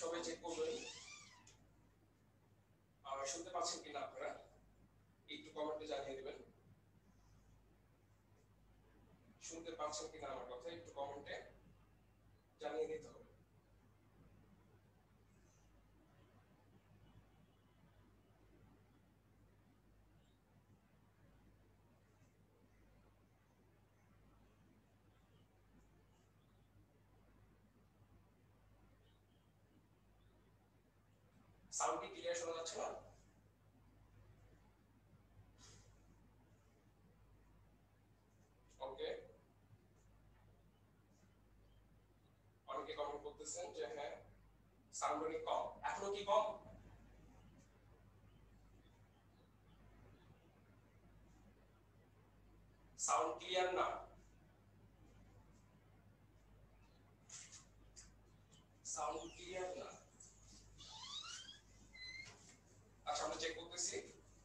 সবাই চেক করবেন শুনতে পাচ্ছেন কিনা আপনারা একটু কমেন্টে জানিয়ে দিবেন শুনতে পাচ্ছেন কিনা আমার কথা একটু কমেন্টে জানিয়ে দিতে হবে সাউন্ড কি ক্লিয়ার শোনা যাচ্ছে না ওকে অনেকে কমেন্ট করতেছেন যে হ্যাঁ সাউন্ড অনেক কম এখনো কি কম সাউন্ড ক্লিয়ার না সাউন্ড ক্লিয়ার না আচ্ছা আমরা চেক করতেছি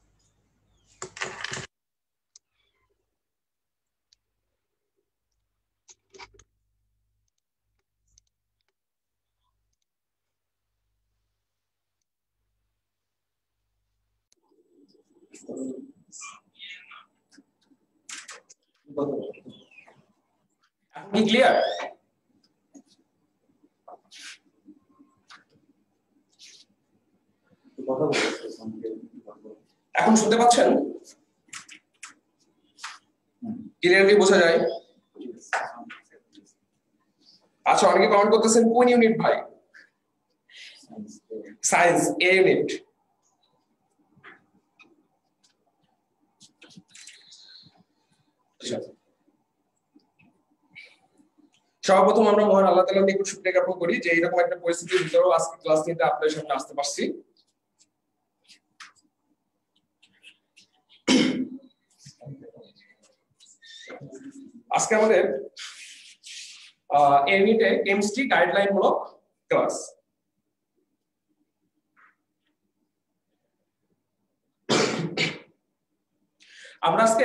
এখন কি ক্লিয়ার এখন শুনতে পাচ্ছেন ক্লিয়ারলি বোঝা যায় আচ্ছা অনেকে কমেন্ট করতেছেন কোন ইউনিট ভাই সায়েন্স এ ইউনিট সর্বপ্রথম আমরা মহান আল্লাহ তাআলার নিকট শুকরিয়া জ্ঞাপন করি যে এরকম একটা পরিস্থিতির ভিতরেও আজকে ক্লাস নিতে আপনাদের সামনে আসতে পারছি আজকে আমাদের ইউনিটে কেমিস্ট্রি গাইডলাইন মূলক ক্লাস আমরা আজকে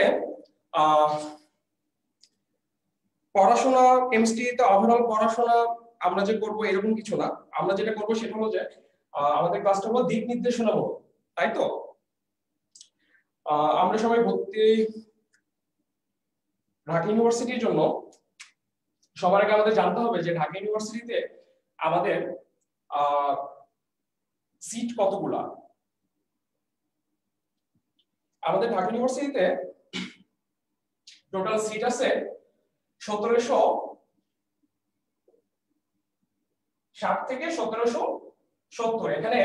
পড়াশোনা কেমিস্ট্রিতে ওভারঅল পড়াশোনা আমরা যে করব এরকম কিছু না আমরা যেটা করব সেটা হলো যে আমাদের ক্লাসটা হলো দিক নির্দেশনামূলক তাই তো আমরা সবাই ভর্তি ঢাকা ইউনিভার্সিটির জন্য সবার আগে আমাদের জানতে হবে যে ঢাকা ইউনিভার্সিটিতে আমাদের সিট কতগুলা আমাদের ঢাকা ইউনিভার্সিটিতে টোটাল সিট আছে 1760 থেকে 1770 এখানে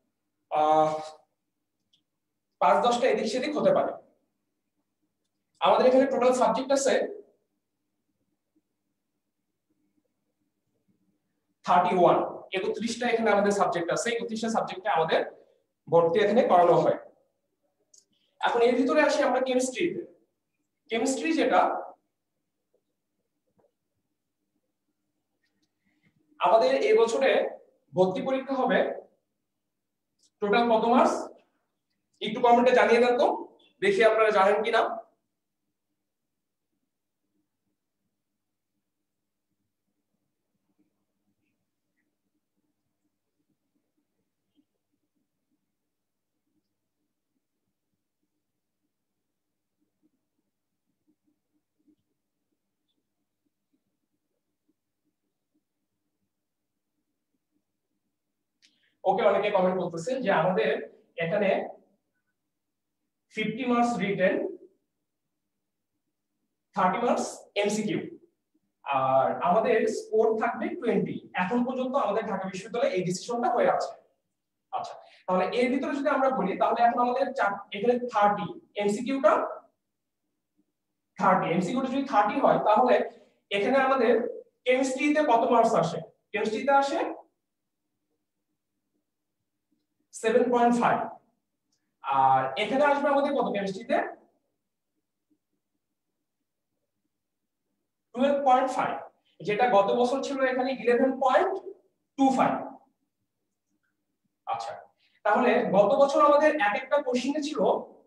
5-10টা এদিক সেদিক হতে পারে আমাদের এখানে টোটাল সাবজেক্ট আছে 31টা এখানে আমাদের সাবজেক্ট আছে 31টা সাবজেক্টে আমাদের ভর্তি এখানে করানো হয় এখন এর ভিতরে আসি আমরা কেমিস্ট্রি যেটা আমাদের এই বছরে ভর্তি পরীক্ষা হবে টোটাল কত মাস একটু কমেন্টে জানিয়ে দেন তো দেখি আপনারা জানেন কিনা ওকে অনেকে কমেন্ট করতেছে যে আমাদের এখানে 50 মার্কস রিটেন 30 মার্কস এমসিকিউ আর আমাদের স্কোর থাকবে 20 এখন পর্যন্ত আমাদের ঢাকা বিশ্ববিদ্যালয়ে এই ডিসিশনটা হয়ে আছে আচ্ছা তাহলে এর ভিতরে যদি আমরা বলি তাহলে এখন আমাদের এখানে 30 এমসিকিউটা 30 এমসিকিউটা যদি 30 হয় তাহলে এখানে আমাদের কেমিস্ট্রিতে কত মার্কস আসে কেমিস্ট্রিতে আসে 7.5 আর এখানে আসবে আমাদের কত কেমিস্ট্রিতে 12.5 যেটা গত বছর ছিল এখানে 11.25 আচ্ছা তাহলে গত বছর আমাদের এক একটা কোশ্চেনে ছিল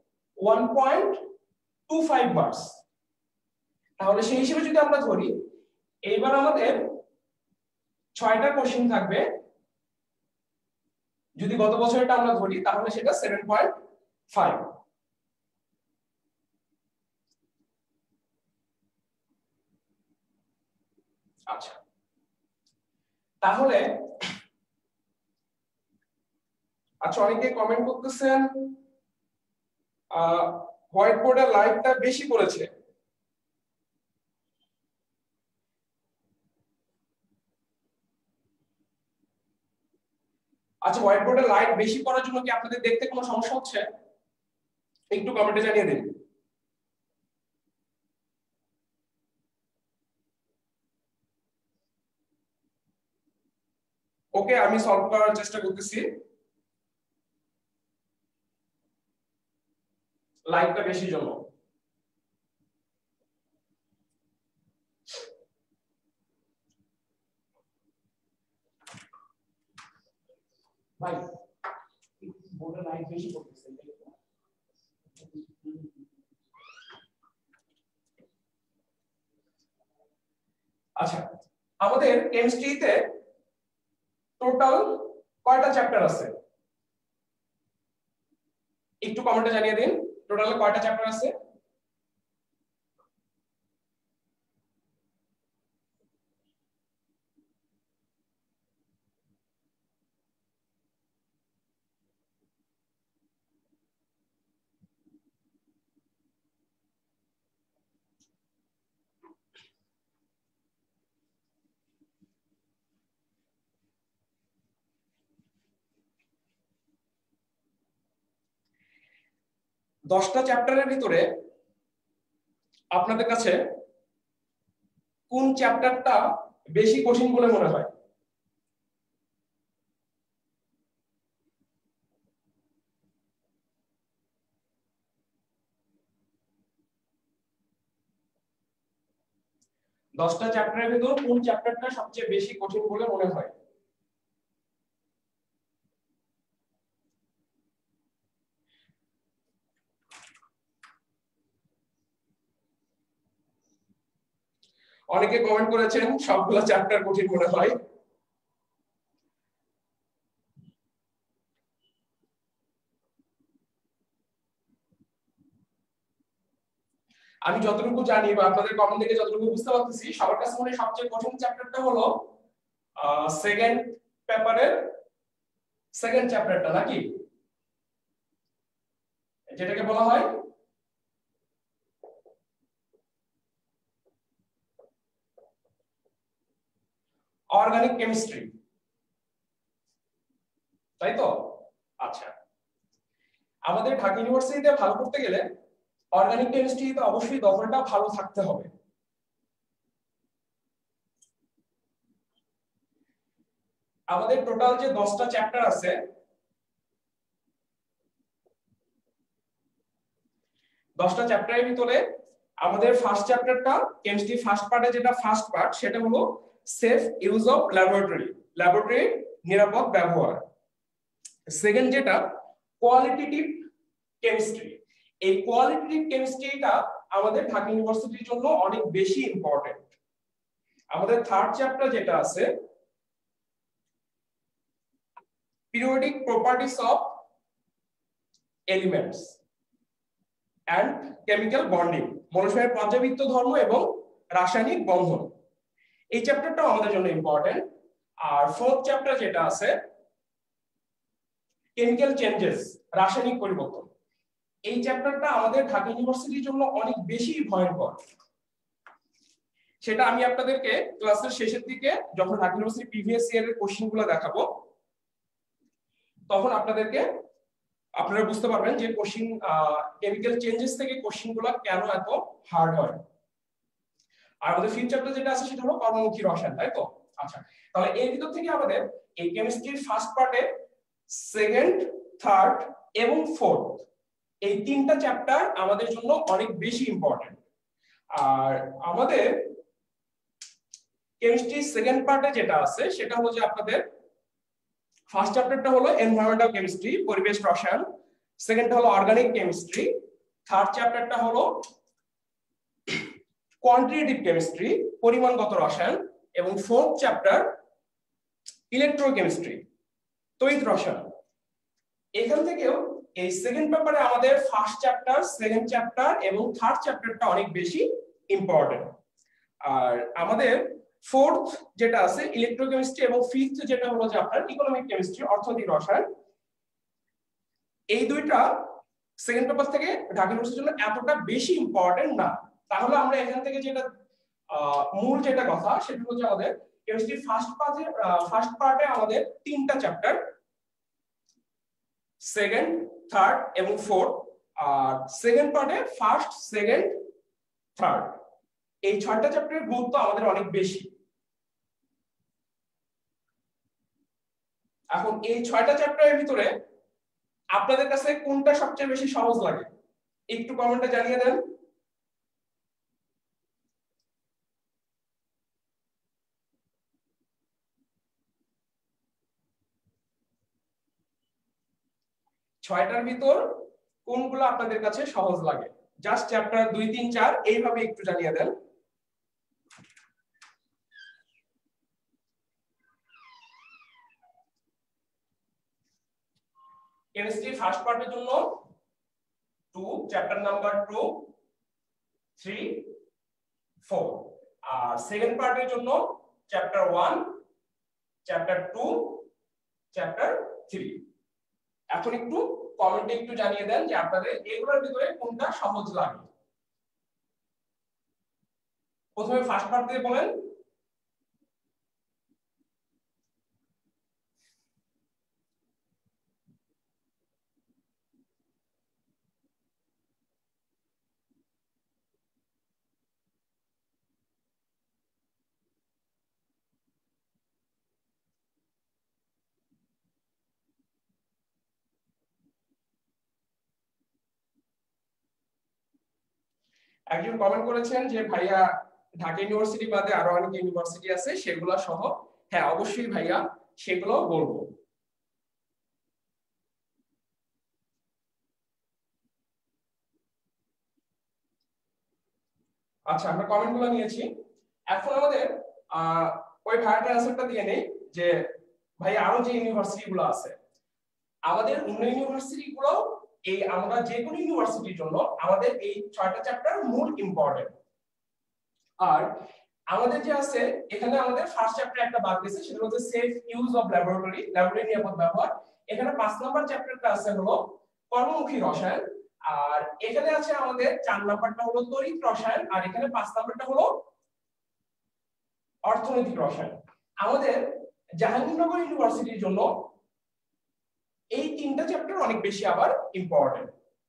1.25 মার্কস তাহলে সেই হিসেবে যদি আমরা ধরি এইবার আমাদের 6টা কোশ্চেন থাকবে যদি গত বছরটা আমরা ধরি তাহলে সেটা 7.5। আচ্ছা, তাহলে আচ্ছা অনেকে কমেন্ট করতেছেন হোয়াইট বোর্ডের লাইটটা বেশি করেছে। আচ্ছা, হোয়াইট বোর্ডের লাইট বেশি করার জন্য কি আপনাদের দেখতে কোনো সমস্যা হচ্ছে? একটু কমেন্টে জানিয়ে দিন। ওকে, আমি সলভ করার চেষ্টা করতেছি। লাইটটা বেশি জন্য ভাই বোর্ডের লাইট বেশি করতেছে। আচ্ছা, আমাদের কেমিস্ট্রিতে টোটাল কয়টা চ্যাপ্টার আছে? একটু কমেন্টে জানিয়ে দিন টোটাল কয়টা চ্যাপ্টার আছে। দশটা চ্যাপ্টারের ভিতরে আপনাদের কাছে কোন চ্যাপ্টারটা বেশি কঠিন বলে মনে হয়? দশটা চ্যাপ্টারের ভিতর কোন চ্যাপ্টারটা সবচেয়ে বেশি কঠিন বলে মনে হয়? অনেকে কমেন্ট করেছেন সবগুলো চ্যাপ্টার কঠিন মনে হয়। আমি যতটুকু জানি বা আপনাদের কমেন্ট থেকে যতটুকু বুঝতে পারতেছি সবার কাছে মনে সবচেয়ে কঠিন চ্যাপ্টারটা হলো সেকেন্ড পেপারের সেকেন্ড চ্যাপ্টারটা, নাকি? যেটাকে বলা হয় অর্গানিক কেমিস্ট্রি, তাই তো? আচ্ছা, আমাদের ঢাকা ইউনিভার্সিটিতে ভালো করতে গেলে অর্গানিক কেমিস্ট্রিতে অবশ্যই দখলটা ভালো থাকতে হবে। আমাদের টোটাল যে 10টা চ্যাপ্টার আছে 10টা চ্যাপ্টারের ভিতরে আমাদের ফার্স্ট চ্যাপ্টারটা কেমিস্ট্রি ফার্স্ট পার্টে যেটা ফার্স্ট পার্ট সেটা হলো সেফ ইউজ অফ ল্যাবরেটরি নিরাপদ ব্যবহার। সেকেন্ড যেটা কোয়ালিটেটিভ কেমিস্ট্রি, এই কোয়ালিটেটিভ কেমিস্ট্রিটা আমাদের ঢাকা ইউনিভার্সিটির জন্য অনেক বেশি ইম্পর্টেন্ট। আমাদের থার্ড চ্যাপ্টার যেটা আছে periodic properties of elements and chemical bonding, মৌলসমূহের পর্যাবৃত্ত ধর্ম এবং রাসায়নিক বন্ধন, এই চ্যাপ্টারটাও আমাদের জন্য ইম্পর্টেন্ট। আর ফোর্থ চ্যাপ্টার যেটা আছে কেমিক্যাল চেঞ্জেস, রাসায়নিক পরিবর্তন, এই চ্যাপ্টারটা আমাদের ঢাকা ইউনিভার্সিটির জন্য অনেক বেশি ভয়ঙ্কর। সেটা আমি আপনাদেরকে ক্লাসের শেষের দিকে যখন ঢাকা ইউনিভার্সিটি প্রিভিয়াস ইয়ার এর কোশ্চেনগুলো দেখাবো তখন আপনারা বুঝতে পারবেন যে কোশ্চেন কেমিক্যাল চেঞ্জেস থেকে কোশ্চেনগুলো কেন এত হার্ড হয়। আর আমাদের ফিফথ চ্যাপ্টার যেটা আছে সেটা হলো কর্মমুখী রসায়ন, তাই তো? আচ্ছা, তাহলে এর ভিতর থেকে আমাদের এই কেমিস্ট্রির ফার্স্ট পার্টে সেকেন্ড, থার্ড এবং ফোর্থ এই তিনটা চ্যাপ্টার আমাদের জন্য অনেক বেশি ইম্পর্টেন্ট। আর আমাদের কেমিস্ট্রি সেকেন্ড পার্টে যেটা আছে সেটা হলো যে আপনাদের ফার্স্ট চ্যাপ্টারটা হলো এনভায়রনমেন্টাল কেমিস্ট্রি, পরিবেশ রসায়ন, সেকেন্ডটা হলো অর্গানিক কেমিস্ট্রি, থার্ড চ্যাপ্টারটা হলো কোয়ান্টিটেটিভ কেমিস্ট্রি, পরিমাণগত রসায়ন, এবং ফোর্থ চ্যাপ্টার ইলেকট্রোকেমিস্ট্রি, তড়িৎ রসায়ন। এখান থেকেও এই সেকেন্ড পেপারে আমাদের ফার্স্ট চ্যাপ্টার, সেকেন্ড চ্যাপ্টার এবং থার্ড চ্যাপ্টারটা অনেক বেশি ইম্পর্টেন্ট। আর আমাদের ফোর্থ যেটা আছে ইলেকট্রোকেমিস্ট্রি এবং ফিফথ যেটা হলো যে আপনার ইকোনমিক কেমিস্ট্রি, অর্থনৈতিক রসায়ন, এই দুইটা সেকেন্ড পেপার থেকে ঢাকা ইউনিভার্সিটির জন্য এতটা বেশি ইম্পর্টেন্ট না। তাহলে আমরা এখান থেকে যেটা মূল যেটা কথা সেটা হচ্ছে আমাদের কেমিস্ট্রি ফার্স্ট পার্টে আমাদের তিনটা চ্যাপ্টার, সেকেন্ড, থার্ড এবং ফোর্থ, আর সেকেন্ড পার্টে ফার্স্ট, সেকেন্ড, থার্ড, এই 6টা চ্যাপ্টারের গুরুত্ব আমাদের অনেক বেশি। এখন এই 6টা চ্যাপ্টারের ভিতরে আপনাদের কাছে কোনটা সবচেয়ে বেশি সহজ লাগে একটু কমেন্টে জানিয়ে দেন। ছয়টার ভিতর কোনগুলো আপনাদের কাছে সহজ লাগে? জাস্ট চ্যাপ্টার 2, 3, 4 এইভাবে একটু জানিয়ে দেন। কেমিস্ট্রি ফার্স্ট পার্টের জন্য 2, চ্যাপ্টার নাম্বার 2, 3, 4, আর সেকেন্ড পার্টের জন্য চ্যাপ্টার 1, চ্যাপ্টার 2, চ্যাপ্টার 3। এখন একটু কমেন্টে একটু জানিয়ে দেন যে আপনাদের এগুলোর ভিতরে কোনটা সহজ লাগে। প্রথমে ফার্স্ট পার্ট দিয়ে বলেন। একজন কমেন্ট করেছেন যে ভাইয়া ঢাকা ইউনিভার্সিটি বাদে আরো অনেক ইউনিভার্সিটি আছে সেগুলো সহ। হ্যাঁ অবশ্যই ভাইয়া সেগুলো বলবো। আচ্ছা আমরা কমেন্টগুলো নিয়েছি। এখন আমাদের ওই ভাইয়াটার অ্যান্সারটা দিয়ে নেই যে ভাই আরো যে ইউনিভার্সিটি গুলো আছে আমাদের অন্য ইউনিভার্সিটি গুলো এই আমরা যে কোনো ইউনিভার্সিটির জন্য আমাদের এই 6টা চ্যাপ্টার মূল ইম্পর্টেন্ট। আর আমাদের যে আছে এখানে আমাদের ফার্স্ট চ্যাপ্টার একটা বাদ গেছে সেটা হচ্ছে safe use of laboratory, laboratory নিরাপদ ব্যবহার। এখানে 5 নাম্বার চ্যাপ্টারটা আছে হলো কর্মমুখী রসায়ন, আর এখানে আছে আমাদের 4 নাম্বারটা হলো তড়িৎ রসায়ন, আর এখানে 5 নাম্বারটা হলো অর্থনৈতিক রসায়ন। আমাদের জাহাঙ্গীরনগর ইউনিভার্সিটির জন্য এই 3টা চ্যাপ্টার অনেক বেশি আবার ইম্পর্টেন্ট।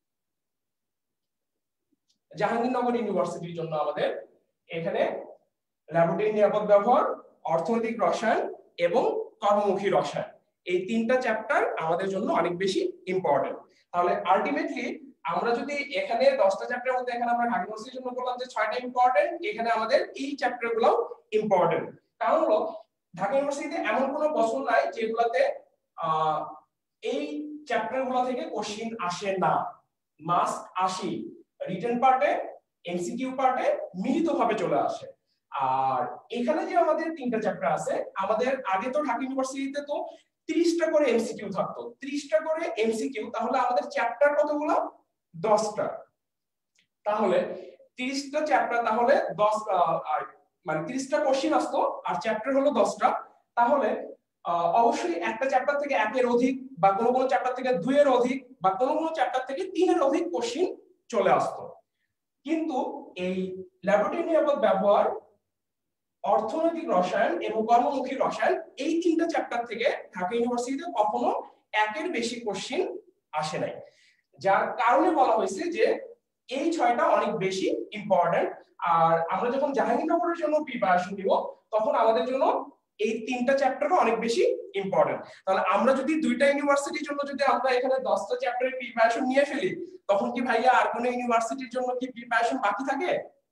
জাহাঙ্গীরনগর ইউনিভার্সিটির জন্য আমাদের এখানে ল্যাবরেটরি নিরাপদ ব্যবহার, অর্থনৈতিক রসায়ন এবং কর্মমুখী রসায়ন, এই 3টা চ্যাপ্টার আমাদের জন্য অনেক বেশি ইম্পর্টেন্ট। তাহলে আলটিমেটলি আমরা যদি এখানে 10টা চ্যাপ্টারের মধ্যে এখানে আমরা ঢাকা ইউনিভার্সিটির জন্য বললাম যে 6টা ইম্পর্টেন্ট, এখানে আমাদের এই চ্যাপ্টারগুলো ইম্পর্টেন্ট। কারণ হলো ঢাকা ইউনিভার্সিটিতে এমন কোনো বছর নাই যেগুলোতে এই চ্যাপ্টারগুলো থেকে কোশ্চেন আসে না। মাস্ট আসি রিটেন পার্টে, এমসিকিউ পার্টে মিলিতভাবে চলে আসে। আর এখানে যে আমাদের 3টা চ্যাপ্টার আছে, আমাদের আগে তো ঢাকা ইউনিভার্সিটিতে তো 30টা করে এমসিকিউ থাকতো, 30টা করে এমসিকিউ, তাহলে আমাদের চ্যাপ্টার কতগুলো? 10টা। তাহলে 30টা চ্যাপ্টার, তাহলে 10 মানে 30টা কোশ্চেন আসতো আর চ্যাপ্টার হলো 10টা। তাহলে অবশ্যই একটা চ্যাপ্টার থেকে 1-এর অধিক বা কোনো কোনো চ্যাপ্টার থেকে 2-এর অধিক বা কোনো কোনো চ্যাপ্টার থেকে 3-এর অধিক কোশ্চেন চলে আসতো। কিন্তু এই ল্যাবরেটরি নিরাপদ ব্যবহার, অর্থনৈতিক রসায়ন এবং কর্মমুখী রসায়ন, এই 3টা চ্যাপ্টার থেকে ঢাকা ইউনিভার্সিটিতে কখনো 1-এর বেশি কোশ্চেন আসে নাই। যার কারণে বলা হয়েছে যে এই 6টা অনেক বেশি ইম্পর্টেন্ট। আর আমরা যখন জাহাঙ্গীরনগরের জন্য প্রিপারেশন নিব তখন আমাদের জন্য এই 3টা চ্যাপ্টারও অনেক বেশি ইম্পর্টেন্ট। তাহলে আমরা যদি 2টা ইউনিভার্সিটির জন্য যদি আমরা এখানে 10টা চ্যাপ্টারের প্রিপারেশন নিয়ে ফেলি, তখন কি ভাইয়া আর কোনো ইউনিভার্সিটির জন্য কি প্রিপারেশন বাকি থাকে?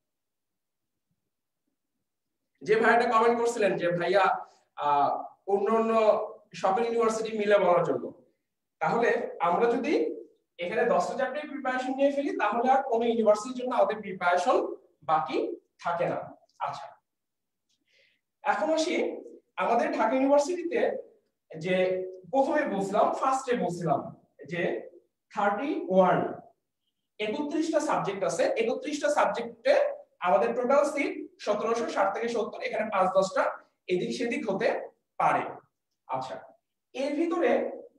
যে ভাইয়াটা কমেন্ট করছিলেন যে ভাইয়া অন্য অন্য সকল ইউনিভার্সিটি মিলে বলার জন্য, তাহলে আমরা যদি এখানে 10টা চ্যাপ্টারের প্রিপারেশন নিয়ে ফেলি তাহলে আর কোনো ইউনিভার্সিটির জন্য আমাদের প্রিপারেশন বাকি থাকে না। আচ্ছা এখন আসি আমাদের ঢাকা ইউনিভার্সিটিতে যে প্রথমে বলছিলাম, ফার্স্টে বলছিলাম যে 31 31টা সাবজেক্ট আছে, 31টা সাবজেক্টে আমাদের টোটাল সিট 1760 থেকে 70, এখানে 5-10টা এদিক সেদিক হতে পারে। আচ্ছা, এর ভিতরে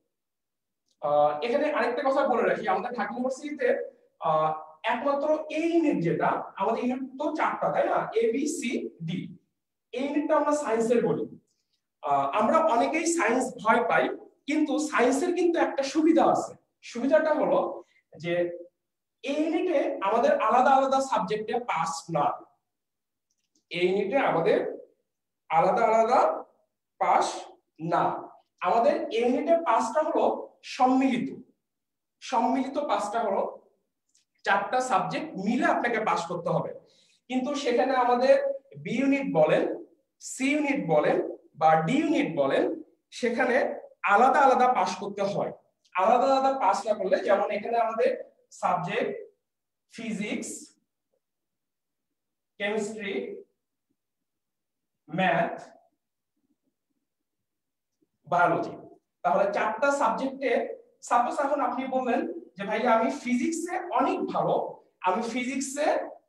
এখানে আরেকটা কথা বলে রাখি, আমাদের ঢাকা ইউনিভার্সিটিতে একমাত্র এই ইউনিট যেটা, আমাদের ইউনিট তো 4টা তাই না, এ বি সি ডি, এই ইউনিটটা আমরা সায়েন্সের বলি। আমরা অনেকেই সায়েন্স ভয় পাই, কিন্তু সায়েন্সের কিন্তু একটা সুবিধা আছে। সুবিধাটা হলো যে এই ইউনিটে আমাদের আলাদা আলাদা সাবজেক্টে পাস না, এই ইউনিটে আমাদের আলাদা আলাদা পাস না, আমাদের এই ইউনিটে পাসটা হলো সম্মিলিত। সম্মিলিত পাসটা হলো 4টা সাবজেক্ট মিলে আপনাকে পাস করতে হবে। কিন্তু সেখানে আমাদের বি ইউনিট বলেন, সি ইউনিট বলেন বা ডি ইউনিট বলেন, সেখানে আলাদা আলাদা পাস করতে হয়। আলাদা আলাদা পাস না করলে, যেমন এখানে আমাদের subject physics, chemistry, math, biology, তাহলে 4টা সাবজেক্টে সাপোজ এখন আপনি বললেন যে ভাই আমি ফিজিক্সে অনেক ভালো, আমি ফিজিক্সে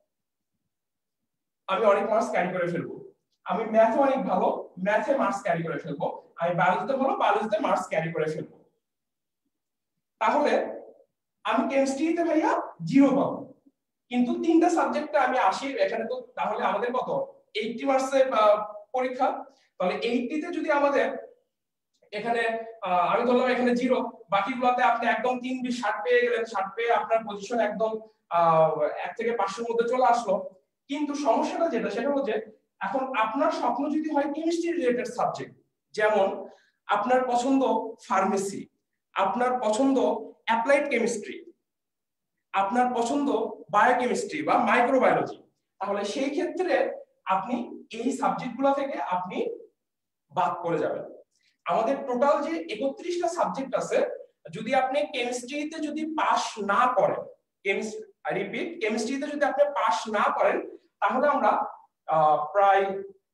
আমি অনেক মার্কস ক্যারি করে ফেলবো, আমি ম্যাথে অনেক ভালো, ম্যাথে মার্কস ক্যারি করে ফেলবো, আমি বায়োলজিতে ভালো, বায়োলজিতে মার্কস ক্যারি করে ফেলবো। তাহলে আমি কেমিস্ট্রিতে ভাইয়া 0 পাবো, কিন্তু 3টা সাবজেক্টে আমি 80, এখানে তো তাহলে আমাদের কত 80 মার্কসের পরীক্ষা। তাহলে 80তে যদি আমাদের এখানে আমি ধরলাম এখানে 0, বাকিগুলোতে আপনি একদম 3-20-60 পেয়ে গেলেন, 60 পেয়ে আপনার পজিশন একদম 1 থেকে 500 মধ্যে চলে আসলো। কিন্তু সমস্যাটা যেটা, সেটা হলো যে এখন আপনার স্বপ্ন যদি হয় কেমিস্ট্রি রিলেটেড সাবজেক্ট, যেমন আপনার পছন্দ ফার্মেসি, আপনার পছন্দ অ্যাপ্লাইড কেমিস্ট্রি, আপনার পছন্দ বায়োকেমিস্ট্রি বা মাইক্রোবায়োলজি, তাহলে সেই ক্ষেত্রে আপনি এই সাবজেক্টগুলো থেকে আপনি বাদ পড়ে যাবেন। আমাদের টোটাল যে 31টা সাবজেক্ট আছে, যদি আপনি কেমিস্ট্রিতে যদি পাস না করেন, কেমিস্ট্রিতে যদি আপনি পাস না করেন, তাহলে আমরা প্রায়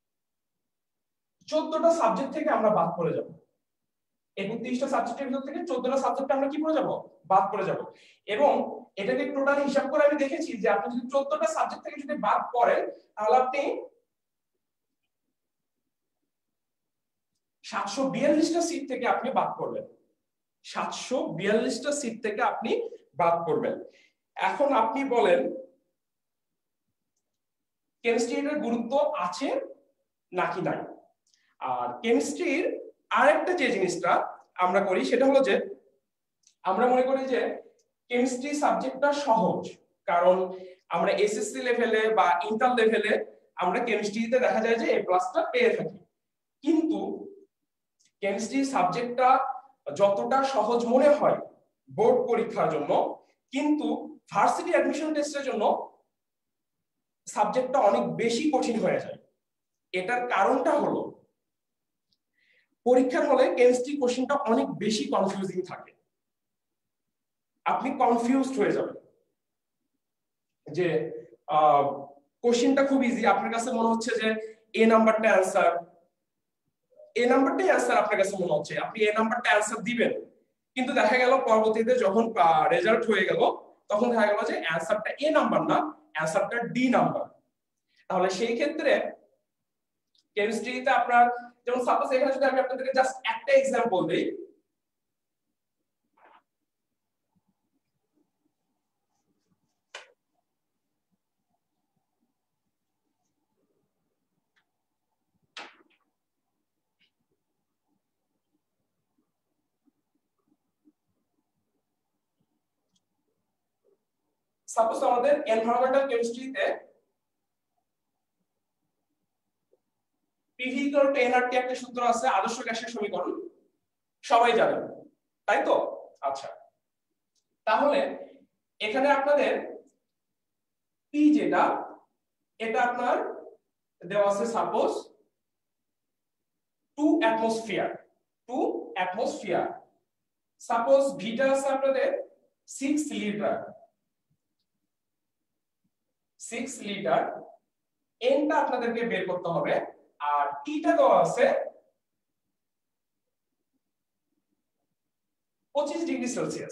14টা সাবজেক্ট থেকে আমরা বাদ পড়ে যাব। 31টা সাবজেক্টের ভিতর থেকে 14টা সাবজেক্ট আমরা কি পড়ে যাব, বাদ পড়ে যাব। এবং এটাকে টোটাল হিসাব করে আমি দেখেছি যে আপনি যদি 14টা সাবজেক্ট থেকে যদি বাদ পড়েন, তাহলে আপনি 742টা সিট থেকে আপনি বাদ করবেন, 742টা সিট থেকে আপনি বাদ করবেন। এখন আপনি বলেন কেমিস্ট্রির গুরুত্ব আছে নাকি নাই? আর কেমিস্ট্রির আরেকটা যে জিনিসটা আমরা করি, সেটা হলো যে আমরা মনে করি যে কেমিস্ট্রি সাবজেক্টটা সহজ, কারণ আমরা এসএসসি লেভেলে বা ইন্টার লেভেলে আমরা কেমিস্ট্রিতে দেখা যায় যে A+টা পেয়ে থাকি। কিন্তু কেমিস্ট্রি সাবজেক্টটা যতটা সহজ মনে হয় বোর্ড পরীক্ষার জন্য, কিন্তু ভার্সিটি অ্যাডমিশন টেস্টের জন্য সাবজেক্টটা অনেক বেশি কঠিন হয়ে যায়। এটার কারণটা হলো পরীক্ষার হলে কেমিস্ট্রি কোশ্চেনটা অনেক বেশি কনফিউজিং থাকে, আপনি কনফিউজড হয়ে যাবেন যে কোশ্চেনটা খুব ইজি, আপনার কাছে মনে হচ্ছে যে এ নাম্বারটা অ্যানসার, এ নাম্বারটাই অ্যানসার আপনার কাছে মনে হচ্ছে, আপনি এ নাম্বারটা অ্যানসার দিবেন, কিন্তু দেখা গেল পরবর্তীতে যখন রেজাল্ট হয়ে গেল, তখন দেখা গেল যে অ্যানসারটা এ নাম্বার না, অ্যানসারটা ডি নাম্বার। তাহলে সেই ক্ষেত্রে কেমিস্ট্রিতে আপনার, যেমন সাপোজ এখানে যদি আমি আপনাদেরকে জাস্ট একটা एग्जांपल দেই, সাপোজ আমাদের এনভায়রনমেন্টাল কেমিস্ট্রিতে পিভি ইকুয়াল টু এনআরটি একটা সূত্র আছে, আদর্শ গ্যাসের সমীকরণ, সবাই জানেন তাই তো? আচ্ছা, তাহলে এখানে আপনাদের পি যেটা, এটা আপনার দেওয়া আছে সাপোজ 2 অ্যাটমসফিয়ার, 2 অ্যাটমসফিয়ার, সাপোজ ভিটা আছে আপনাদের 6 লিটার, 6 লিটার, এনটা আপনাদেরকে বের করতে হবে, আর টিটা দেওয়া আছে 25°C।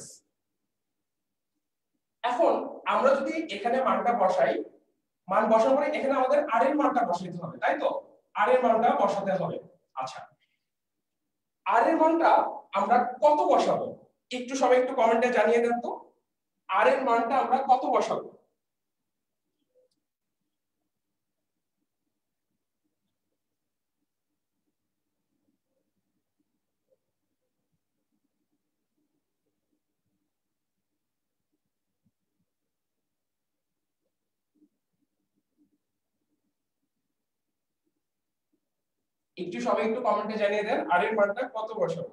এখন আমরা যদি এখানে মানটা বসাই, মান বসানোর পরে এখানে আমাদের আর এর মানটা বসাইতে হবে, তাই তো? আর এর মানটা বসাতে হবে। আচ্ছা, আর এর মানটা আমরা কত বসাবো একটু সবাই একটু কমেন্টে জানিয়ে দেন তো, আর এর মানটা আমরা কত বসাবো? একটু সবাই একটু কমেন্টে জানিয়ে দেন আর এর মানটা কত বসাবো।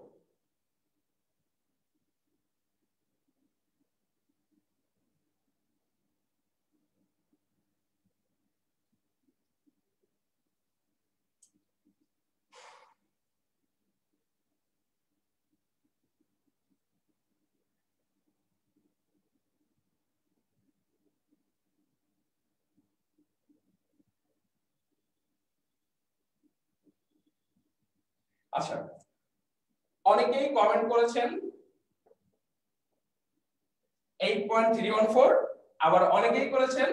আচ্ছা, অনেকেই কমেন্ট করেছেন 8.314, আবার অনেকেই করেছেন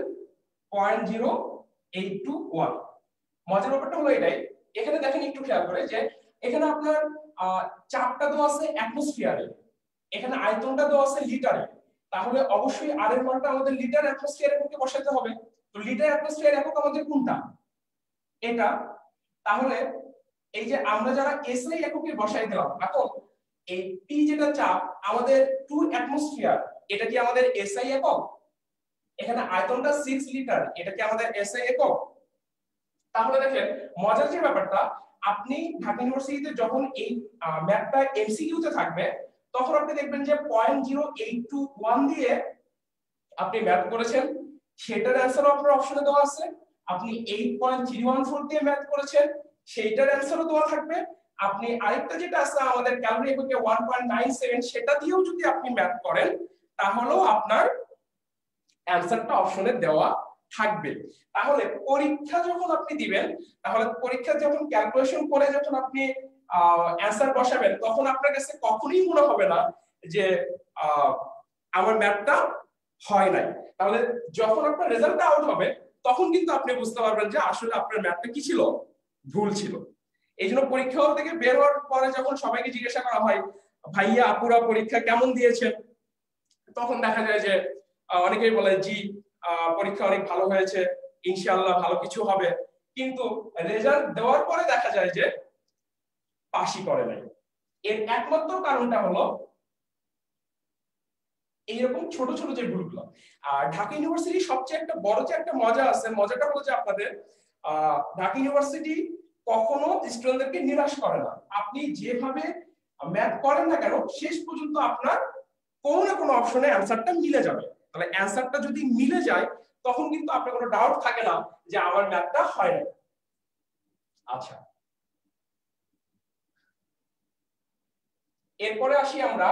0.0821। মজার ব্যাপারটা হলো এটাই, এখানে দেখেন একটু খেয়াল করে যে এখানে আপনার চাপটা দেওয়া আছে অ্যাটমসফিয়ারে, এখানে আয়তনটা দেওয়া আছে লিটারে, তাহলে অবশ্যই আর এর মানটা আমাদের লিটার অ্যাটমসফিয়ার এককে বসাতে হবে। তো লিটার অ্যাটমসফিয়ার একক আমাদের কোনটা? এটা। তাহলে এই যে আমরা যারা এসআই এককে বসাই দিলাম, এখন এই পি যেটা চাপ আমাদের 2 অ্যাটমসফিয়ার, এটা কি আমাদের এসআই একক? এখানে আয়তনটা 6 লিটার, এটা কি আমাদের এসআই একক? তাহলে দেখেন মজার যে ব্যাপারটা, আপনি ঢাকা ইউনিভার্সিটিতে যখন এই ম্যাথটা এমসিকিউ তে থাকবে তখন আপনি দেখবেন যে 0.0821 দিয়ে আপনি ম্যাথ করেছেন, সেটার অ্যানসারও আপনার অপশনে দেওয়া আছে। আপনি 8.314 দিয়ে ম্যাথ করেছেন, সেইটার অ্যানসারও দেওয়া থাকবে। আপনি আরেকটা যেটা আছে আমাদের ক্যালোরি এককে 1.97, সেটা দিয়েও যদি আপনি ম্যাথ করেন তাহলেও আপনার অ্যানসারটা অপশনে দেওয়া থাকবে। তাহলে পরীক্ষা যখন আপনি দিবেন, তাহলে পরীক্ষা যখন ক্যালকুলেশন করে যখন আপনি অ্যানসার বসাবেন তখন আপনার কাছে কখনোই মনে হবে না যে আমার ম্যাথটা হয় নাই। তাহলে যখন আপনার রেজাল্টটা আউট হবে তখন কিন্তু আপনি বুঝতে পারবেন যে আসলে আপনার ম্যাথটা কি ছিল, ভুল ছিল। এই জন্য পরীক্ষা হল থেকে বের হওয়ার পরে যখন সবাইকে জিজ্ঞাসা করা হয় ভাইয়া আপুরা পরীক্ষা কেমন দিয়েছেন, তখন দেখা যায় যে অনেকেই বলে জি পরীক্ষা অনেক ভালো হয়েছে, ইনশাআল্লাহ ভালো কিছু হবে, কিন্তু রেজাল্ট দেওয়ার পরে দেখা যায় যে পাশই করে নাই। এর একমাত্র কারণটা হলো এইরকম ছোট ছোট যে ভুলগুলো। আর ঢাকা ইউনিভার্সিটি সবচেয়ে একটা বড় যে একটা মজা আছে, মজাটা হলো যে আপনাদের ঢাকা ইউনিভার্সিটি কখনো স্টুডেন্টদেরকে নিরাশ করে না। আপনি যেভাবে ম্যাথ করেন না কেন শেষ পর্যন্ত আপনার কোনো না কোনো অপশনে অ্যানসারটা মিলে যাবে। তাহলে অ্যানসারটা যদি মিলে যায় তখন কিন্তু আপনার কোনো ডাউট থাকে না যে আমার ম্যাথটা হয় না। আচ্ছা, এরপরে আসি আমরা,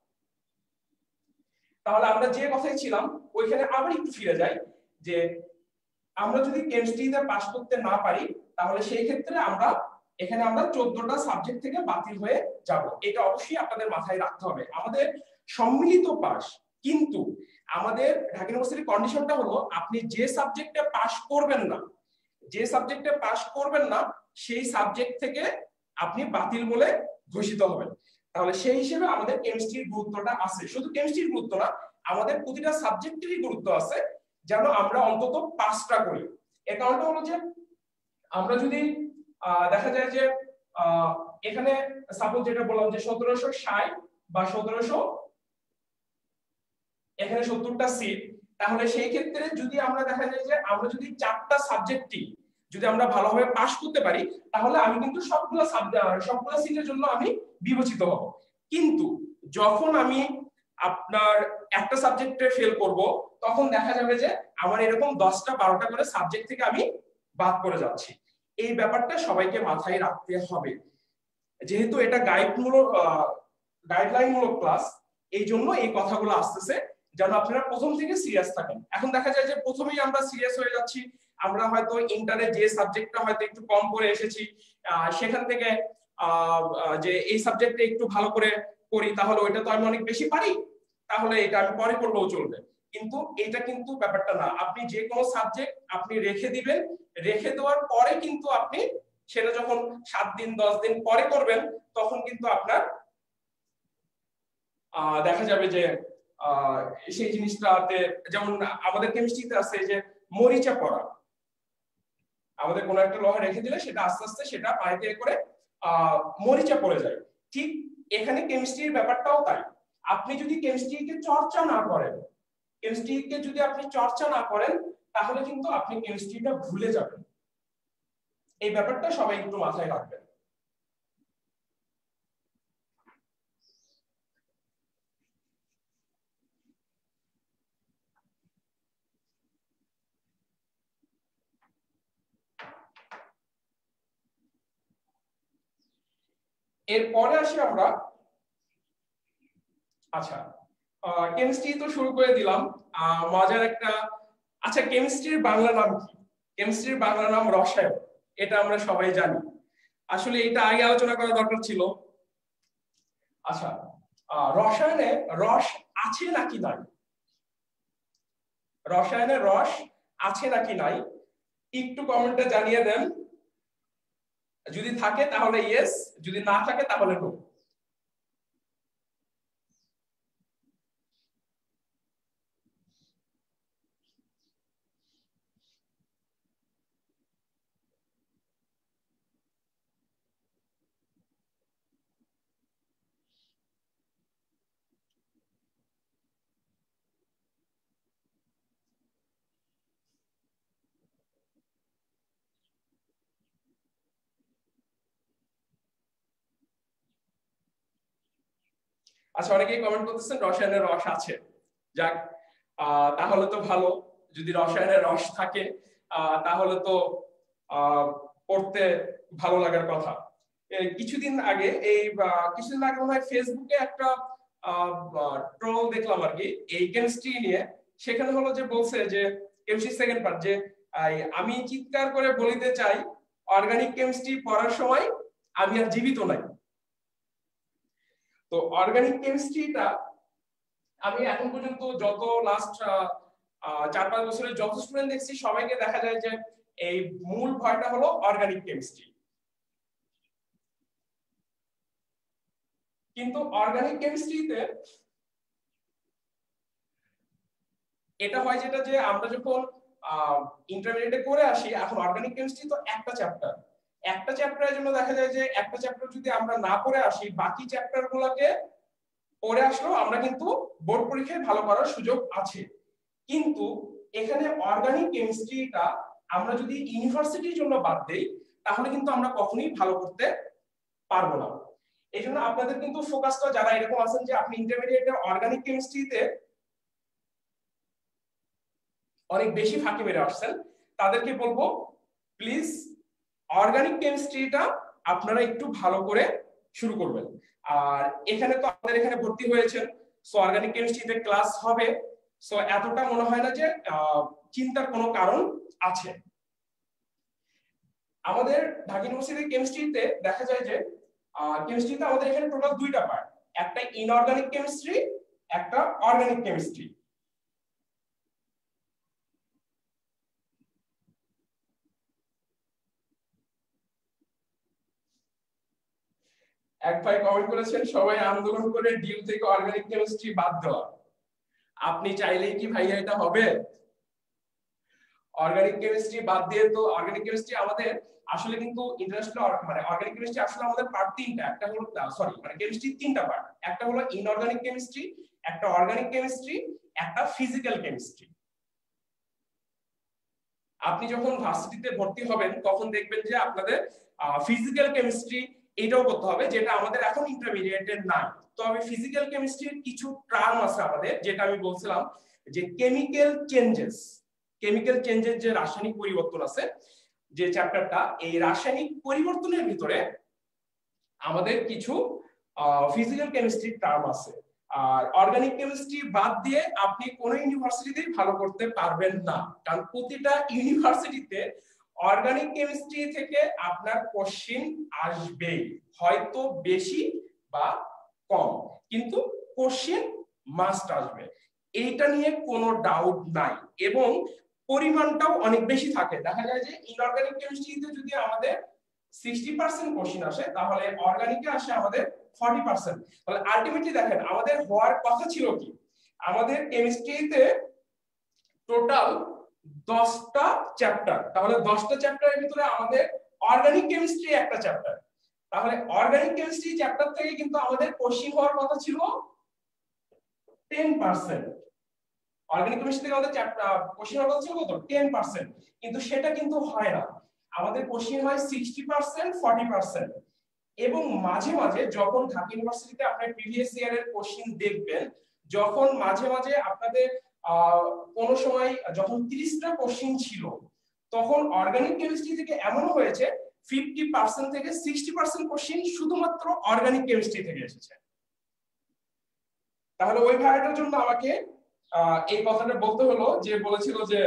তাহলে আমরা যে কথাই ছিলাম ওইখানে আবার একটু ফিরে যাই যে আমরা যদি কেমিস্ট্রিতে পাস করতে না পারি তাহলে সেই ক্ষেত্রে আমরা এখানে আমরা 14টা সাবজেক্ট থেকে বাতিল হয়ে যাব। এটা অবশ্যই আপনাদের মাথায় রাখতে হবে। আমাদের সম্মিলিত পাস, কিন্তু আমাদের ঢাকা ইউনিভার্সিটির কন্ডিশনটা হলো আপনি যে সাবজেক্টে পাস করবেন না, যে সাবজেক্টে পাস করবেন না সেই সাবজেক্ট থেকে আপনি বাতিল বলে ঘোষিত হবেন। তাহলে সেই হিসেবে আমাদের কেমিস্ট্রির গুরুত্বটা আছে। শুধু কেমিস্ট্রির গুরুত্ব না, আমাদের প্রতিটা সাবজেক্টেরই গুরুত্ব আছে যেন আমরা অন্তত পাসটা করি। এর কারণটা হলো যে আমরা যদি দেখা যায় যে এখানে সাপোজ যেটা বললাম যে 1760 বা 1700 এখানে 70টা সিট, তাহলে সেই ক্ষেত্রে যদি আমরা দেখা যায় যে আমরা যদি 4টা সাবজেক্টই যদি আমরা ভালোভাবে পাস করতে পারি তাহলে আমি কিন্তু সবগুলো সিটের জন্য আমি বিবেচিত হব। কিন্তু যখন আমি আপনার একটা সাবজেক্টে ফেল করব তখন দেখা যাবে যে আমার এরকম 10টা 12টা করে সাবজেক্ট থেকে আমি বাদ পড়ে যাচ্ছি। এই ব্যাপারটা সবাইকে মাথায় রাখতে হবে। যেহেতু এটা গাইডলাইন মূলক ক্লাস, এই জন্য এই কথাগুলো আসতেছে যেন আপনারা প্রথম থেকে সিরিয়াস থাকেন। এখন দেখা যায় যে প্রথমেই আমরা সিরিয়াস হয়ে যাচ্ছি, আমরা হয়তো ইন্টারে যে সাবজেক্টটা হয়তো একটু কম করে এসেছি সেখান থেকে যে এই সাবজেক্টে একটু ভালো করে করি তাহলে ওইটা তো আমি অনেক বেশি পারি, তাহলে এটা আমি পরে করলেও চলবে। কিন্তু এটা কিন্তু ব্যাপারটা না, আপনি যে কোনো সাবজেক্ট আপনি রেখে দিবেন, রেখে দেওয়ার পরে কিন্তু আপনি সেটা যখন 7 দিন 10 দিন পরে করবেন তখন কিন্তু আপনার দেখা যাবে যে সেই জিনিসটাতে, যেমন আমাদের কেমিস্ট্রিতে আছে যে মরিচা পড়া, আমাদের কোনো একটা লোহা রেখে দিলে সেটা আস্তে আস্তে সেটা পানিতে করে মরিচা পড়ে যায়। ঠিক এখানে কেমিস্ট্রির ব্যাপারটাও তাই, আপনি যদি কেমিস্ট্রিকে চর্চা না করেন, কেমিস্ট্রিকে যদি আপনি চর্চা না করেন তাহলে কিন্তু আপনি কেমিস্ট্রিটা ভুলে যাবেন। এই ব্যাপারটা সবাই একটু মাথায় রাখবেন। এরপরে আসি আমরা, আচ্ছা কেমিস্ট্রি তো শুরু করে দিলাম, মজার একটা, আচ্ছা কেমিস্ট্রির বাংলা নাম কি? কেমিস্ট্রির বাংলা নাম রসায়ন, এটা আমরা সবাই জানি, আসলে এটা আগে আলোচনা করা দরকার ছিল। আচ্ছা রসায়নে রস আছে নাকি নাই? রসায়নে রস আছে নাকি নাই একটু কমেন্টে জানিয়ে দেন, যদি থাকে তাহলে ইয়েস, যদি না থাকে তাহলে নো। আচ্ছা অনেকেই কমেন্ট করতেছেন রসায়নের রস আছে, যাক তাহলে তো ভালো, যদি রসায়নের রস থাকে তাহলে তো পড়তে ভালো লাগার কথা। কিছুদিন আগে কিছুদিন আগে মনে হয় ফেসবুকে একটা ট্রোল দেখলাম আর কি এই কেমিস্ট্রি নিয়ে, সেখানে হলো যে বলছে যে কেমিস্ট্রি সেকেন্ড পার্ট যে আমি চিৎকার করে বলিতে চাই অর্গানিক কেমিস্ট্রি পড়ার সময় আমি আর জীবিত নাই। তো অর্গানিক কেমিস্ট্রিটা আমি এখন পর্যন্ত যত লাস্ট 4-5 বছরের যত স্টুডেন্ট দেখছি সবাইকে দেখা যায় যে এই মূল ভয়টা হলো অর্গানিক কেমিস্ট্রি। কিন্তু অর্গানিক কেমিস্ট্রিতে এটা হয় যেটা যে আমরা যখন ইন্টারমিডিয়েটে করে আসি, এখন অর্গানিক কেমিস্ট্রি তো একটা চ্যাপ্টার, একটা চ্যাপ্টারের জন্য দেখা যায় যে একটা চ্যাপ্টার যদি আমরা না পড়ে আসি বাকি চ্যাপ্টার গুলোকে পড়ে আসলেও আমরা কিন্তু বোর্ড পরীক্ষায় ভালো করার সুযোগ আছে। কিন্তু এখানে অর্গানিক কেমিস্ট্রিটা আমরা যদি ইউনিভার্সিটির জন্য বাদ দেই তাহলে কিন্তু আমরা কখনোই ভালো করতে পারবো না। এই জন্য আপনাদের কিন্তু ফোকাসটা, যারা এরকম আছেন যে আপনি ইন্টারমিডিয়েটে অর্গানিক কেমিস্ট্রিতে অনেক বেশি ফাঁকি মেরে আসছেন, তাদেরকে বলবো প্লিজ অর্গানিক কেমিস্ট্রিটা আপনারা একটু ভালো করে শুরু করবেন। আর এখানে তো আপনাদের এখানে ভর্তি হয়েছেন, সো অর্গানিক কেমিস্ট্রিতে ক্লাস হবে, সো এতটা মনে হয় না যে চিন্তার কোনো কারণ আছে। আমাদের ঢাকা ইউনিভার্সিটির কেমিস্ট্রিতে দেখা যায় যে কেমিস্ট্রিতে আমাদের এখানে টোটাল দুইটা পার্ট, একটা ইনঅর্গানিক কেমিস্ট্রি, একটা অর্গানিক কেমিস্ট্রি। এক ভাই কমেন্ট করেছেন সবাই আন্দোলন করে ডিউ থেকে অর্গানিক কেমিস্ট্রি বাদ দেওয়া, আপনি চাইলেই কি ভাইয়া এটা হবে? অর্গানিক কেমিস্ট্রি বাদ দিয়ে তো, অর্গানিক কেমিস্ট্রি আমাদের আসলে কিন্তু ইন্টারন্যাশনাল মানে অর্গানিক কেমিস্ট্রি আসলে আমাদের পার্ট তিনটা, একটা হলো সরি মানে কেমিস্ট্রি তিনটা পার্ট, একটা হলো ইনঅর্গানিক কেমিস্ট্রি, একটা অর্গানিক কেমিস্ট্রি, একটা ফিজিক্যাল কেমিস্ট্রি। আপনি যখন ভার্সিটিতে ভর্তি হবেন তখন দেখবেন যে আপনাদের ফিজিক্যাল কেমিস্ট্রি এটাও করতে হবে, যেটা আমাদের এখন ইন্টারমিডিয়েটের নাই। তো আমি ফিজিক্যাল কেমিস্ট্রির কিছু টার্ম আছে আমাদের, যেটা আমি বলছিলাম যে কেমিক্যাল চেঞ্জেস, কেমিক্যাল চেঞ্জের যে রাসায়নিক পরিবর্তন আছে যে চ্যাপ্টারটা, এই রাসায়নিক পরিবর্তনের ভিতরে আমাদের কিছু ফিজিক্যাল কেমিস্ট্রির টার্ম আছে। আর অর্গানিক কেমিস্ট্রি বাদ দিয়ে আপনি কোন ইউনিভার্সিটিতেই ভালো করতে পারবেন না, কারণ প্রতিটা ইউনিভার্সিটিতে অর্গানিক কেমিস্ট্রি থেকে আপনার কোশ্চেন আসবেই, হয়তো বেশি বা কম, কিন্তু কোশ্চেন মাস্ট আসবে, এইটা নিয়ে কোনো ডাউট নাই। এবং পরিমাণটাও অনেক বেশি থাকে। দেখা যায় যে ইনঅর্গানিক কেমিস্ট্রিতে যদি আমাদের 60% কোশ্চেন আসে, তাহলে অর্গানিকে আসে আমাদের 40%। তাহলে আলটিমেটলি দেখেন আমাদের হওয়ার কথা ছিল কি, আমাদের কেমিস্ট্রিতে টোটাল 10টা চ্যাপ্টার, তাহলে 10টা চ্যাপ্টারের ভিতরে আমাদের অর্গানিক কেমিস্ট্রি একটা চ্যাপ্টার, তাহলে অর্গানিক কেমিস্ট্রি চ্যাপ্টার থেকে কিন্তু আমাদের কোশ্চেন হওয়ার কথা ছিল 10%। অর্গানিক কেমিস্ট্রি থেকে আমাদের কোশ্চেন হওয়ার কথা ছিল কত, 10%, কিন্তু সেটা কিন্তু হয় না, আমাদের কোশ্চেন হয় 60% 40%। এবং মাঝে মাঝে যখন ঢাকা ইউনিভার্সিটিতে আপনার প্রিভিয়াস ইয়ারের কোশ্চেন দেখবেন, যখন মাঝে মাঝে আপনাদের কোন সময় যখন 30টা কোশ্চেন ছিল, তখন অর্গানিক কেমিস্ট্রি থেকে এমন হয়েছে 50% থেকে 60% কোশ্চেন শুধুমাত্র অর্গানিক কেমিস্ট্রি থেকে এসেছে। তাহলে ওই ভাইটার জন্য আমাকে এই কথাটা বলতে হলো, যে বলেছিল যে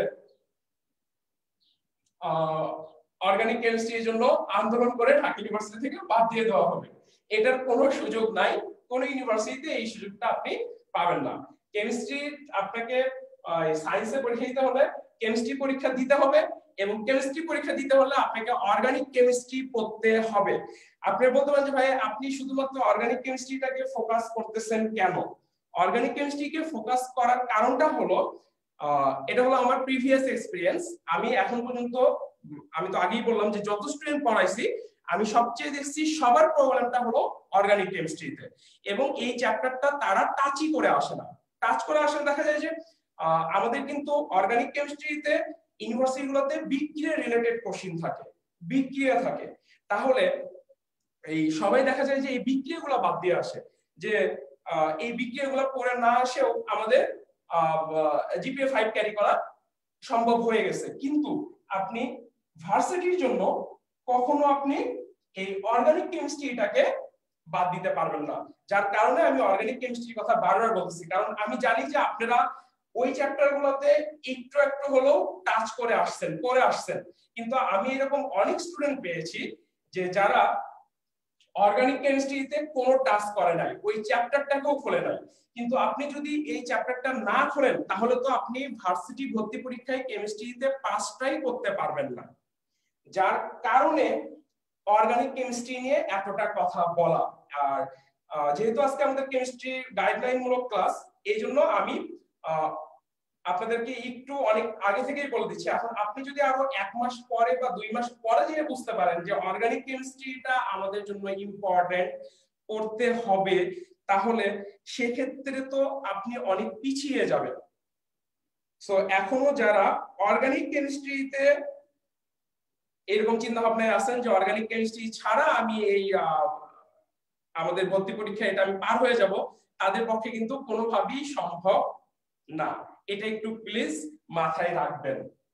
অর্গানিক কেমিস্ট্রির জন্য আন্দোলন করে ঢাকা ইউনিভার্সিটি থেকে বাদ দিয়ে দেওয়া হবে। এটার কোনো সুযোগ নাই, কোন ইউনিভার্সিটিতে এই সুযোগটা আপনি পাবেন না। কেমিস্ট্রি আপনাকে সায়েন্সে পরীক্ষা দিতে হলে কেমিস্ট্রি পরীক্ষা দিতে হবে, এবং কেমিস্ট্রি পরীক্ষা দিতে হলে আপনাকে অর্গানিক কেমিস্ট্রি পড়তে হবে। আপনি বলতে পারেন যে ভাই আপনি শুধুমাত্র অর্গানিক কেমিস্ট্রিটাকে ফোকাস করতেছেন কেন? অর্গানিক কেমিস্ট্রিকে ফোকাস করার কারণটা হলো, এটা হলো আমার প্রিভিয়াস এক্সপেরিয়েন্স। আমি এখন পর্যন্ত, আমি তো আগেই বললাম যে যত স্টুডেন্ট পড়াইছি, আমি সবচেয়ে দেখছি সবার প্রবলেমটা হলো অর্গানিক কেমিস্ট্রিতে, এবং এই চ্যাপ্টারটা তারা টাচই করে আসে না। টাচ করে আসলে দেখা যায় যে আমাদের কিন্তু অর্গানিক কেমিস্ট্রিতে ইউনিভার্সিটিগুলোতে বিক্রিয়া রিলেটেড কোশ্চেন থাকে, বিক্রিয়া থাকে। তাহলে এই সবাই দেখা যায় যে এই বিক্রিয়াগুলো বাদ দিয়ে আসে, যে এই বিক্রিয়াগুলো পড়ে না আসেও আমাদের জিপিএ 5 ক্যারি করা সম্ভব হয়ে গেছে। কিন্তু আপনি ভার্সিটির জন্য কখনো আপনি এই অর্গানিক কেমিস্ট্রিটাকে বাদ দিতে পারবেন না, যার কারণে আমি অর্গানিক কেমিস্ট্রির কথা বারবার বলতেছি। কারণ আমি জানি যে আপনারা ওই চ্যাপ্টারগুলোতে একটু একটু হলেও টাচ করে আসছেন, কিন্তু আমি এরকম অনেক স্টুডেন্ট পেয়েছি যে যারা অর্গানিক কেমিস্ট্রিতে কোনো টাচ করে নাই, ওই চ্যাপ্টারটাকেও খোলে নাই। কিন্তু আপনি যদি এই চ্যাপ্টারটা না খোলেন, তাহলে তো আপনি ভার্সিটি ভর্তি পরীক্ষায় কেমিস্ট্রিতে পাসটাই করতে পারবেন না। যার কারণে অর্গানিক কেমিস্ট্রি নিয়ে এতটা কথা বলা। আর যেহেতু আজকে আমাদের কেমিস্ট্রি গাইডলাইন মূলক ক্লাস, এই জন্য আমি আপনাদেরকে একটু অনেক আগে থেকেই বলে দিচ্ছি। এখন আপনি যদি আরো 1 মাস পরে বা 2 মাস পরে যে বুঝতে পারেন যে অর্গানিক কেমিস্ট্রিটা আমাদের জন্য ইম্পর্টেন্ট, পড়তে হবে, তাহলে সেক্ষেত্রে তো আপনি অনেক পিছিয়ে যাবেন। সো এখনো যারা অর্গানিক কেমিস্ট্রিতে এরকম চিন্তা ভাবনায় আছেন যে অর্গানিক কেমিস্ট্রি ছাড়া আমি এই আমাদের ভর্তি পরীক্ষা এটা আমি পার হয়ে যাব, তাদের পক্ষে কিন্তু কোনোভাবেই সম্ভব না। এটা একটু প্লিজ মাথায় রাখবেন।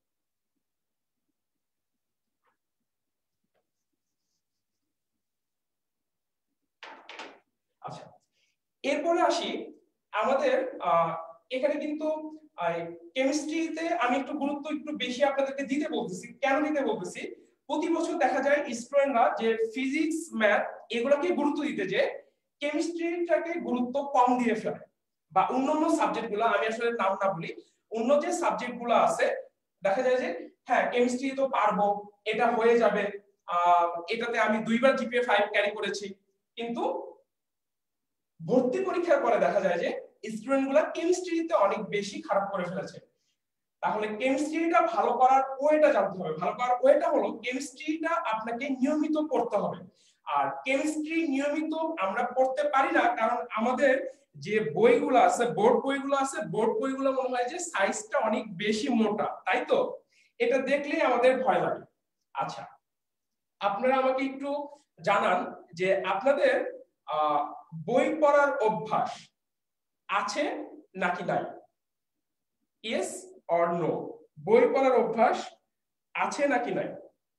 আচ্ছা, এরপরে আসি আমাদের এখানে কিন্তু কেমিস্ট্রিতে আমি একটু গুরুত্ব একটু বেশি আপনাদেরকে দিতে বলতেছি। কেন দিতে বলতেছি, প্রতি বছর দেখা যায় স্টুডেন্টরা যে ফিজিক্স ম্যাথ এগুলোকে গুরুত্ব দিতে, যে কেমিস্ট্রিটাকে গুরুত্ব কম দিয়ে ফেলে, বা অন্যান্য সাবজেক্ট গুলো, আমি আসলে নাম না বলি, অন্য যে সাবজেক্ট গুলো আছে দেখা যায় যে হ্যাঁ কেমিস্ট্রি তো পারবো, এটা হয়ে যাবে, এটাতে আমি 2বার জিপিএ 5 ক্যারি করেছি। কিন্তু ভর্তি পরীক্ষার পরে দেখা যায় যে স্টুডেন্টগুলো কেমিস্ট্রিতে অনেক বেশি খারাপ করে ফেলেছে। তাহলে কেমিস্ট্রিটা ভালো করার ওয়েটা জানতে হবে। ভালো করার ওয়েটা হলো কেমিস্ট্রিটা আপনাকে নিয়মিত পড়তে হবে। আর কেমিস্ট্রি নিয়মিত আমরা পড়তে পারি না, কারণ আমাদের যে বইগুলো আছে, বোর্ড বইগুলো আছে, বোর্ড বইগুলো মনে হয় যে সাইজটা অনেক বেশি মোটা, তাই তো? এটা দেখলেই আমাদের ভয় লাগে। আচ্ছা, আপনারা আমাকে একটু জানান যে আপনাদের বই পড়ার অভ্যাস আছে নাকি নাই? ইয়েস অর নো, বই পড়ার অভ্যাস আছে নাকি নাই?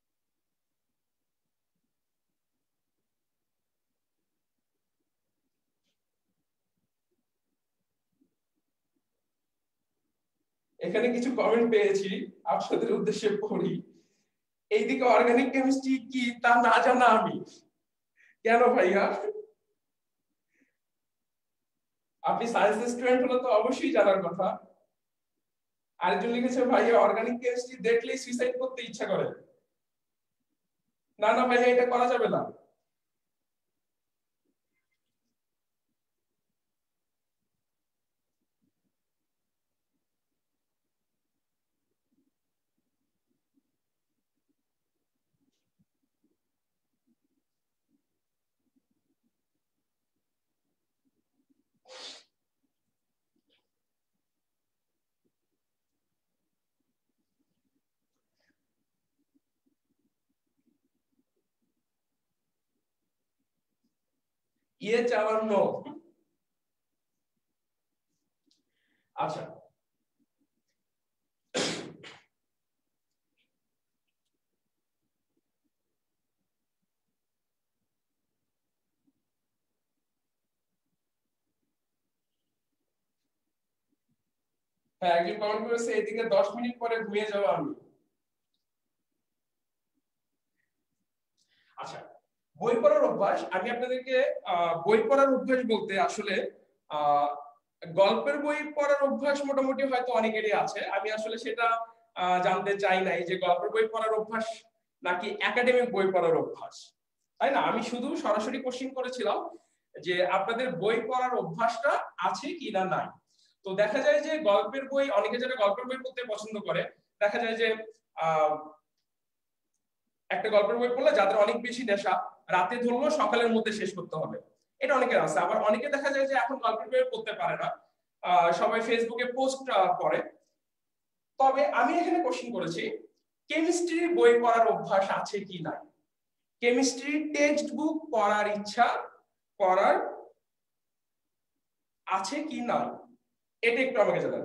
এখানে কিছু কমেন্ট পেয়েছি, আপনাদের উদ্দেশ্যে পড়ি। এইদিকে অর্গানিক কেমিস্ট্রি কি তা না জানা আমি। কেন ভাইয়া? আপনি সায়েন্স স্টুডেন্ট হলে তো অবশ্যই জানার কথা। আরেকজন লিখেছে ভাই অর্গানিক কেমিস্ট্রি দেখলেই সুইসাইড করতে ইচ্ছা করে। না না ভাই এটা করা যাবে না। ইয়ে 54। আচ্ছা হ্যাঁ, একজন কমেন্ট করেছে এদিকে 10 মিনিট পরে ঘুমিয়ে যাবো আমি। আচ্ছা, বই পড়ার অভ্যাস, আমি আপনাদেরকে বই পড়ার অভ্যাস বলতে আসলে আহ, গল্পের বই পড়ার অভ্যাস মোটামুটি হয়তো অনেকেরই আছে। আমি আসলে সেটা জানতে চাই নাই যে গল্পের বই পড়ার অভ্যাস নাকি একাডেমিক বই পড়ার অভ্যাস, তাই না? আমি শুধু সরাসরি কোশ্চেন করেছিলাম যে আপনাদের বই পড়ার অভ্যাসটা আছে কি না নাই। তো দেখা যায় যে গল্পের বই, অনেকে যারা গল্পের বই পড়তে পছন্দ করে, দেখা যায় যে আহ একটা গল্পের বই পড়লে যাদের অনেক বেশি নেশা, রাতে ধরলো সকালের মধ্যে শেষ করতে হবে, এটা অনেকের আছে। আবার অনেকে দেখা যায় যে এখন গল্পের বই পড়তে পারে না, সবাই ফেসবুকে পোস্ট করে। তবে আমি এখানে কোশ্চেন করেছি কেমিস্ট্রির বই পড়ার অভ্যাস আছে কি নাই, কেমিস্ট্রি টেক্সট বুক পড়ার ইচ্ছা পড়ার আছে কি না, এটা একটু আমাকে জানান।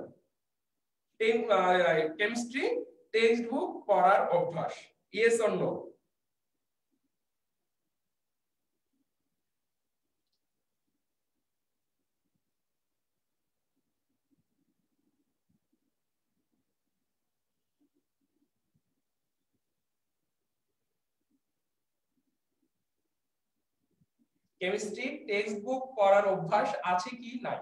কেমিস্ট্রি টেক্সট বুক পড়ার অভ্যাস, yes or no? Chemistry text book পড়ার অভ্যাস আছে কি নাই?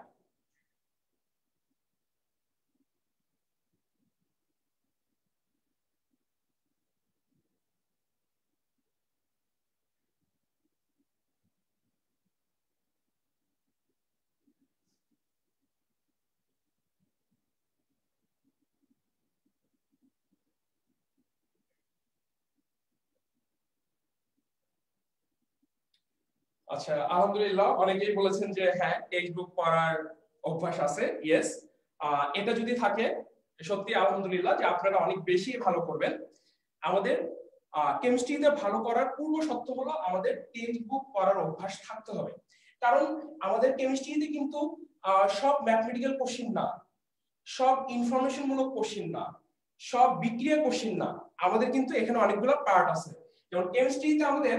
আচ্ছা আলহামদুলিল্লাহ, অনেকেই বলেছেন যে হ্যাঁ টেক্সট বুক পড়ার অভ্যাস আছে, ইয়েস। এটা যদি থাকে সত্যি আলহামদুলিল্লাহ যে আপনারা অনেক বেশি ভালো করবেন। আমাদের কেমিস্ট্রিতে ভালো করার পূর্ব শর্ত হলো আমাদের টেক্সট বুক পড়ার অভ্যাস থাকতে হবে। কারণ আমাদের কেমিস্ট্রিতে কিন্তু সব ম্যাথমেটিক্যাল কোশ্চেন না, সব ইনফরমেশন মূলক কোশ্চেন না, সব বিক্রিয়া কোশ্চেন না, আমাদের কিন্তু এখানে অনেকগুলো পার্ট আছে। যেমন কেমিস্ট্রিতে আমাদের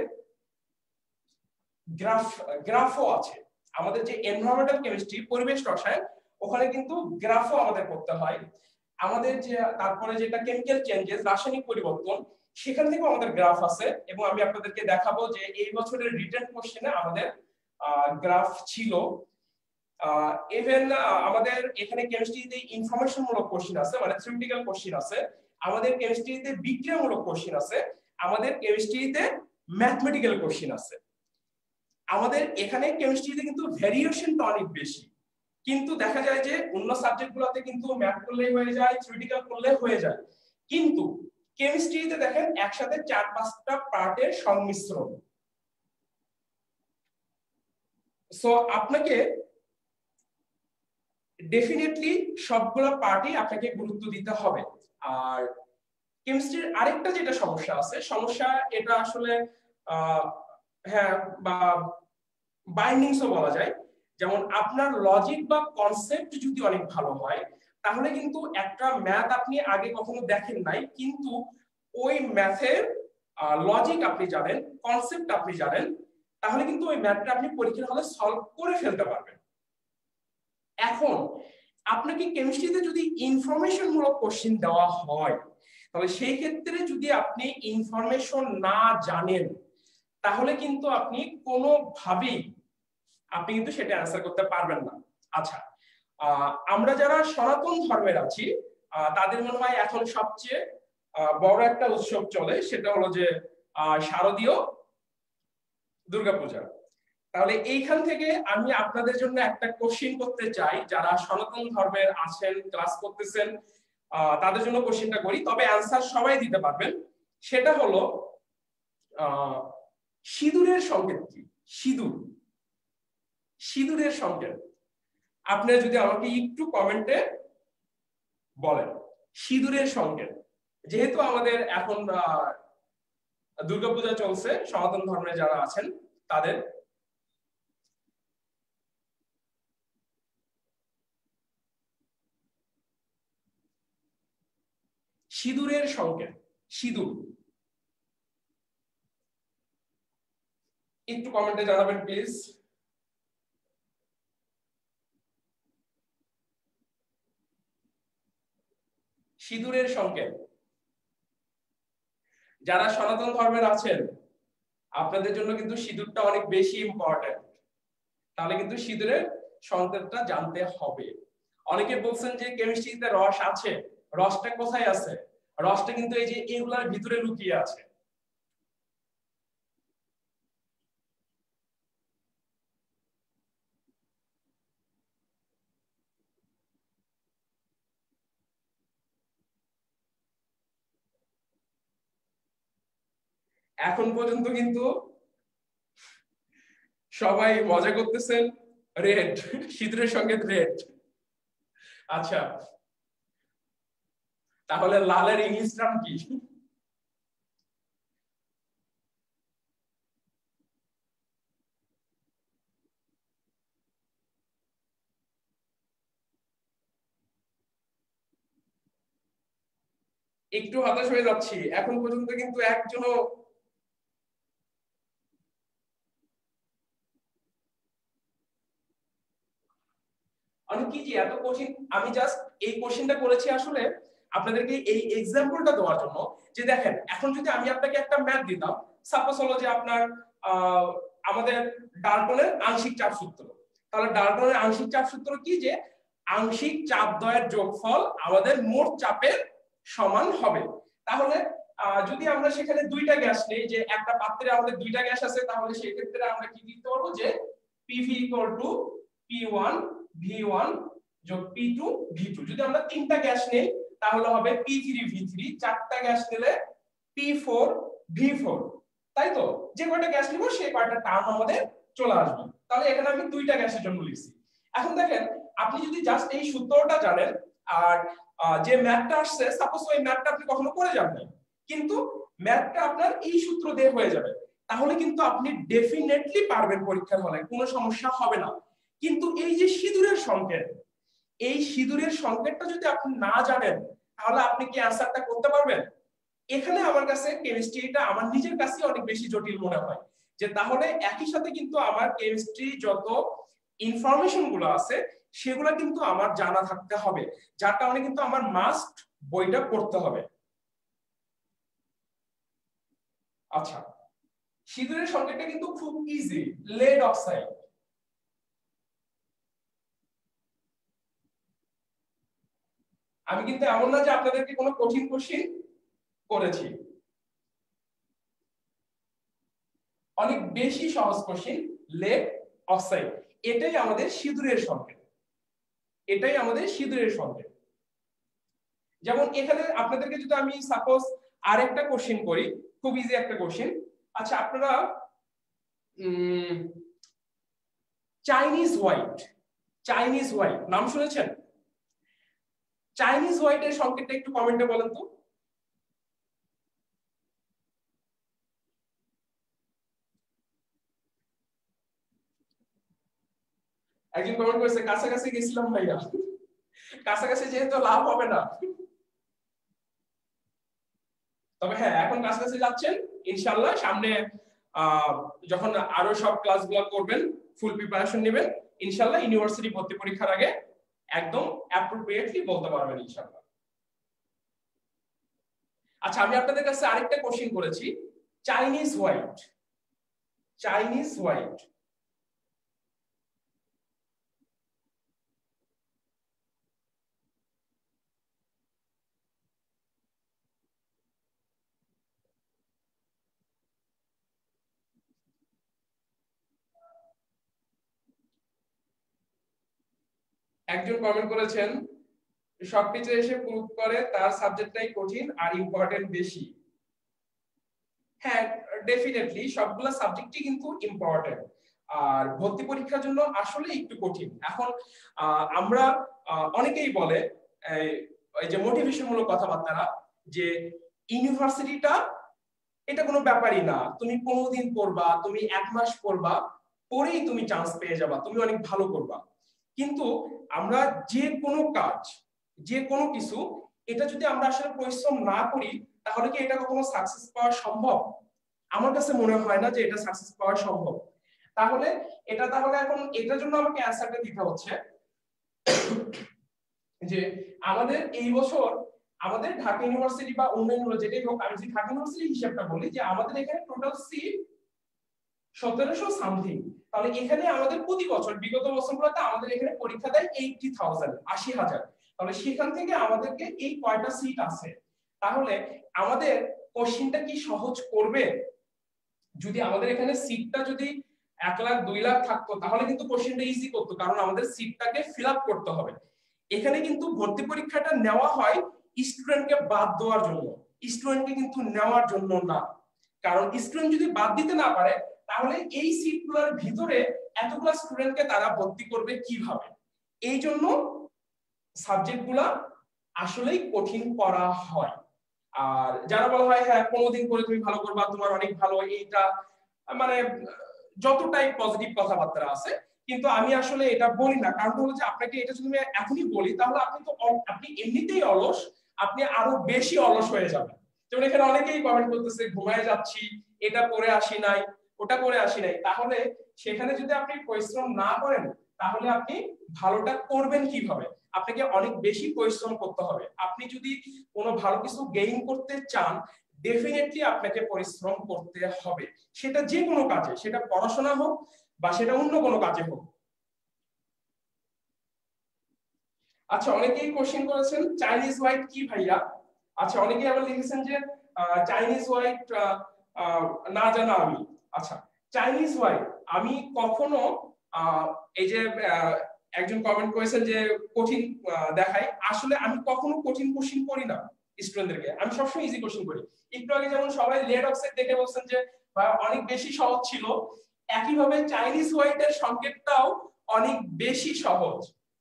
গ্রাফও আছে, আমাদের যে এনভায়রনমেন্টাল কেমিস্ট্রি পরিবেশ রসায়ন, ওখানে কিন্তু গ্রাফও আমাদের করতে হয়। আমাদের যে তারপরে যেটা কেমিক্যাল চেঞ্জেস, রাসায়নিক পরিবর্তন, সেখান থেকেও আমাদের গ্রাফ আছে। এবং আমি আপনাদেরকে দেখাবো যে এই বছরের রিটেন কোশ্চেনে আমাদের গ্রাফ ছিল। ইভেন আমাদের এখানে কেমিস্ট্রিতে ইনফরমেশন মূলক কোশ্চেন আছে, মানে থিওরিটিক্যাল কোশ্চেন আছে, আমাদের কেমিস্ট্রিতে বিক্রিয়ামূলক কোশ্চেন আছে, আমাদের কেমিস্ট্রিতে ম্যাথমেটিক্যাল কোশ্চেন আছে। আমাদের এখানে কেমিস্ট্রিতে কিন্তু ভেরিয়েশনটা অনেক বেশি, কিন্তু দেখা যায় যে অন্য সাবজেক্ট গুলোতে কিন্তু ম্যাথ করলেই হয়ে যায়, থিওরিটিক্যাল করলে হয়ে যায়, কিন্তু কেমিস্ট্রিতে দেখেন একসাথে 4-5টা পার্টের সংমিশ্রণ। সো আপনাকে ডেফিনেটলি সবগুলো পার্টই আপনাকে গুরুত্ব দিতে হবে। আর কেমিস্ট্রির আরেকটা যেটা সমস্যা আছে, সমস্যা এটা আসলে হ্যাঁ বা বাইন্ডিংসও বলা যায়। যেমন আপনার লজিক বা কনসেপ্ট যদি অনেক ভালো হয়, তাহলে কিন্তু একটা ম্যাথ আপনি আগে কখনো দেখেন নাই, কিন্তু ওই ম্যাথের লজিক আপনি জানেন, কনসেপ্ট আপনি জানেন, তাহলে কিন্তু ওই ম্যাথটা আপনি পরীক্ষার হলে সলভ করে ফেলতে পারবেন। এখন আপনাকে কেমিস্ট্রিতে যদি ইনফরমেশন মূলক কোশ্চেন দেওয়া হয়, তাহলে সেই ক্ষেত্রে যদি আপনি ইনফরমেশন না জানেন, তাহলে কিন্তু আপনি কোনোভাবেই আপনি কিন্তু সেটা অ্যান্সার করতে পারবেন না। আচ্ছা, আমরা যারা সনাতন ধর্মের আছি তাদের মনে হয় এখন সবচেয়ে বড় একটা উৎসব চলে, সেটা হলো যে শারদীয় দুর্গাপূজা। তাহলে এইখান থেকে আমি আপনাদের জন্য একটা কোশ্চিন করতে চাই, যারা সনাতন ধর্মের আছেন, ক্লাস করতেছেন, তাদের জন্য কোশ্চিনটা করি, তবে অ্যান্সার সবাই দিতে পারবেন। সেটা হলো সিঁদুরের সংকেত কি? সিঁদুর, সিঁদুরের সংকেত আপনারা যদি আমাকে একটু কমেন্টে বলেন। সিঁদুরের সংকেত, যেহেতু আমাদের এখন দুর্গাপূজা চলছে, সনাতন ধর্মে যারা আছেন তাদের, সিঁদুরের সংকেত, সিঁদুর, একটু কমেন্টে জানাবেন প্লিজ। সিঁদুরের সংকেত, যারা সনাতন ধর্মের আছেন আপনাদের জন্য কিন্তু সিঁদুরটা অনেক বেশি ইম্পর্টেন্ট, তাহলে কিন্তু সিঁদুরের সংকেতটা জানতে হবে। অনেকে বলছেন যে কেমিস্ট্রিতে রস আছে, রসটা কোথায় আছে? রসটা কিন্তু এই যে এগুলার ভিতরে লুকিয়ে আছে। এখন পর্যন্ত কিন্তু সবাই মজা করতেছেন, রেড, সিঁদুরের সংকেত রেড। আচ্ছা, তাহলে লালের ইংলিশ নাম কি? একটু হতাশ হয়ে যাচ্ছি, এখন পর্যন্ত কিন্তু একজনও মানে কি যে এত কঠিন। আমি জাস্ট এই কোশ্চেনটা করেছি আসলে আপনাদেরকে এই এক্সাম্পলটা দেওয়ার জন্য, যে দেখেন এখন যদি আমি আপনাকে একটা ম্যাথ দিতাম, সাপোজ হলো যে আপনার আমাদের ডাল্টনের আংশিক চাপ সূত্র, তাহলে ডাল্টনের আংশিক চাপ সূত্র কি? যে আংশিক চাপ দ্বয়ের যোগফল আমাদের মোট চাপের সমান হবে। তাহলে যদি আমরা সেখানে দুইটা গ্যাস নেই, যে একটা পাত্রে আমাদের দুইটা গ্যাস আছে, তাহলে সেই ক্ষেত্রে আমরা কি দিতে পারবো যে PV equal two P1 V1 যোগ P2 V2। যদি আমরা তিনটা গ্যাস নেই তাহলে হবে P3 V3, চারটা গ্যাস নিলে P4 V4, তাই তো? যে কয়টা গ্যাস নিব সেই কয়টা টার্ম আমাদের চলে আসবে। তাহলে এখানে আমি দুইটা গ্যাসের জন্য লিখছি। এখন দেখেন আপনি যদি জাস্ট এই সূত্রটা জানেন আর যে ম্যাথটা আসছে, সাপোজ ওই ম্যাথটা আপনি কখনো করে যাবেন, কিন্তু ম্যাথটা আপনার এই সূত্র দিয়ে হয়ে যাবে, তাহলে কিন্তু আপনি ডেফিনেটলি পারবেন পরীক্ষার হলে, কোনো সমস্যা হবে না। কিন্তু এই যে সিঁদুরের সংকেত, এই সিঁদুরের সংকেতটা যদি আপনি না জানেন তাহলে আপনি কি অ্যানসারটা করতে পারবেন? এখানে আমার কাছে কেমিস্ট্রিটা আমার নিজের কাছে অনেক বেশি জটিল মনে হয়, যে তাহলে একই সাথে কিন্তু আমার কেমিস্ট্রি যত ইনফরমেশন গুলো আছে সেগুলো কিন্তু আমার জানা থাকতে হবে, যার কারণে কিন্তু আমার মাস্ট বইটা পড়তে হবে। আচ্ছা, সিঁদুরের সংকেতটা কিন্তু খুব ইজি, লেড অক্সাইড। আমি কিন্তু এমন না যে আপনাদেরকে কোনো কঠিন কোশ্চেন করেছি, অনেক বেশি সহজ কোশ্চেন, লেড অক্সাইড। এটাই আমাদের সিঁদুরের সংকেত, এটাই আমাদের সিঁদুরের সংকেত। যেমন এখানে আপনাদেরকে যদি আমি সাপোজ আরেকটা কোশ্চেন করি, খুব ইজি একটা কোশ্চেন। আচ্ছা, আপনারা চাইনিজ হোয়াইট, চাইনিজ হোয়াইট নাম শুনেছেন? চাইনিজ হোয়াইটের সংকেতটা একটু কমেন্টে বলেন তো। একজন কমেন্ট করেছে কাছাকাছি গেছিলাম ভাইয়া। কাছাকাছি যেহেতু লাভ হবে না, তবে হ্যাঁ এখন কাছাকাছি যাচ্ছেন ইনশাআল্লাহ। সামনে যখন আরো সব ক্লাসগুলো করবেন, ফুল প্রিপারেশন নেবেন, ইনশাআল্লাহ ইউনিভার্সিটি ভর্তি পরীক্ষার আগে একদম অ্যাপ্রোপ্রিয়েটলি বলতে পারবেন ইনশাআল্লাহ। আচ্ছা, আমি আপনাদের কাছে আরেকটা কোশ্চেন করেছি, চাইনিজ হোয়াইট, চাইনিজ হোয়াইট একজন কমেন্ট করেছেন সব টিচার এসে প্রুভ করে তার সাবজেক্টটাই কঠিন আর ইম্পর্টেন্ট বেশি। হ্যাঁ, ডেফিনেটলি সবগুলা সাবজেক্টই কিন্তু ইম্পর্টেন্ট, আর ভর্তি পরীক্ষার জন্য আসলে একটু কঠিন। এখন আমরা অনেকেই বলে এই যে মোটিভেশনমূলক কথাবার্তা যে ইউনিভার্সিটিটা এটা কোনো ব্যাপারই না, তুমি 15 দিন পড়বা, তুমি 1 মাস পড়বা, পরেই তুমি চান্স পেয়ে যাবা, তুমি অনেক ভালো করবা। কিন্তু আমরা যে কোনো কাজ, যে কোনো কিছু, এটা যদি আমরা আসলে পরিশ্রম না করি তাহলে কি এটা কখনো সাকসেস পাওয়া সম্ভব? আমার কাছে মনে হয় না যে এটা সাকসেস পাওয়া সম্ভব। তাহলে এখন এটার জন্য আমাকে অ্যান্সারটা দিতে হচ্ছে যে আমাদের এই বছর আমাদের ঢাকা ইউনিভার্সিটি বা অন্য ইউনিভার্সিটি যেটাই হোক, আমি যদি ঢাকা ইউনিভার্সিটি হিসাবটা বলি যে আমাদের এখানে টোটাল সিট 1700 সামথিং। তাহলে এখানে আমাদের প্রতি বছর বিগত বছরগুলোতে আমাদের এখানে পরীক্ষা দেয় 80,000, 80,000। তাহলে সেখান থেকে আমাদেরকে এই কয়টা সিট আছে, তাহলে আমাদের কোশ্চেনটা কি সহজ করবে? যদি আমাদের এখানে সিটটা যদি 1 লাখ 2 লাখ থাকতো তাহলে কিন্তু কোশ্চেনটা ইজি করতো, কারণ আমাদের সিটটাকে ফিল আপ করতে হবে। এখানে কিন্তু ভর্তি পরীক্ষাটা নেওয়া হয় স্টুডেন্টকে বাদ দেওয়ার জন্য, স্টুডেন্টকে কিন্তু নেওয়ার জন্য না। কারণ স্টুডেন্ট যদি বাদ দিতে না পারে তাহলে এই সিটগুলোর ভিতরে এতগুলা স্টুডেন্টকে তারা ভর্তি করবে কিভাবে? এই জন্য সাবজেক্টগুলা আসলেই কঠিন করা হয়। আর যারা বলা হয় হ্যাঁ 15 দিন করে তুমি ভালো করবা, তোমার অনেক ভালো, এইটা মানে যতটাই পজিটিভ কথাবার্তা আছে, কিন্তু আমি আসলে এটা বলি না। কারণ হলো যে আপনাকে এটা যদি আমি এখনই বলি তাহলে আপনি এমনিতেই অলস, আপনি আরো বেশি অলস হয়ে যাবেন। যেমন এখানে অনেকেই কমেন্ট করতেছে ঘুমায় যাচ্ছি, এটা পড়ে আসি নাই, ওটা করে আসি নাই। তাহলে সেখানে যদি আপনি পরিশ্রম না করেন তাহলে আপনি ভালোটা করবেন কিভাবে? আপনাকে অনেক বেশি পরিশ্রম করতে হবে। আপনি যদি কোনো ভালো কিছু গেইন করতে চান ডেফিনেটলি আপনাকে পরিশ্রম করতে হবে, সেটা যে কোনো কাজে, সেটা পড়াশোনা হোক বা সেটা অন্য কোনো কাজে হোক। আচ্ছা, অনেকেই কোশ্চেন করেছেন চাইনিজ হোয়াইট কি ভাইয়া? আচ্ছা, অনেকেই আবার লিখেছেন যে চাইনিজ হোয়াইট না জানা আমি। আচ্ছা, চাইনিজ হোয়াইট আমি কখনো এই যে একজন কমেন্ট করেছেন যে কঠিন দেখাই, আসলে আমি কখনো কঠিন কোশ্চেন করি না স্টুডেন্টদেরকে, আমি সবসময় ইজি কোশ্চেন করি। একটু আগে যেমন সবাই লেড অক্সাইড দেখে বলছেন যে অনেক বেশি সহজ ছিল, একইভাবে চাইনিজ হোয়াইটের সংকেতটাও অনেক বেশি সহজ।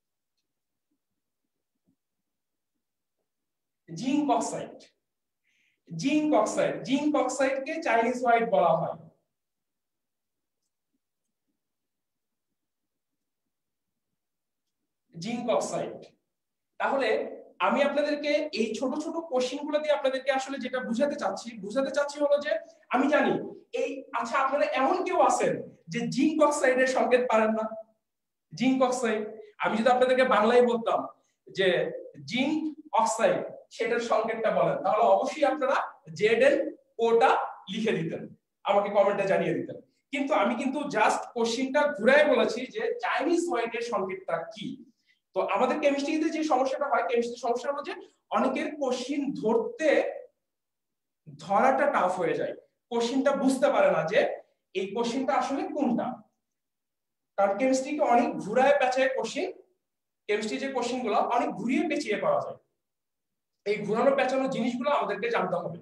জিঙ্ক অক্সাইড, জিঙ্ক অক্সাইডকে চাইনিজ হোয়াইট বলা হয়। Zinc oxide. তাহলে আমি আপনাদেরকে এই ছোট ছোট কোশ্চেন গুলো দিয়ে আপনাদেরকে আসলে যেটা বুঝাতে চাচ্ছি হলো যে আমি জানি এই, আচ্ছা আপনারা এমন কেউ আছেন যে জিঙ্ক অক্সাইডের সংকেত পারেন না? জিঙ্ক অক্সাইড আমি যদি আপনাদেরকে বাংলায় বলতাম যে জিঙ্ক অক্সাইড সেটার সংকেতটা বলেন, তাহলে অবশ্যই আপনারা জেড ওটা লিখে দিতেন, আমাকে কমেন্টে জানিয়ে দিতেন। কিন্তু আমি কিন্তু জাস্ট কোশ্চেনটা ঘুরায় বলেছি যে চাইনিজ হোয়াইটের সংকেতটা কি। তো আমাদের কেমিস্ট্রিতে যে সমস্যাটা হয়, কেমিস্ট্রির সমস্যা হলো যে অনেকের কোশ্চেন ধরাটা টাফ হয়ে যায়, কোশ্চেনটা বুঝতে পারে না যে এই কোশ্চেনটা আসলে কোনটা। কারণ কেমিস্ট্রিকে অনেক ঘুরায় পেঁচায় কোশ্চেন, কেমিস্ট্রি যে কোশ্চেন গুলো অনেক ঘুরিয়ে পেঁচিয়ে করা যায়, এই ঘুরানো পেঁচানো জিনিসগুলো আমাদেরকে জানতে হবে।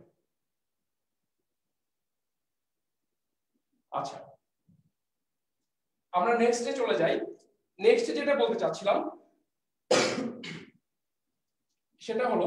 আচ্ছা, আমরা নেক্সটে চলে যাই। নেক্সটে যেটা বলতে চাচ্ছিলাম সেটা হলো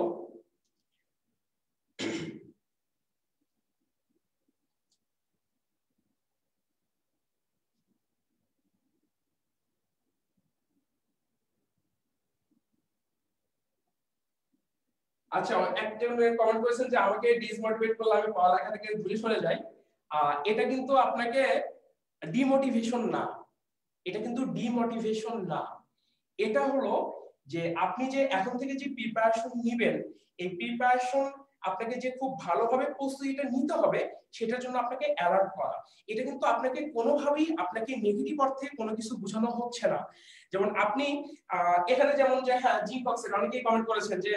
আচ্ছা, একজন কমেন্ট করেছেন যে আমাকে ডিসমোটিভেট করলে আমি পড়ালেখা থেকে দূরে সরে যাই। এটা কিন্তু আপনাকে ডিমোটিভেশন না, এটা কিন্তু ডিমোটিভেশন না, এটা হলো যে আপনি যে এখন থেকে যে প্রিপারেশন নেবেন, এই প্রিপারেশন আপনাকে যে খুব ভালোভাবে প্রস্তুতিটা নিতে হবে সেটার জন্য আপনাকে অ্যালার্ট করা। এটা কিন্তু আপনাকে কোনোভাবেই আপনাকে নেগেটিভ অর্থে কোনো কিছু বোঝানো হচ্ছে না। যেমন আপনি এখানে যেমন যে হ্যাঁ জিঙ্ক অক্সাইড, অনেকেই কমেন্ট করেছেন যে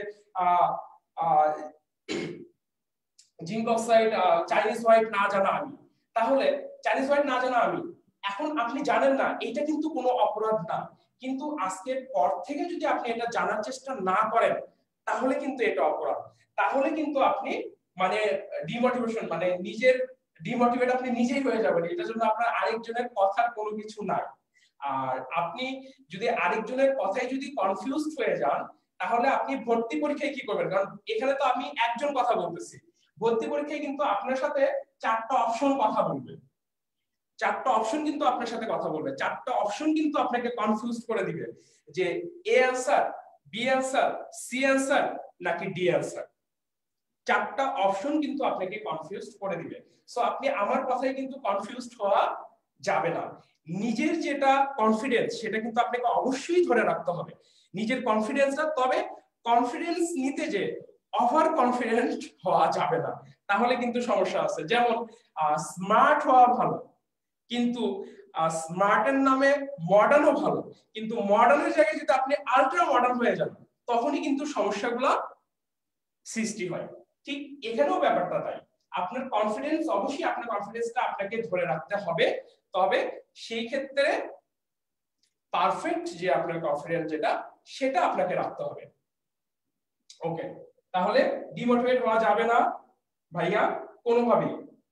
জিঙ্ক অক্সাইড চাইনিজ হোয়াইট না জানা আমি। তাহলে চাইনিজ হোয়াইট না জানা আমি, এখন আপনি জানেন না, এটা কিন্তু কোনো অপরাধ না। কিন্তু আজকের পর থেকে যদি আপনি এটা জানার চেষ্টা না করেন তাহলে কিন্তু এটা অপরাধ, তাহলে কিন্তু আপনি মানে ডিমোটিভেশন মানে নিজের ডিমোটিভেট আপনি নিজেই হয়ে যাবেন, এটার জন্য আপনার আরেকজনের কথার কোনো কিছু নাই। আর আপনি যদি আরেকজনের কথায় যদি কনফিউজড হয়ে যান তাহলে আপনি ভর্তি পরীক্ষায় কি করবেন, কারণ এখানে তো আমি একজন কথা বলতেছি, ভর্তি পরীক্ষায় কিন্তু আপনার সাথে চারটা অপশন কথা বলবে, চারটা অপশন কিন্তু আপনার সাথে কথা বলবে, চারটা অপশন কিন্তু আপনাকে কনফিউজ করে দিবে যে A answer, B answer, C answer নাকি ডি অ্যান্সার। চারটা অপশন কিন্তু আপনাকে কনফিউজ করে দিবে। সো আপনি আমার কথায় কিন্তু কনফিউজড হওয়া যাবে না। নিজের যেটা কনফিডেন্স সেটা কিন্তু আপনাকে অবশ্যই ধরে রাখতে হবে, নিজের কনফিডেন্সটা। তবে কনফিডেন্স নিতে যে ওভার কনফিডেন্ট হওয়া যাবে না, তাহলে কিন্তু সমস্যা আছে। যেমন স্মার্ট হওয়া ভালো, কিন্তু স্মার্টের নামে মডার্নও ভালো, কিন্তু মডার্নের জায়গায় যদি আপনি আলট্রা মডার্ন হয়ে যান তখনই কিন্তু সমস্যাগুলো সৃষ্টি হয়। ঠিক এখানেও ব্যাপারটা তাই, আপনার কনফিডেন্স অবশ্যই আপনার কনফিডেন্সটা আপনাকে ধরে রাখতে হবে, তবে সেই ক্ষেত্রে পারফেক্ট যে আপনার কনফিডেন্স যেটা সেটা আপনাকে রাখতে হবে। ওকে, তাহলে ডিমোটিভেট হওয়া যাবে না ভাইয়া কোনোভাবেই।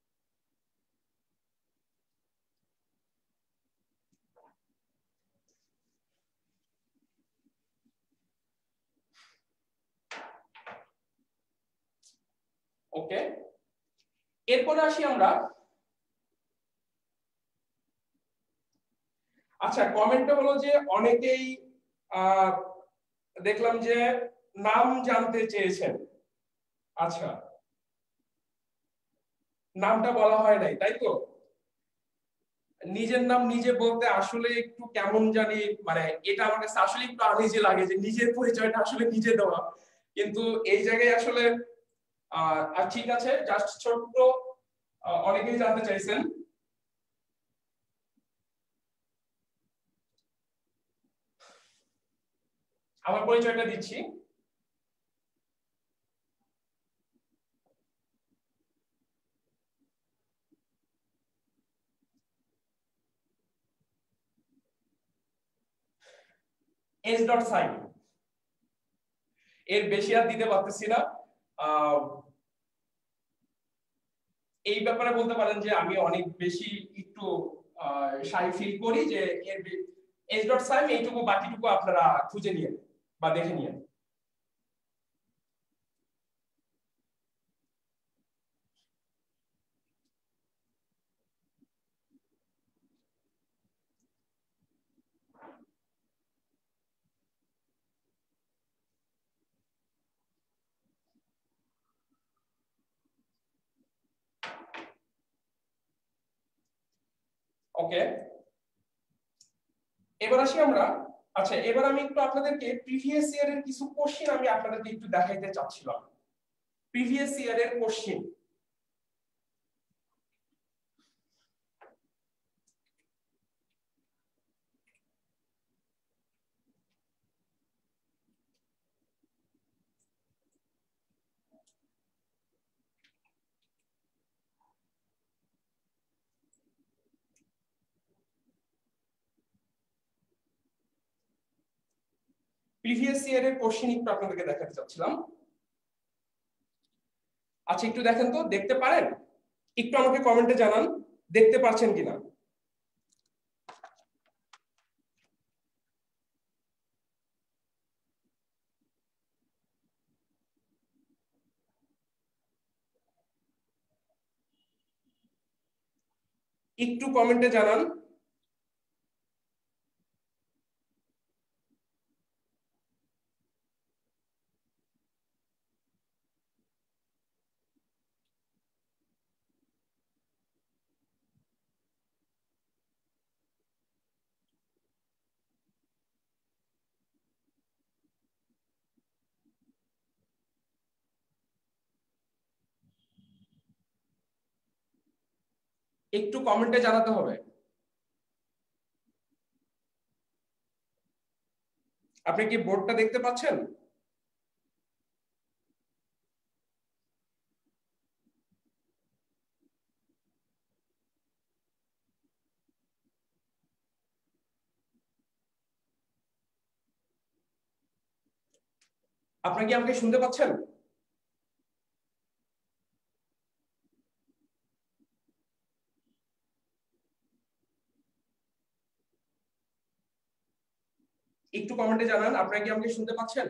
ওকে, এরপরে আসি আমরা। আচ্ছা, কমেন্টটা হলো যে অনেকেই দেখলাম যে নাম জানতে চেয়েছেন। আচ্ছা, নামটা বলা হয় নাই তাই তো? নিজের নাম নিজে বলতে আসলে একটু কেমন জানি, মানে এটা আমার কাছে আসলে একটু আনইজি লাগে যে নিজের পরিচয়টা আসলে নিজে দেওয়া, কিন্তু এই জায়গায় আসলে আর ঠিক আছে, জাস্ট ছোট্ট অনেকেই জানতে চাইছেন। আমার পরিচয়টা দিচ্ছি। এস ডট সাইন, এর বেশি আর দিতে পারতেছি না। এই ব্যাপারে বলতে পারেন যে আমি অনেক বেশি একটু শাই ফিল করি যে এর এস ডট সাইন এইটুকু, বাকিটুকু আপনারা খুঁজে নিয়েন বা দেখে নিয়েন। ওকে, এবার আসি আমরা। আচ্ছা, এবার আমি একটু আপনাদেরকে প্রিভিয়াস ইয়ারের কিছু কোশ্চেন আমি আপনাদেরকে একটু দেখাইতে চাচ্ছিলাম, প্রিভিয়াস ইয়ারের কোশ্চেন। প্রিভিয়াস ইয়ারের কোশ্চেন একটু আপনাদেরকে দেখাতে চাচ্ছিলাম। আচ্ছা, একটু দেখেন তো, দেখতে পারেন? একটু আমাকে কমেন্টে জানান দেখতে পাচ্ছেন কিনা। একটু কমেন্টে জানান। একটু কমেন্টে জানাতে হবে। আপনি কি বোর্ডটা দেখতে পাচ্ছেন? আপনারা কি আমাকে শুনতে পাচ্ছেন? একটু কমেন্টে জানান আপনারা কি আমাকে শুনতে পাচ্ছেন?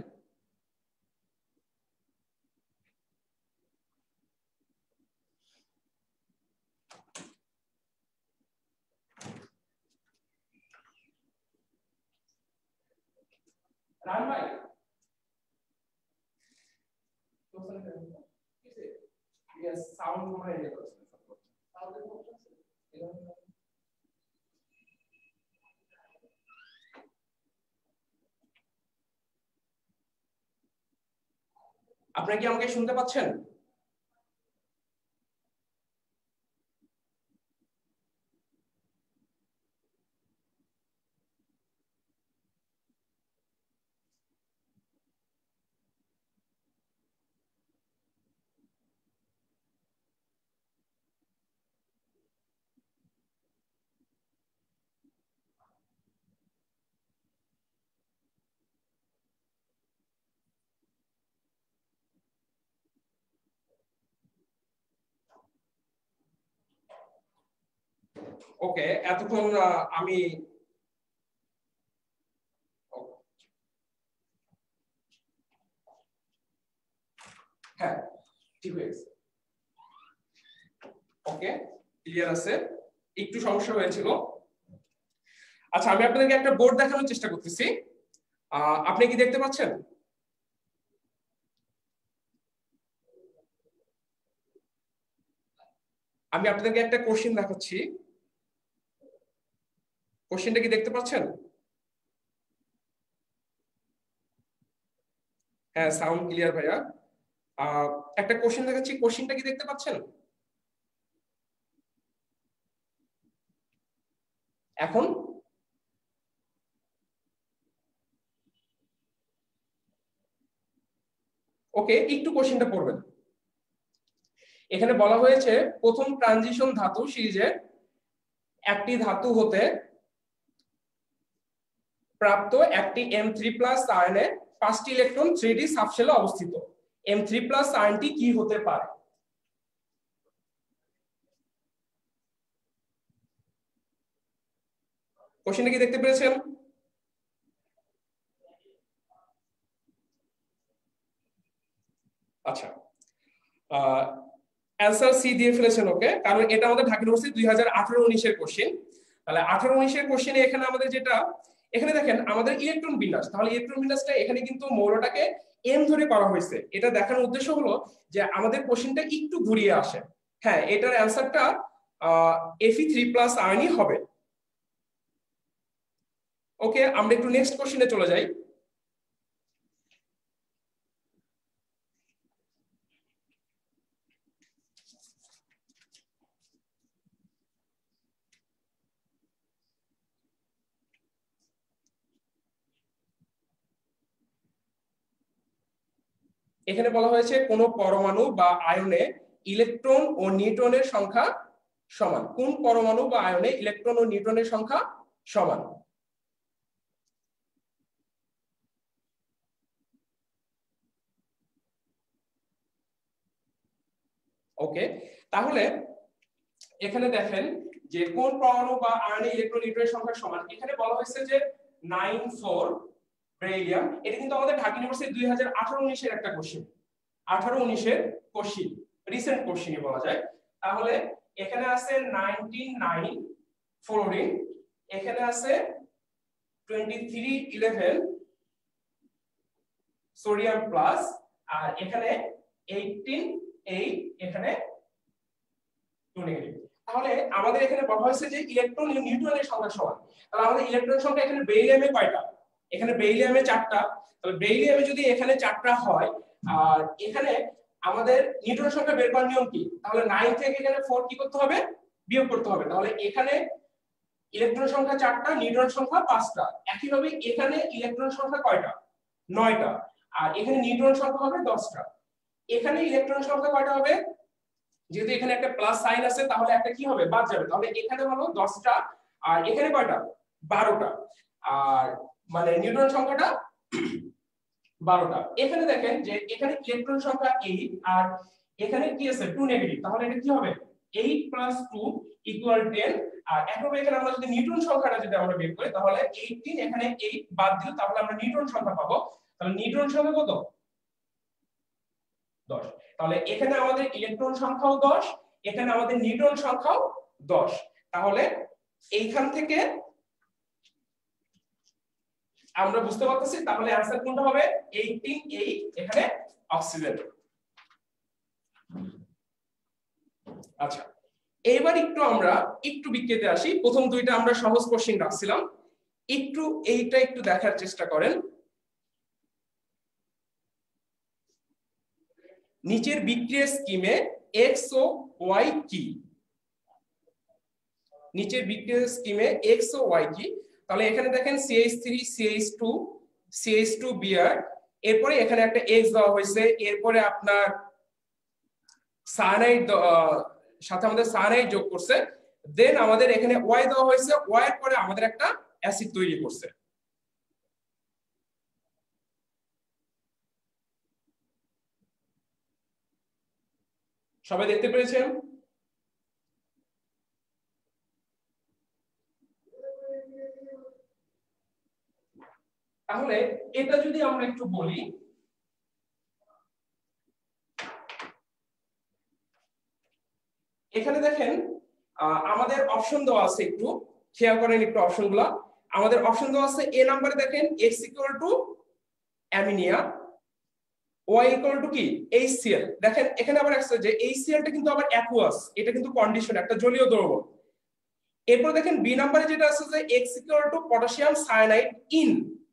রান ভাই यस साउंड हमारा ये আপনারা কি আমাকে শুনতে পাচ্ছেন? ওকে, এতক্ষণ আমি হ্যাঁ ঠিক হয়ে গেছে। ওকে ক্লিয়ার আছে, একটু সমস্যা হয়েছিল। আচ্ছা আমি আপনাদেরকে একটা বোর্ড দেখানোর চেষ্টা করতেছি, আপনি কি দেখতে পাচ্ছেন? আমি আপনাদেরকে একটা কোশ্চেন দেখাচ্ছি, কোশ্চেনটা কি দেখতে পাচ্ছেন? হ্যাঁ সাউন্ড ক্লিয়ার ভাইয়া। একটা কোশ্চেন দেখাচ্ছি, কোশ্চেনটা কি দেখতে পাচ্ছেন এখন? ওকে একটু কোশ্চেনটা পড়বেন। এখানে বলা হয়েছে প্রথম ট্রানজিশন ধাতু সিরিজে একটি ধাতু হতে প্রাপ্ত একটি M3+ আয়নে 5টি ইলেকট্রন 3D সাবশেলে অবস্থিত। M3+ আয়নটি কি হতে পারে? কোশ্চেনটা কি দেখতে পেরেছেন? আচ্ছা অ্যান্সার সি দিয়ে ফেলেছেন। ওকে, কারণ এটা আমাদের ঢাকা ইউনিভার্সিটি 2018-19 এর কোশ্চেন। তাহলে 18-19 এর কোশ্চেনে এখানে আমাদের যেটা, এখানে দেখেন আমাদের ইলেকট্রন বিন্যাস, তাহলে ইলেকট্রন বিন্যাসটা এখানে কিন্তু মৌলটাকে এম ধরে করা হয়েছে। এটা দেখানোর উদ্দেশ্য হলো যে আমাদের কোশ্চেনটা একটু ঘুরিয়ে আসে। হ্যাঁ এটার অ্যান্সারটা Fe3+ আয়নই হবে। ওকে আমরা একটু নেক্সট কোশ্চেনে চলে যাই। এখানে বলা হয়েছে কোন পরমাণু বা আয়নে ইলেকট্রন ও নিউট্রনের সংখ্যা সমান। কোন পরমাণু বা আয়নে ইলেকট্রন ও নিউট্রনের সংখ্যা সমান? ওকে তাহলে এখানে দেখেন যে কোন পরমাণু বা আয়নে ইলেকট্রন নিউট্রনের সংখ্যা সমান। এখানে বলা হয়েছে যে 9,4 বেরিলিয়াম। এটা কিন্তু আমাদের ঢাকা ইউনিভার্সিটি 2018-19 এর একটা কোশ্চেন, 18-19 এর কোশ্চেন, রিসেন্ট কোশ্চেনই বলা যায়। তাহলে এখানে আছে 19,9 ফ্লোরিন, এখানে আছে 2311 সোডিয়াম প্লাস, আর এখানে 18,8 এখানে 2 নেগেটিভ। তাহলে আমাদের এখানে বলা হয়েছে যে ইলেকট্রন ও নিউট্রনের সংখ্যা সমান। তাহলে আমাদের ইলেকট্রনের সংখ্যা এখানে বেরিলিয়ামে কয়টা? এখানে বেরিলিয়ামে 4টা। তাহলে বেরিলিয়ামে যদি এখানে 4টা হয় আর এখানে আমাদের নিউট্রনের সংখ্যা বের করার নিয়ম কি? তাহলে 9 থেকে এখানে 4 কি করতে হবে? বিয়োগ করতে হবে। তাহলে এখানে ইলেকট্রনের সংখ্যা 4টা, নিউট্রনের সংখ্যা 5টা। একইভাবে এখানে ইলেকট্রনের সংখ্যা কয়টা? 9টা। আর এখানে নিউট্রনের সংখ্যা হবে 10টা। এখানে ইলেকট্রনের সংখ্যা কয়টা হবে? যেহেতু এখানে একটা প্লাস সাইন আছে তাহলে একটা কি হবে? বাদ যাবে। তাহলে এখানে হলো 10টা আর এখানে কয়টা? 12টা। আর মানে নিউট্রন সংখ্যাটা 12টা। এখানে দেখেন যে এখানে ইলেকট্রন সংখ্যা 8 আর এখানে কি আছে 2 নেগেটিভ, তাহলে এটা কি হবে 8 + 2 = 10। আর একইভাবে এখানে আমরা যদি নিউটন সংখ্যাটা যদি আমরা বের করি তাহলে 18, এখানে 8 বাদ দিলে তাহলে আমরা নিউটন সংখ্যা পাবো। তাহলে নিউটন সংখ্যা কত 10। তাহলে এখানে আমাদের ইলেকট্রন সংখ্যাও 10, এখানে আমাদের নিউটন সংখ্যাও 10। তাহলে এইখান থেকে আমরা বুঝতে পারতেছি তাহলে आंसर কোনটা হবে 18, 8 এখানে অক্সিজেন। আচ্ছা, এবার আমরা একটু বিক্রিয়াতে আসি। প্রথম দুইটা আমরা সহজ কোশ্চেন রাখছিলাম, এইটা একটু দেখার চেষ্টা করেন। নিচের বিক্রিয়া স্কিমে x ও y কি? নিচের বিক্রিয়া স্কিমে x ও y কি? তাহলে এখানে দেখেন CH3 CH2 CH2Br, এরপরে এখানে একটা x দেওয়া হয়েছে, এরপরে আপনার সায়ানাইড সাথে আমাদের সায়ানাইড যোগ করছে, দেন আমাদের এখানে y দেওয়া হয়েছে, y এর পরে আমাদের একটা অ্যাসিড তৈরি করছে। সবাই দেখতে পেরেছেন? তাহলে এটা যদি আমরা একটু বলি, এখানে দেখেন আমাদের অপশন দেওয়া আছে, একটু খেয়াল করেন একটু অপশনগুলো। আমাদের অপশন দেওয়া আছে এ নম্বরে দেখেন x = অ্যামিনিয়া, y = কি HCl। দেখেন এখানে আবার আছে যে HCl টা কিন্তু আবার অ্যাকুয়াস, এটা কিন্তু কন্ডিশন, একটা জলীয় দ্রবণ। এরপর দেখেন বি নম্বরে যেটা আছে যে x = potassium cyanide in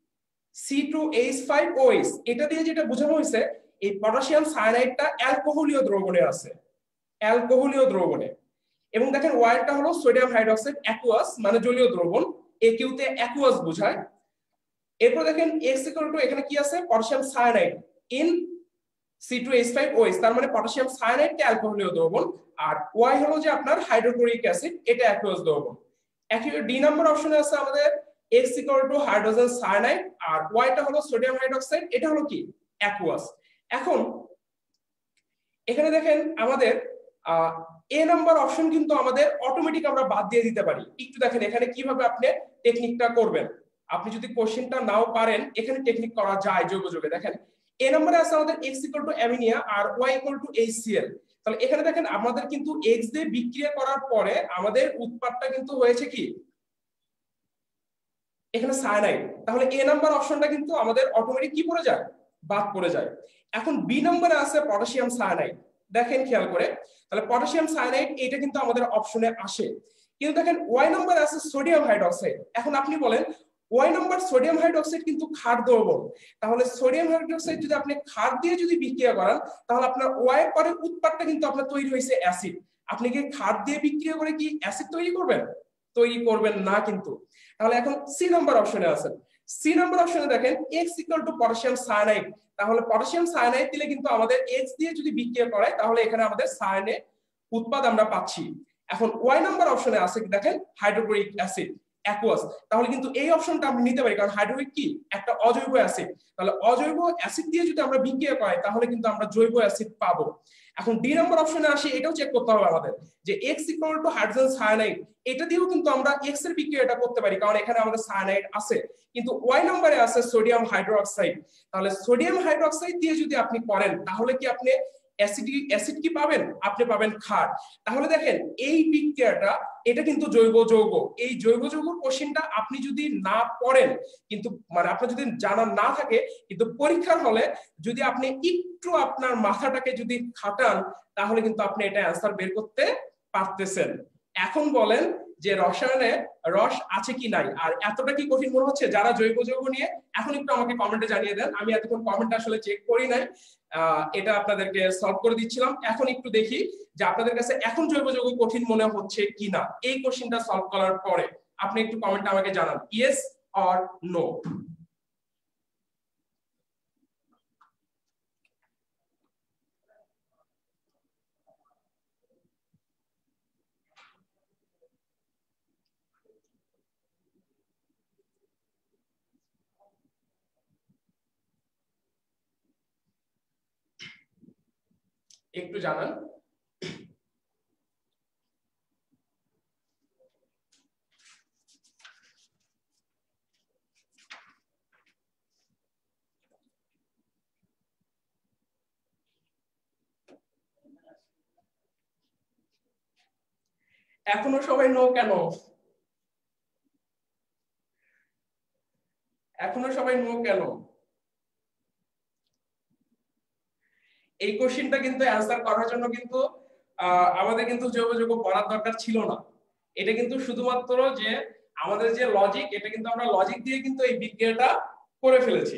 C2H5OH, এটা দিয়ে যেটা বোঝানো হয়েছে এই পটাশিয়াম সায়ানাইডটা অ্যালকোহলীয় দ্রবণে আছে, অ্যালকোহলীয় দ্রবণে। এবং দেখেন ওয়াইটা হলো সোডিয়াম হাইড্রোক্সাইড অ্যাকুয়াস, মানে জলীয় দ্রবণ, AQ তে অ্যাকুয়াস বোঝায়। এরপর দেখেন x = এখানে কি আছে পটাশিয়াম সায়ানাইড ইন C2H5OH, তার মানে পটাশিয়াম সায়ানাইডটা অ্যালকোহলীয় দ্রবণ, আর y হলো যে আপনার হাইড্রোক্লোরিক অ্যাসিড, এটা অ্যাকুয়াস দ্রবণ। একই ডি নাম্বার অপশনে আছে আমাদের x = হাইড্রোজেন সায়ানাইড আর ওয়াইটা হলো সোডিয়াম হাইড্রোক্সাইড, এটা হলো কি অ্যাকুয়াস। এখন এখানে দেখেন আমাদের এ নাম্বার অপশন কিন্তু আমাদের অটোমেটিক আমরা বাদ দিয়ে দিতে পারি। একটু দেখেন এখানে কিভাবে আপনি টেকনিকটা করবেন। আপনি যদি কোশ্চেনটা নাও পারেন, এখানে টেকনিক করা যায় জৈব যৌগে। দেখেন এ নম্বরে আছে আমাদের x = অ্যামিনিয়া আর y = HCl। তাহলে এখানে দেখেন আমাদের কিন্তু x দিয়ে বিক্রিয়া করার পরে আমাদের উৎপাদটা কিন্তু হয়েছে কি এখানে সায়ানাইড। তাহলে এ নাম্বার অপশনটা কিন্তু আমাদের অটোমেটিক কি পড়ে যায় বাদ পড়ে যায়। এখন বি নম্বরে আছে পটাশিয়াম সায়ানাইড, দেখেন খেয়াল করে, তাহলে পটাশিয়াম সায়ানাইড এটা কিন্তু আমাদের অপশনে আসে। কিন্তু দেখেন ওয়াই নম্বরে আছে সোডিয়াম হাইড্রোক্সাইড। এখন আপনি বলেন ওয়াই নম্বর সোডিয়াম হাইড্রোক্সাইড কিন্তু ক্ষার দ্রবণ, তাহলে সোডিয়াম হাইড্রোক্সাইড যদি আপনি ক্ষার দিয়ে যদি বিক্রিয়া করান তাহলে আপনার ওয়াই এর পরে উৎপাদটা কিন্তু আপনার তৈরি হয়েছে অ্যাসিড। আপনি কি ক্ষার দিয়ে বিক্রিয়া করে কি অ্যাসিড তৈরি করবেন? তৈরি করবেন না কিন্তু। তাহলে এখন সি নাম্বার অপশনে আছেন, সি নাম্বার অপশনে দেখেন x = পটাশিয়াম সায়ানাইড, তাহলে পটাশিয়াম সায়ানাইড দিলে কিন্তু আমাদের x দিয়ে যদি বিক্রিয়া করায় তাহলে এখানে আমাদের সায়ানাইড উৎপাদ আমরা পাচ্ছি। এখন ওয়াই নাম্বার অপশনে আছে দেখেন হাইড্রোক্লোরিক অ্যাসিড অ্যাকুয়াস, তাহলে কিন্তু এই অপশনটা আমরা নিতে পারি, কারণ হাইড্রোক্লোরিক কি একটা অজৈব অ্যাসিড, তাহলে অজৈব অ্যাসিড দিয়ে যদি আমরা বিক্রিয়া করাই তাহলে কিন্তু আমরা জৈব অ্যাসিড পাবো। এখন ডি নাম্বার অপশনে আসি, এটাও চেক করতে হবে আমাদের যে x = হাইড্রোজেন সায়ানাইড, এটা দিয়েও কিন্তু আমরা x এর বিক্রিয়াটা করতে পারি, কারণ এখানে আমাদের সায়ানাইড আছে। কিন্তু ওয়াই নম্বরে আছে সোডিয়াম হাইড্রোক্সাইড, তাহলে সোডিয়াম হাইড্রোক্সাইড দিয়ে যদি আপনি করেন তাহলে কি আপনি অ্যাসিড কি পাবেন? আপনি পাবেন ক্ষার। তাহলে দেখেন এই বিক্রিয়াটা এটা কিন্তু জৈব যৌগ, এই জৈব যৌগের কোশ্চেনটা আপনি যদি না পড়েন কিন্তু মানে আপনার যদি জানা না থাকে, কিন্তু পরীক্ষার হলে যদি আপনি একটু আপনার মাথাটাকে যদি খাটান তাহলে কিন্তু আপনি এটা অ্যান্সার বের করতে পারতেছেন। এখন বলেন যে রসায়নে রস আছে কি নাই, আর এতটা কি কঠিন মনে হচ্ছে যারা জৈব যৌগ নিয়ে? এখন একটু আমাকে কমেন্টে জানিয়ে দেন, আমি এতক্ষণ কমেন্ট আসলে চেক করি নাই, এটা আপনাদেরকে সলভ করে দিচ্ছিলাম। এখন একটু দেখি যে আপনাদের কাছে এখন জৈব যৌগ কঠিন মনে হচ্ছে কিনা এই কোশ্চেনটা সলভ করার পরে। আপনি একটু কমেন্টে আমাকে জানান ইয়েস অর নো। একটু জানান। এখনো সবাই নো কেন? এখনো সবাই নো কেন? এই কোশ্চেনটা কিন্তু অ্যান্সার করার জন্য কিন্তু আমাদের কিন্তু যোগাযোগ করার দরকার ছিল না। এটা কিন্তু শুধুমাত্র যে আমাদের যে লজিক, এটা কিন্তু আমরা লজিক দিয়ে কিন্তু এই বিক্রিয়াটা করে ফেলেছি।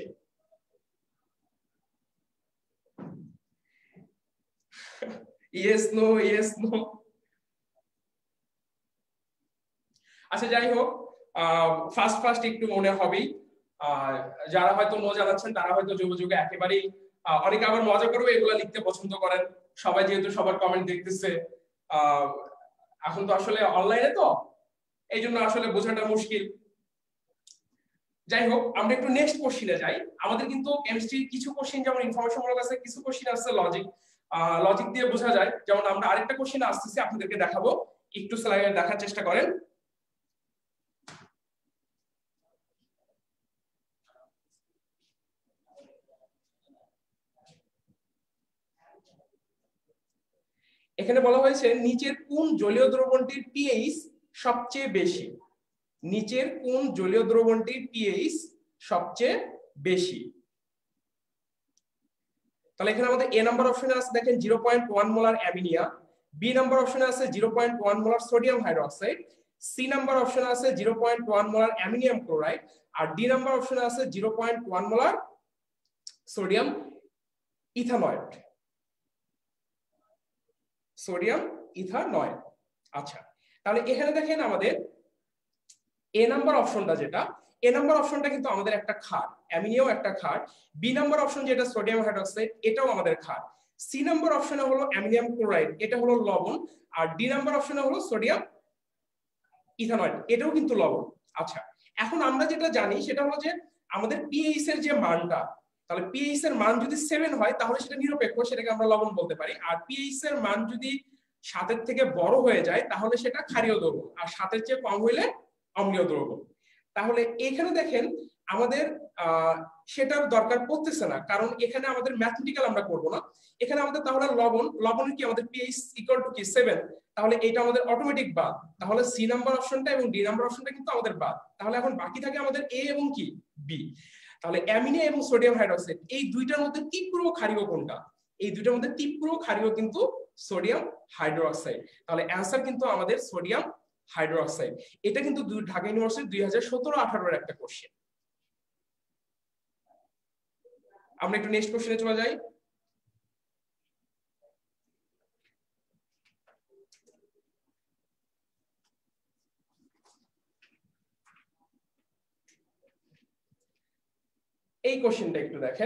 Yes no yes no. আচ্ছা যাই হোক, ফার্স্ট ফার্স্ট একটু মনে হবেই। যারা হয়তো নো জানাচ্ছেন তারা হয়তো যোগাযোগে একেবারেই অনেকে আবার মজা করবে, এগুলা লিখতে পছন্দ করেন। সবাই যেহেতু সবার কমেন্ট দেখতেছে, এখন তো আসলে অনলাইনে তো এই জন্য আসলে বোঝাটা মুশকিল। যাই হোক, আমরা একটু নেক্সট কোশ্চিনে যাই। আমাদের কিন্তু কেমিস্ট্রির কিছু কোশ্চিন যেমন ইনফরমেশনমূলক আছে, কিছু কোশ্চিন আছে লজিক, লজিক দিয়ে বোঝা যায়। যেমন আমরা আরেকটা কোশ্চিন আসতেছি, আপনাদেরকে দেখাবো, একটু স্লাইডে দেখার চেষ্টা করেন। এখানে বলা হয়েছে নিচের কোন জলীয় দ্রবণটির পিএইচ সবচেয়ে বেশি? নিচের কোন জলীয় দ্রবণটির পিএইচ সবচেয়ে বেশি? তাহলে এখানে আমাদের এ নাম্বার অপশনে আছে দেখেন 0.1 মোলার অ্যামিনিয়া, বি নাম্বার অপশনে আছে 0.1 molar sodium hydroxide, C number অপশনে আছে 0.1 মোলার অ্যামিনিয়াম ক্লোরাইড, আর ডি নাম্বার অপশনে আছে 0.1 molar sodium ethanoate. Sodium ethanoate. আচ্ছা, তাহলে এখানে দেখেন আমাদের এ নাম্বার অপশনটা যেটা, এ নাম্বার অপশনটা কিন্তু আমাদের একটা ক্ষার, অ্যামিনিয়াও একটা ক্ষার। বি নাম্বার অপশন যেটা সোডিয়াম হাইড্রোক্সাইড, এটাও আমাদের ক্ষার। সি নাম্বার অপশনে হলো অ্যামিনিয়াম ক্লোরাইড, এটা হলো লবণ। আর ডি নাম্বার অপশনে হলো সোডিয়াম ইথানয়েড, এটাও কিন্তু লবণ। আচ্ছা, এখন আমরা যেটা জানি সেটা হলো যে আমাদের পিএইচ এর যে মানটা, তাহলে পিএইচ এর মান যদি 7 হয় তাহলে সেটা নিরপেক্ষ, সেটাকে আমরা লবণ বলতে পারি। আর পিএইচ এর মান যদি 7 থেকে বড় হয়ে যায় তাহলে সেটা ক্ষারীয় দ্রবণ, আর 7 চেয়ে কম হইলে অম্লীয় দ্রবণ। তাহলে এখানে দেখেন আমাদের সেটার দরকার পড়তেছে না, কারণ এখানে আমাদের ম্যাথমেটিক্যাল আমরা করব না। এখানে আমাদের তাহলে লবণের কি আমাদের পিএইচ ইকুয়াল টু কি 7, তাহলে এটা আমাদের অটোমেটিক বাদ। তাহলে সি নাম্বার অপশনটা এবং ডি নাম্বার অপশনটা কিন্তু আমাদের বাদ। তাহলে এখন বাকি থাকে আমাদের এ এবং কি বি। তাহলে অ্যামিনিয়া এবং সোডিয়াম হাইড্রোক্সাইড, এই দুইটার মধ্যে তীব্র ক্ষারীয় কোনটা? এই দুইটার মধ্যে তীব্র ক্ষারীয় কিন্তু সোডিয়াম হাইড্রোক্সাইড। তাহলে অ্যান্সার কিন্তু আমাদের সোডিয়াম হাইড্রোক্সাইড। এটা কিন্তু ঢাকা ইউনিভার্সিটি 2017-18 একটা কোশ্চেন। আমরা একটু নেক্সট কোশ্চেনে চলে যাই। এই কোশ্চেনটা একটু দেখেন।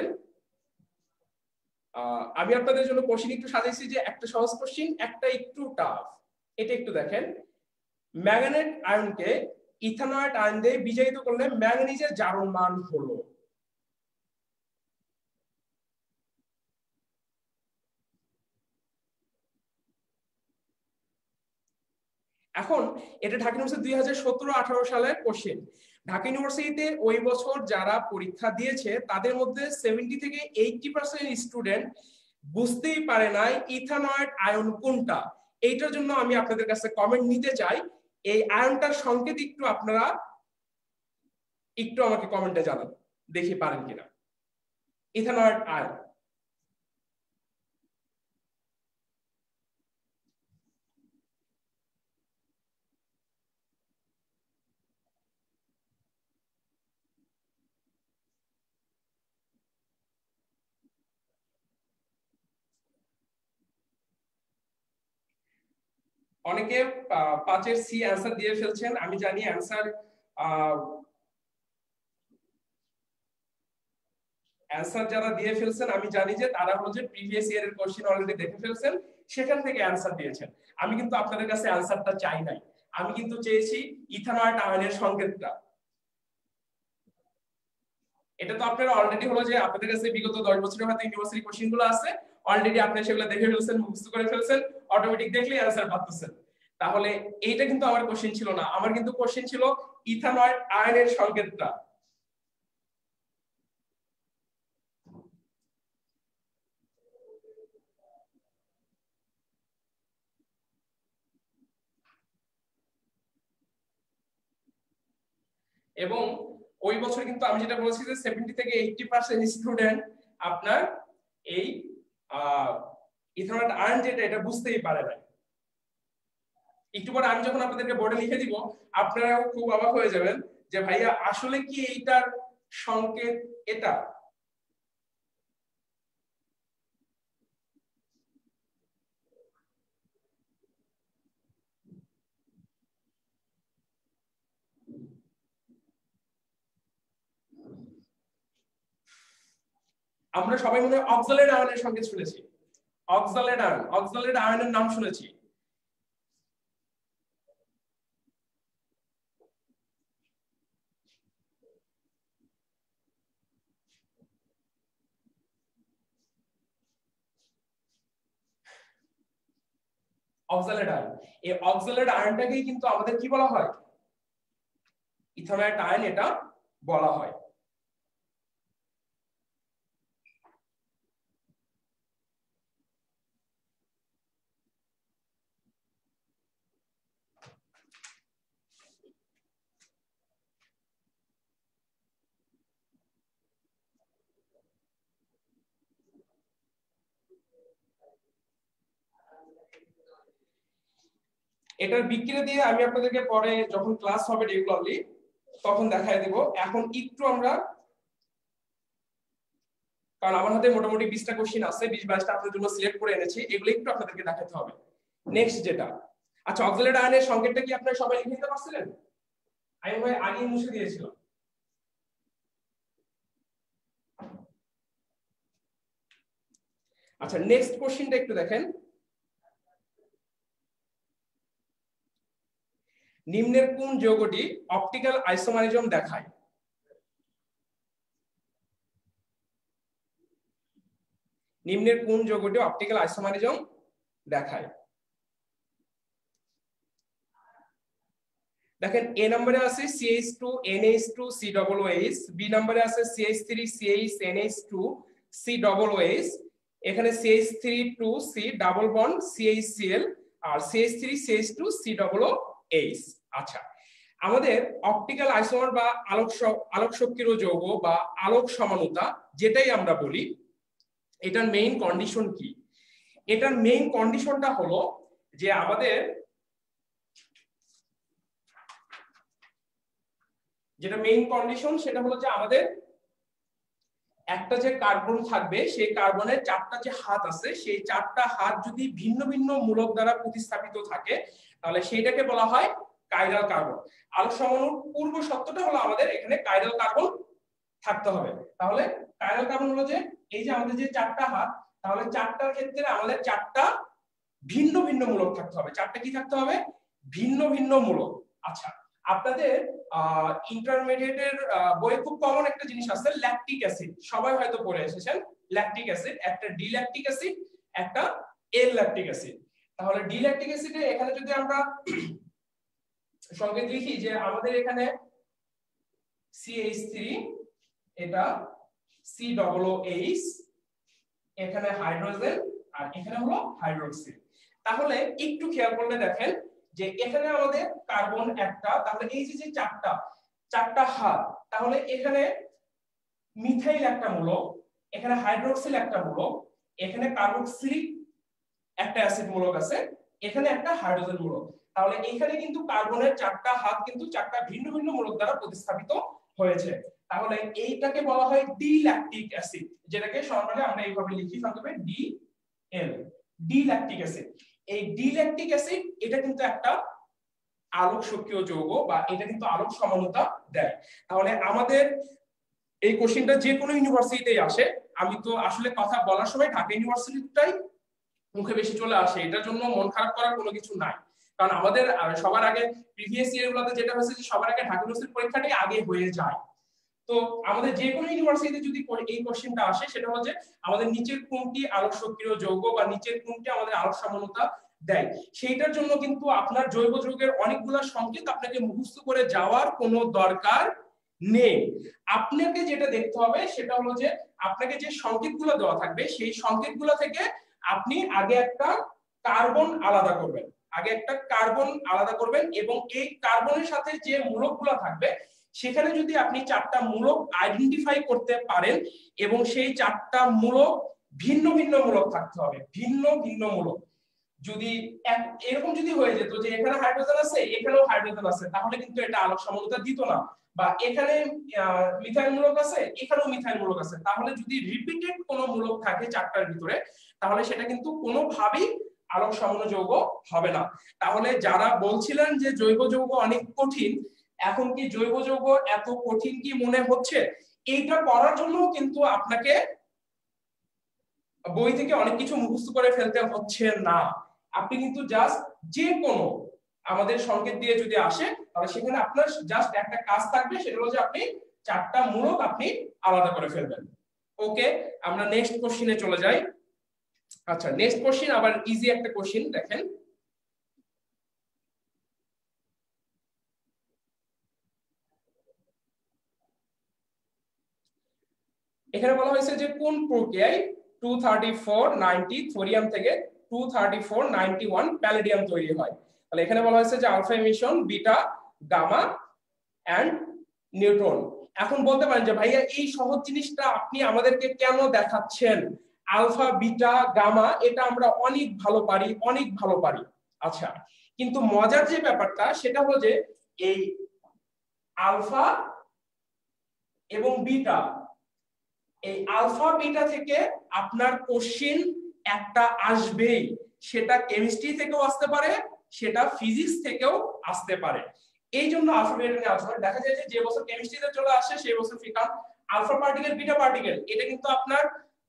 আমি আপনাদের জন্য কোশ্চেন একটু সাজাইছি যে একটা সহজ কোশ্চেন, একটা একটু টাফ। এটা একটু দেখেন, ম্যাঙ্গানেট আয়নকে ইথানয়েড আয়ন দিয়ে বিজায়িত করলে ম্যাঙ্গানিজের জারণ মান হলো। এখন এটা ঢাকা ইউনিভার্সিটি 2017-18 সালের কোশ্চেন। ঢাকা ইউনিভার্সিটিতে ওই বছর যারা পরীক্ষা দিয়েছে তাদের মধ্যে 70 থেকে 80% স্টুডেন্ট বুঝতেই পারে নাই ইথানয়েড আয়ন কোনটা। এইটার জন্য আমি আপনাদের কাছে কমেন্ট নিতে চাই, এই আয়নটার সংকেত একটু আপনারা একটু আমাকে কমেন্টে জানান, দেখি পারেন কিনা। ইথানয়েড আয়ন অনেকে 5-এর সি অ্যান্সার দিয়ে ফেলছেন। আমি জানি অ্যান্সার যারা দিয়ে ফেলছেন আমি জানি যে তারা হচ্ছে প্রিভিয়াস ইয়ারের কোশ্চেন অলরেডি দেখে ফেলছেন, সেখান থেকে অ্যান্সার দিয়েছেন। আমি কিন্তু আপনাদের কাছে অ্যান্সারটা চাই নাই, আমি কিন্তু চেয়েছি ইথানয়েড আয়নের সংকেতটা। এটা তো আপনারা অলরেডি হলো যে আপনাদের কাছে বিগত 10 বছরের হয়তো ইউনিভার্সিটি কোশ্চেন গুলো আছে, অলরেডি আপনি সেগুলো দেখে ফেলছেন, মুখস্থ করে ফেলছেন, অটোমেটিক দেখলেই অ্যান্সার পাচ্ছেন। তাহলে এইটা কিন্তু আমার কোশ্চেন ছিল না, আমার কিন্তু কোশ্চেন ছিল ইথানয়েড আয়নের সংকেতটা। এবং ওই বছর কিন্তু আমি যেটা বলছি যে 70 থেকে 80% স্টুডেন্ট আপনার এই ইথানয়েড আয়ন যেটা এটা বুঝতেই পারে না। একটু পরে আমি যখন আপনাদেরকে বোর্ডে লিখে দিব আপনারাও খুব অবাক হয়ে যাবেন যে ভাইয়া আসলে কি এইটার সংকেত এটা। আমরা সবাই মনে হয় অক্সালেট আয়নের সংকেত শুনেছি, অক্সালেট আয়ন, অক্সালেট আয়নের নাম শুনেছি। অক্সালেট আয়ন, এই অক্সালেট আয়নটাকেই কিন্তু আমাদের কি বলা হয়, ইথানয়েড আয়ন এটা বলা হয়। এটার বিক্রিয়া দিয়ে আমি আপনাদেরকে পরে যখন ক্লাস হবে রেগুলারলি তখন দেখায় দেব। এখন একটু আমরা, কারণ আমার হাতে মোটামুটি 20টা কোশ্চেন আছে, 20-22টা আপনাদের জন্য সিলেক্ট করে এনেছি, এগুলো একটু আপনাদেরকে দেখাতে হবে। নেক্সট যেটা, আচ্ছা অক্সালেট আয়নের সংকেতটা কি আপনারা সবাই লিখে নিতে পারছিলেন? আমি ভাই আগে মুছে দিয়েছিলাম। আচ্ছা নেক্সট কোশ্চেনটা একটু দেখেন, নিম্নের কোন যৌগটি অপটিক্যাল আইসোমারিজম দেখায়? নিম্নের কোন যৌগটি অপটিক্যাল আইসোমারিজম দেখায়? দেখেন এ নম্বরে আছে CH2 NH2 COOH, বি নম্বরে আছে CH3 CH NH2 COOH, এখানে CH3 2 C double bond CHCl আর CH3 CH2 COOH। আচ্ছা আমাদের অপটিক্যাল আইসোমার বা আলোক শক্তির যৌগ বা আলোক সমানুতা যেটাই আমরা বলি, এটার মেইন কন্ডিশন কি? এটার মেইন কন্ডিশনটা হলো যে আমাদের যেটা মেইন কন্ডিশন সেটা হলো যে আমাদের একটা যে কার্বন থাকবে সেই কার্বনের 4টা যে হাত আছে সেই 4টা হাত যদি ভিন্ন ভিন্ন মূলক দ্বারা প্রতিস্থাপিত থাকে তাহলে সেইটাকে বলা হয় কাইরাল কার্বন। আলোক সমানুর পূর্ব শর্তটা হলো আমাদের এখানে কাইরাল কার্বন থাকতে হবে। তাহলে কাইরাল কার্বন হলো যে এই যে আমাদের যে 4টা হাত, তাহলে 4টার ক্ষেত্রে আমাদের 4টা ভিন্ন ভিন্ন মূলক থাকতে হবে। 4টা কি থাকতে হবে? ভিন্ন ভিন্ন মূলক। আচ্ছা আপনাদের ইন্টারমিডিয়েটের বইয়ে খুব কমন একটা জিনিস আছে ল্যাকটিক অ্যাসিড, সবাই হয়তো পড়ে এসেছেন। ল্যাকটিক অ্যাসিড, একটা ডি ল্যাকটিক অ্যাসিড একটা এল ল্যাকটিক অ্যাসিড। তাহলে ডি ল্যাকটিক অ্যাসিডে এখানে যদি আমরা সংকেত লিখি যে আমাদের এখানে CH3 এটা COOH, এখানে হাইড্রোজেন আর এখানে হলো হাইড্রোক্সিল। তাহলে একটু খেয়াল করলে দেখেন যে এখানে আমাদের কার্বন একটা, তাহলে এই যে 4টা হাত, তাহলে এখানে মিথাইল একটা মূলক, এখানে হাইড্রোক্সিল একটা মূলক, এখানে কার্বক্সিলিক একটা অ্যাসিড মূলক আছে, এখানে একটা হাইড্রোজেন মূলক। তাহলে এখানে কিন্তু কার্বনের 4টা হাত কিন্তু 4টা ভিন্ন ভিন্ন মূলক দ্বারা প্রতিস্থাপিত হয়েছে। তাহলে এইটাকে বলা হয় ডি ল্যাকটিক অ্যাসিড, যেটাকে নরমালি আমরা এইভাবে লিখি সংক্ষেপে DL, ডি ল্যাকটিক অ্যাসিড। এই ডি ল্যাকটিক অ্যাসিড এটা কিন্তু একটা আলোক সক্রিয় যৌগ বা এটা কিন্তু আলোক সমানুতা দেয়। তাহলে আমাদের এই কোশ্চেনটা যে কোনো ইউনিভার্সিটিতেই আসে, আমি তো আসলে কথা বলার সময় ঢাকা ইউনিভার্সিটিটাই মুখে বেশি চলে আসে, এটার জন্য মন খারাপ করার কোনো কিছু নাই। কারণ আমাদের সবার আগে প্রিভিয়াস ইয়ার গুলোতে যেটা হয়েছে যে সবার আগে ঢাকা ইউনিভার্সিটির পরীক্ষাটাই আগে হয়ে যায়। তো আমাদের যে কোনো ইউনিভার্সিটিতে যদি এই কোশ্চেনটা আসে সেটা হচ্ছে আমাদের নিচের কোনটি আলোক সক্রিয় যৌগ বা নিচের কোনটি আমাদের আলোক সামান্যতা দেয়, সেইটার জন্য কিন্তু আপনার জৈব যৌগের অনেকগুলো সংকেত আপনাকে মুখস্থ করে যাওয়ার কোনো দরকার নেই। আপনাকে যেটা দেখতে হবে সেটা হলো যে আপনাকে যে সংকেতগুলো দেওয়া থাকবে সেই সংকেতগুলো থেকে আপনি আগে একটা কার্বন আলাদা করবেন, এবং এই কার্বনের সাথে যে মূলকগুলো থাকবে সেখানে যদি আপনি 4টা মূলক আইডেন্টিফাই করতে পারেন এবং সেই 4টা মূলক ভিন্ন ভিন্ন মূলক থাকতে হবে, ভিন্ন ভিন্ন মূলক। যদি এরকম যদি হয়ে যেত যে এখানে হাইড্রোজেন আছে এখানেও হাইড্রোজেন আছে, তাহলে কিন্তু এটা আলোক সামান্যতা দিত না। বা এখানে মিথাইল মূলক আছে এখানেও মিথাইল মূলক আছে, তাহলে যদি রিপিটেড কোনো মূলক থাকে 4টার ভিতরে তাহলে সেটা কিন্তু কোনোভাবেই আলোক সামান্য যৌগ হবে না। তাহলে যারা বলছিলেন যে জৈব যৌগ অনেক কঠিন, এখন কি জৈব যৌগ এত কঠিন কি মনে হচ্ছে? এইটা পড়ার জন্য কিন্তু আপনাকে বই থেকে অনেক কিছু মুখস্থ করে ফেলতে হচ্ছে না। আপনি কিন্তু জাস্ট যে কোনো আমাদের সংকেত দিয়ে যদি আসে তাহলে সেখানে আপনার জাস্ট একটা কাজ থাকবে, সেটা হলো যে আপনি 4টা মূলক আপনি আলাদা করে ফেলবেন। ওকে, আমরা নেক্সট কোশ্চেনে চলে যাই। আচ্ছা, নেক্সট কোশ্চেন আবার ইজি একটা কোশ্চেন দেখেন। এখানে বলা হয়েছে যে কোন প্রক্রিয়ায় 23490 থোরিয়াম থেকে 23491 প্যালেডিয়াম তৈরি হয়। তাহলে এখানে বলা হয়েছে যে alpha emission, beta, gamma and neutron. এখন বলতে পারেন যে ভাইয়া এই সহজ জিনিসটা আপনি আমাদেরকে কেন দেখাচ্ছেন? আলফা, বিটা, গামা এটা আমরা অনেক ভালো পারি, অনেক ভালো পারি। আচ্ছা, কিন্তু মজার যে ব্যাপারটা সেটা হলো যে এই আলফা এবং বিটা, এই আলফা বিটা থেকে আপনার কোশ্চেন একটা আসবেই, সেটা কেমিস্ট্রি থেকেও আসতে পারে, সেটা ফিজিক্স থেকেও আসতে পারে। এই জন্য আলফা বিটা নিয়ে আলোচনা। দেখা যায় যে বছর কেমিস্ট্রিতে চলে আসে সেই বছর ফিকাম আলফা পার্টিকেল বিটা পার্টিকেল এটা কিন্তু আপনার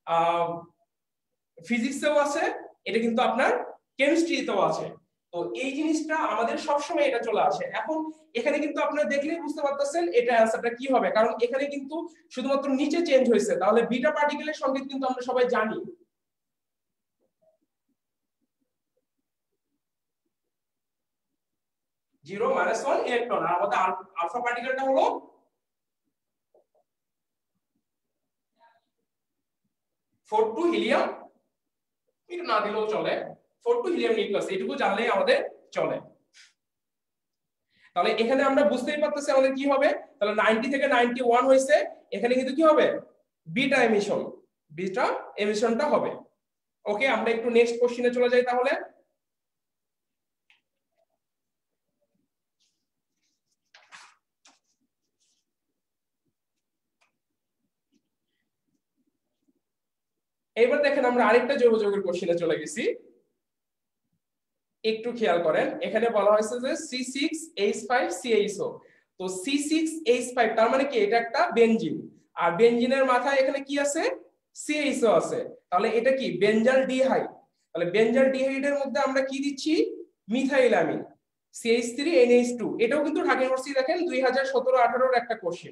ফিজিক্সেও আছে, এটা কিন্তু আপনার কেমিস্ট্রিতেও আছে। তো এই জিনিসটা আমাদের সবসময় এটা চলে আসে। এখন এখানে কিন্তু আপনারা দেখলেই বুঝতে পারতেছেন এটা অ্যান্সারটা কি হবে, কারণ এখানে কিন্তু শুধুমাত্র নিচে চেঞ্জ হয়েছে। তাহলে বিটা পার্টিকেলের সংকেত কিন্তু আমরা সবাই জানি। জিরো -1 ইলেকট্রন, আর আমাদের আলফা পার্টিকেলটা হলো 4 হিলিয়াম, এটা না দিলেও চলে, 4 হিলিয়াম নিউক্লিয়াস, এটুকু জানলেই আমাদের চলে। তাহলে এখানে আমরা বুঝতেই পারতেছি আমাদের কি হবে। তাহলে 90 থেকে 91 হয়েছে, এখানে কিন্তু কি হবে? বিটা এমিশন, বিটা এমিশনটা হবে। ওকে, আমরা একটু নেক্সট কোশ্চেনে চলে যাই তাহলে। এবার দেখেন আমরা আরেকটা জৈব যৌগের কোশ্চেনে চলে গেছি। একটু খেয়াল করেন, এখানে বলা হয়েছে যে C6H5CaSO। তো C6H5 তার মানে কি? এটা একটা বেনজিন, আর বেনজিনের মাথায় এখানে কি আছে? CaSO আছে। তাহলে এটা কি? বেনজাল ডিহাইড। তাহলে বেনজাল ডিহাইডের মধ্যে আমরা কি দিচ্ছি? মিথাইলামিন, CH3NH2। এটাও কিন্তু ঢাকা ইউনিভার্সিটি দেখেন 2017-18 একটা কোশ্চেন।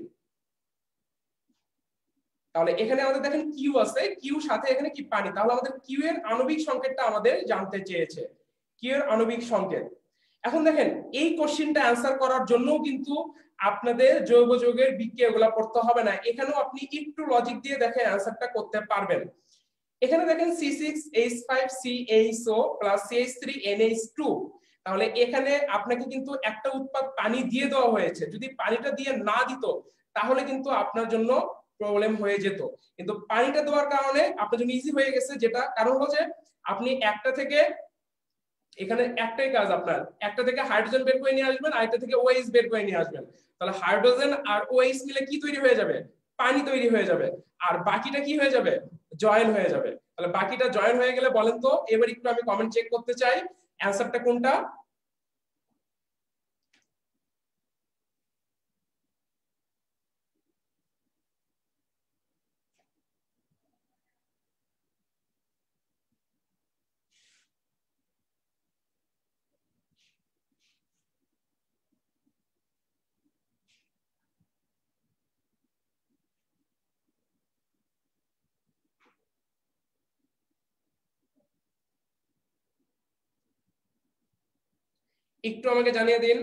তাহলে এখানে আমাদের দেখেন কিউ আছে, কিউ সাথে এখানে কি? পানি। তাহলে আমাদের কিউ এর আণবিক সংকেতটা আমাদের জানতে চেয়েছে, কিউ এর আণবিক সংকেত। এখন দেখেন এই কোশ্চেনটা অ্যান্সার করার জন্য কিন্তু আপনাদের জৈব যৌগের বিক্রিয়াগুলো পড়তে হবে না, এখানেও আপনি একটু লজিক দিয়ে দেখে অ্যান্সারটা করতে পারবেন। এখানে দেখেন C6H5CaSO প্লাস CH3NH2। তাহলে এখানে আপনাকে কিন্তু একটা উৎপাদ পানি দিয়ে দেওয়া হয়েছে, যদি পানিটা দিয়ে না দিত তাহলে কিন্তু আপনার জন্য প্রবলেম হয়ে যেত, কিন্তু পানিটা দেওয়ার কারণে আপনার জন্য ইজি হয়ে গেছে। যেটা কারণ হচ্ছে আপনি একটা থেকে, এখানে একটাই কাজ আপনার, একটা থেকে হাইড্রোজেন বের করে নিয়ে আসবেন, আরেকটা থেকে OH বের করে নিয়ে আসবেন। তাহলে হাইড্রোজেন আর OH মিলে কি তৈরি হয়ে যাবে? পানি তৈরি হয়ে যাবে। আর বাকিটা কি হয়ে যাবে? জয়েন হয়ে যাবে। তাহলে বাকিটা জয়েন হয়ে গেলে বলেন তো এবার একটু আমি কমেন্ট চেক করতে চাই অ্যান্সারটা কোনটা। একটু আমাকে জানিয়ে দিন।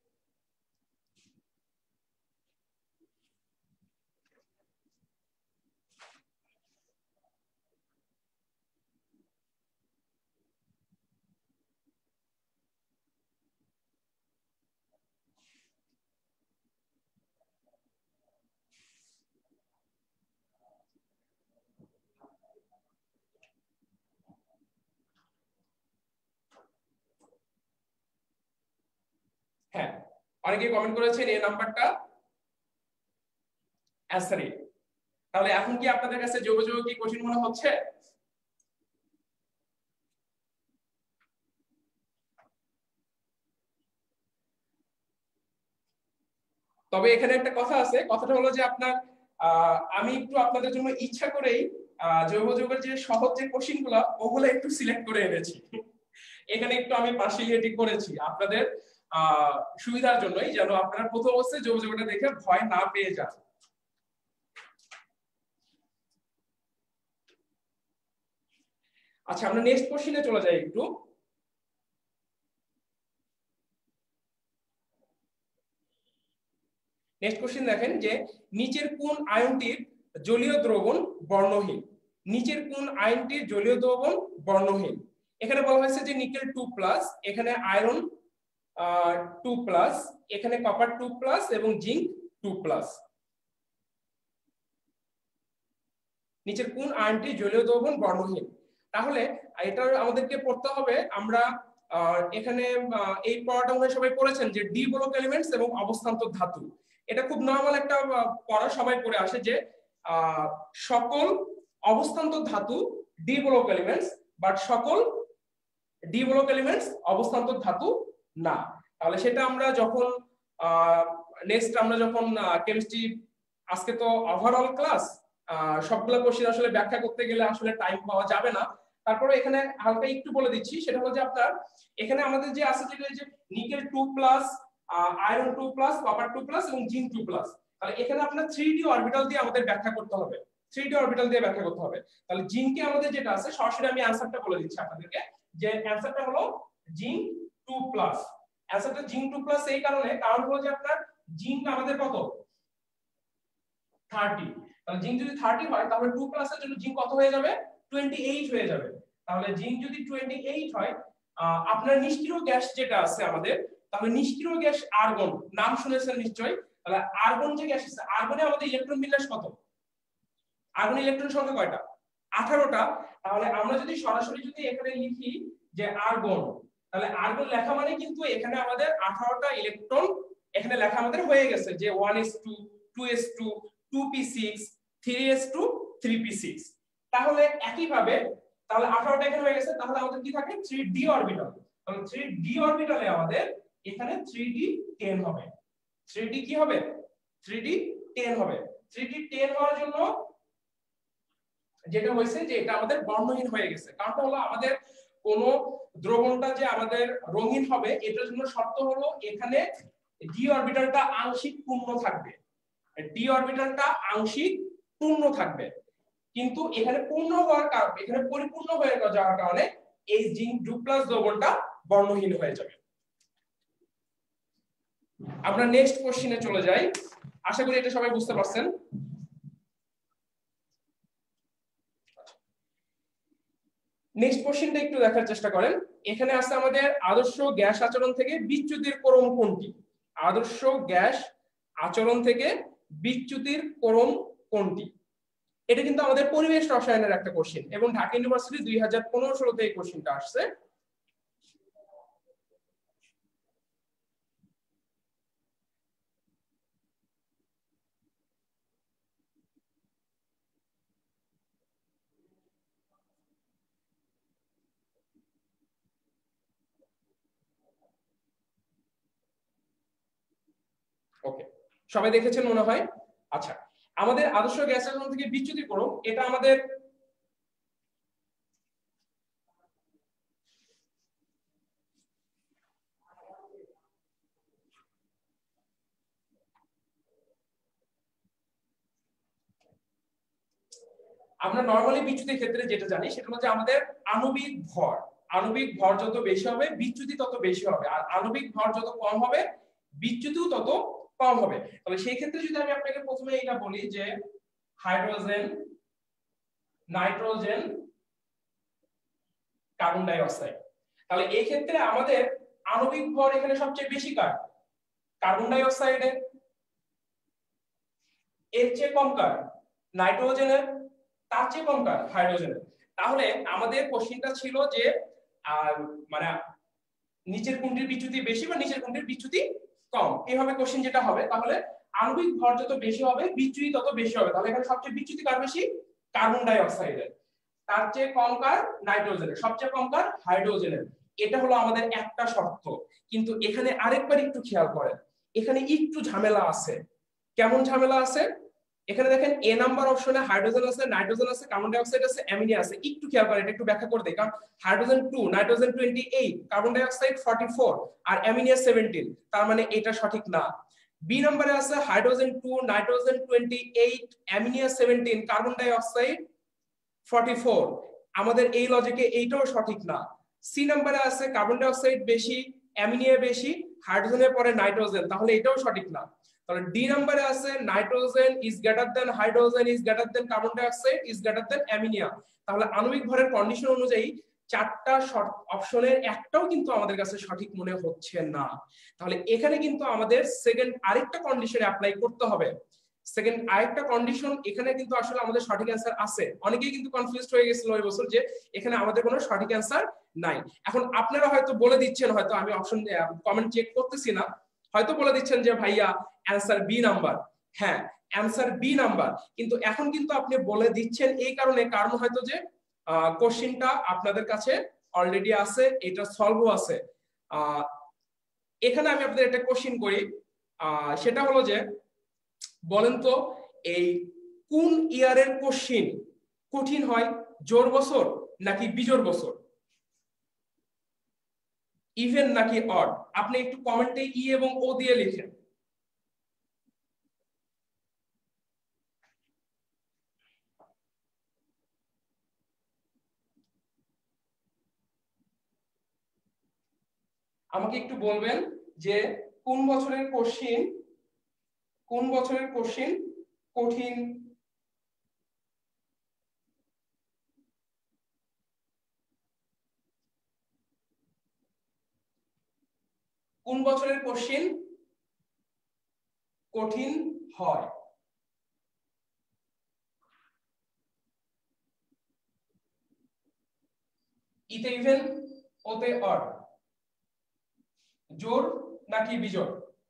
হ্যাঁ, অনেকে কমেন্ট করেছেন এই নাম্বারটা অ্যান্সার এ। তাহলে এখন কি আপনাদের কাছে যোগাযোগ কি কঠিন মনে হচ্ছে? তবে এখানে একটা কথা আছে, কথাটা হলো যে আপনার আমি একটু আপনাদের জন্য ইচ্ছা করেই জৈব যৌগের যে সহজ যে কোশ্চেন গুলো ওগুলো একটু সিলেক্ট করে এনেছি। এখানে একটু আমি পার্সিয়ালিটি করেছি আপনাদের সুবিধার জন্যই, যেন আপনারা প্রথম অবস্থায় জৈব যৌগটা দেখে ভয় না পেয়ে যান। আচ্ছা, আমরা নেক্সট কোশ্চেনে চলে যাই একটু। নেক্সট কোশ্চেন দেখেন যে নিচের কোন আয়নটির জলীয় দ্রবণ বর্ণহীন? নিচের কোন আয়নটির জলীয় দ্রবণ বর্ণহীন? এখানে বলা হয়েছে যে নিকেল 2+, এখানে আয়রন 2+, এখানে কপার 2+ এবং জিঙ্ক 2+। নিচের কোন আয়নটি জলীয় দ্রবণ বর্ণহীন? তাহলে এটা আমাদেরকে পড়তে হবে। আমরা এখানে এই পড়াটা মনে সবাই পড়েছেন যে ডি বলক এলিমেন্টস এবং অবস্থান্তর ধাতু। এটা খুব নরমাল একটা পড়া, সবাই পড়ে আসে যে সকল অবস্থান্তর ধাতু ডি বলক এলিমেন্টস, বাট সকল ডি বলক এলিমেন্টস অবস্থান্তর ধাতু না। তাহলে সেটা আমরা যখন নেক্সট আমরা যখন কেমিস্ট্রি, আজকে তো ওভারঅল ক্লাস, সবগুলো কোশ্চেন আসলে ব্যাখ্যা করতে গেলে আসলে টাইম পাওয়া যাবে না। তারপরে এখানে হালকা একটু বলে দিচ্ছি, সেটা হলো যে আপনার এখানে আমাদের যে আছে যে নিকেল 2+, আয়রন 2+, কপার 2+ এবং জিঙ্ক 2+। তাহলে এখানে আপনার 3D অরবিটাল দিয়ে আমাদের ব্যাখ্যা করতে হবে, 3D অরবিটাল দিয়ে ব্যাখ্যা করতে হবে। তাহলে জিঙ্কে আমাদের যেটা আছে, সরাসরি আমি অ্যানসারটা বলে দিচ্ছি আপনাদেরকে, যে অ্যানসারটা হলো জিঙ্ক 2+। অ্যানসারটা জিঙ্ক 2+ এই কারণ হলো যে আপনার জিঙ্ক আমাদের কত, 30। তাহলে জিঙ্ক যদি 30 হয় তাহলে 2+ এর জন্য জিঙ্ক কত হয়ে যাবে, 28 হয়ে যাবে। তাহলে জিঙ্ক যদি 28 হয়, আপনার নিষ্ক্রিয় গ্যাস যেটা আছে আমাদের, তাহলে নিষ্ক্রিয় গ্যাস আর্গন, নাম শুনেছেন নিশ্চয়ই। তাহলে আর্গন যে গ্যাস আছে, আর্গনে আমাদের ইলেকট্রন বিন্যাস কত? আর্গন ইলেকট্রন সংখ্যা কয়টা? 18টা। তাহলে আমরা যদি সরাসরি যদি এখানে লিখি যে আর্গন, তাহলে আর্গন লেখা মানে কিন্তু এখানে আমাদের 18টা ইলেকট্রন এখানে লেখা আমাদের হয়ে গেছে, যে 1s2 2s2 2p6 3s2 3p6। তাহলে একই ভাবে তাহলে 18টা এখানে হয়ে গেছে, তাহলে আমাদের কি থাকে 3d অরবিটাল। তাহলে 3d অরবিটালে আমাদের এখানে 3d10 হবে। 3d কি হবে, 3d10 হবে। 3d10 হওয়ার জন্য যেটা হয়েছে যে এটা আমাদের বর্ণহীন হয়ে গেছে। কারণটা হলো আমাদের কোন দ্রবণটা যে আমাদের রঙিন হবে, এটার জন্য শর্ত হলো এখানে ডি অরবিটালটা আংশিক পূর্ণ থাকবে, ডি অরবিটালটা আংশিক পূর্ণ থাকবে। কিন্তু এখানে পূর্ণ হওয়ার কারণে, এখানে পরিপূর্ণ হয়ে যাওয়ার কারণে এই জিঙ্ক 2+ দ্রবণটা বর্ণহীন হয়ে যাবে। আমরা নেক্সট কোশ্চেনে চলে যাই। আশা করি এটা সবাই বুঝতে পারছেন। নেক্সট কোশ্চেনটা একটু দেখার চেষ্টা করেন। এখানে আছে আমাদের আদর্শ গ্যাস আচরণ থেকে বিচ্যুতির ক্রম কোনটি? আদর্শ গ্যাস আচরণ থেকে বিচ্যুতির ক্রম কোনটি? এটা কিন্তু আমাদের পরিবেশ রসায়নের একটা কোশ্চেন, এবং ঢাকা ইউনিভার্সিটি 2015-16 এই কোশ্চেনটা আসছে। ওকে, সবাই দেখেছেন মনে হয়। আচ্ছা, আমাদের আদর্শ গ্যাস আচরণ থেকে বিচ্যুতির ক্রম, এটা আমাদের আমরা নরমালি বিচ্যুতির ক্ষেত্রে যেটা জানি সেটা হচ্ছে আমাদের আণবিক ভর। আণবিক ভর যত বেশি হবে বিচ্যুতি তত বেশি হবে, আর আণবিক ভর যত কম হবে বিচ্যুতিও তত কম হবে। তাহলে সেই ক্ষেত্রে যদি আমি আপনাকে প্রথমে এটা বলি যে hydrogen, nitrogen, carbon dioxide, তাহলে এই ক্ষেত্রে আমাদের আণবিক ভর এখানে সবচেয়ে বেশি কার? কার্বন ডাই অক্সাইডের। এর চেয়ে কম কার? নাইট্রোজেনের। তার চেয়ে কম কার? হাইড্রোজেনের। তাহলে আমাদের কোশ্চেনটা ছিল যে মানে নিচের কোনটির বিচ্যুতি বেশি বা নিচের কোনটির বিচ্যুতি কম, এইভাবে কোশ্চেন যেটা হবে। তাহলে আণবিক ভর যত বেশি হবে বিচ্যুতি তত বেশি হবে, তাহলে এখানে সবচেয়ে বিচ্যুতি কার বেশি? কার্বন ডাই অক্সাইডের। তার চেয়ে কম কার? নাইট্রোজেনের। সবচেয়ে কম কার? হাইড্রোজেনের। এটা হলো আমাদের একটা শর্ত। কিন্তু এখানে আরেকবার একটু খেয়াল করেন, এখানে একটু ঝামেলা আছে। কেমন ঝামেলা আছে? এখানে দেখেন এ নাম্বার অপশনে হাইড্রোজেন আছে, নাইট্রোজেন আছে, কার্বন ডাই অক্সাইড আছে, অ্যামোনিয়া আছে। একটু খেয়াল করেন, এটা একটু ব্যাখ্যা করে দেই। কারণ hydrogen 2, nitrogen 28, carbon dioxide 44 আর অ্যামোনিয়া 17, তার মানে এটা সঠিক না। বি নম্বরে আছে hydrogen 2, nitrogen 28, ammonia 17, carbon dioxide 44, আমাদের এই লজিকে এইটাও সঠিক না। সি নম্বরে আছে কার্বন ডাই অক্সাইড বেশি, অ্যামোনিয়া বেশি, হাইড্রোজেনের পরে নাইট্রোজেন, তাহলে এটাও সঠিক না। তাহলে ডি নম্বরে আছে nitrogen is greater than hydrogen is greater than carbon dioxide is greater than ammonia. তাহলে আণবিক ভরের কন্ডিশন অনুযায়ী চারটা অপশনের একটাও কিন্তু আমাদের কাছে সঠিক মনে হচ্ছে না। তাহলে এখানে কিন্তু আমাদের সেকেন্ড আরেকটা কন্ডিশনে অ্যাপ্লাই করতে হবে। সেকেন্ড আরেকটা কন্ডিশন এখানে কিন্তু আসলে আমাদের সঠিক অ্যান্সার আছে। অনেকেই কিন্তু কনফিউজড হয়ে গেছিল ওই বছর যে এখানে আমাদের কোনো সঠিক অ্যান্সার নাই। এখন আপনারা হয়তো বলে দিচ্ছেন, হয়তো আমি অপশন কমেন্ট চেক করতেছি না, হয়তো বলে দিচ্ছেন যে ভাইয়া অ্যান্সার বি নাম্বার। হ্যাঁ, অ্যান্সার বি নাম্বার, কিন্তু এখন কিন্তু আপনি বলে দিচ্ছেন এই কারণে, কারণ হয়তো যে কোশ্চেনটা আপনাদের কাছে অলরেডি আছে, এটা সলভও আছে। এখানে আমি আপনাদের একটা কোশ্চেন করি, সেটা হলো যে বলেন তো এই কোন ইয়ারের কোশ্চেন কঠিন হয়, জোড় বছর নাকি বিজোড় বছর, ইভেন নাকি অড? আপনি একটু কমেন্টে ই এবং ও দিয়ে লিখেন। আমাকে একটু বলবেন যে কোন বছরের কোশ্চেন কঠিন কোন বছরের কোশ্চেন কঠিন হয়? ইতে ইভেন, ওতে অড, জোড় নাকি বিজোড়?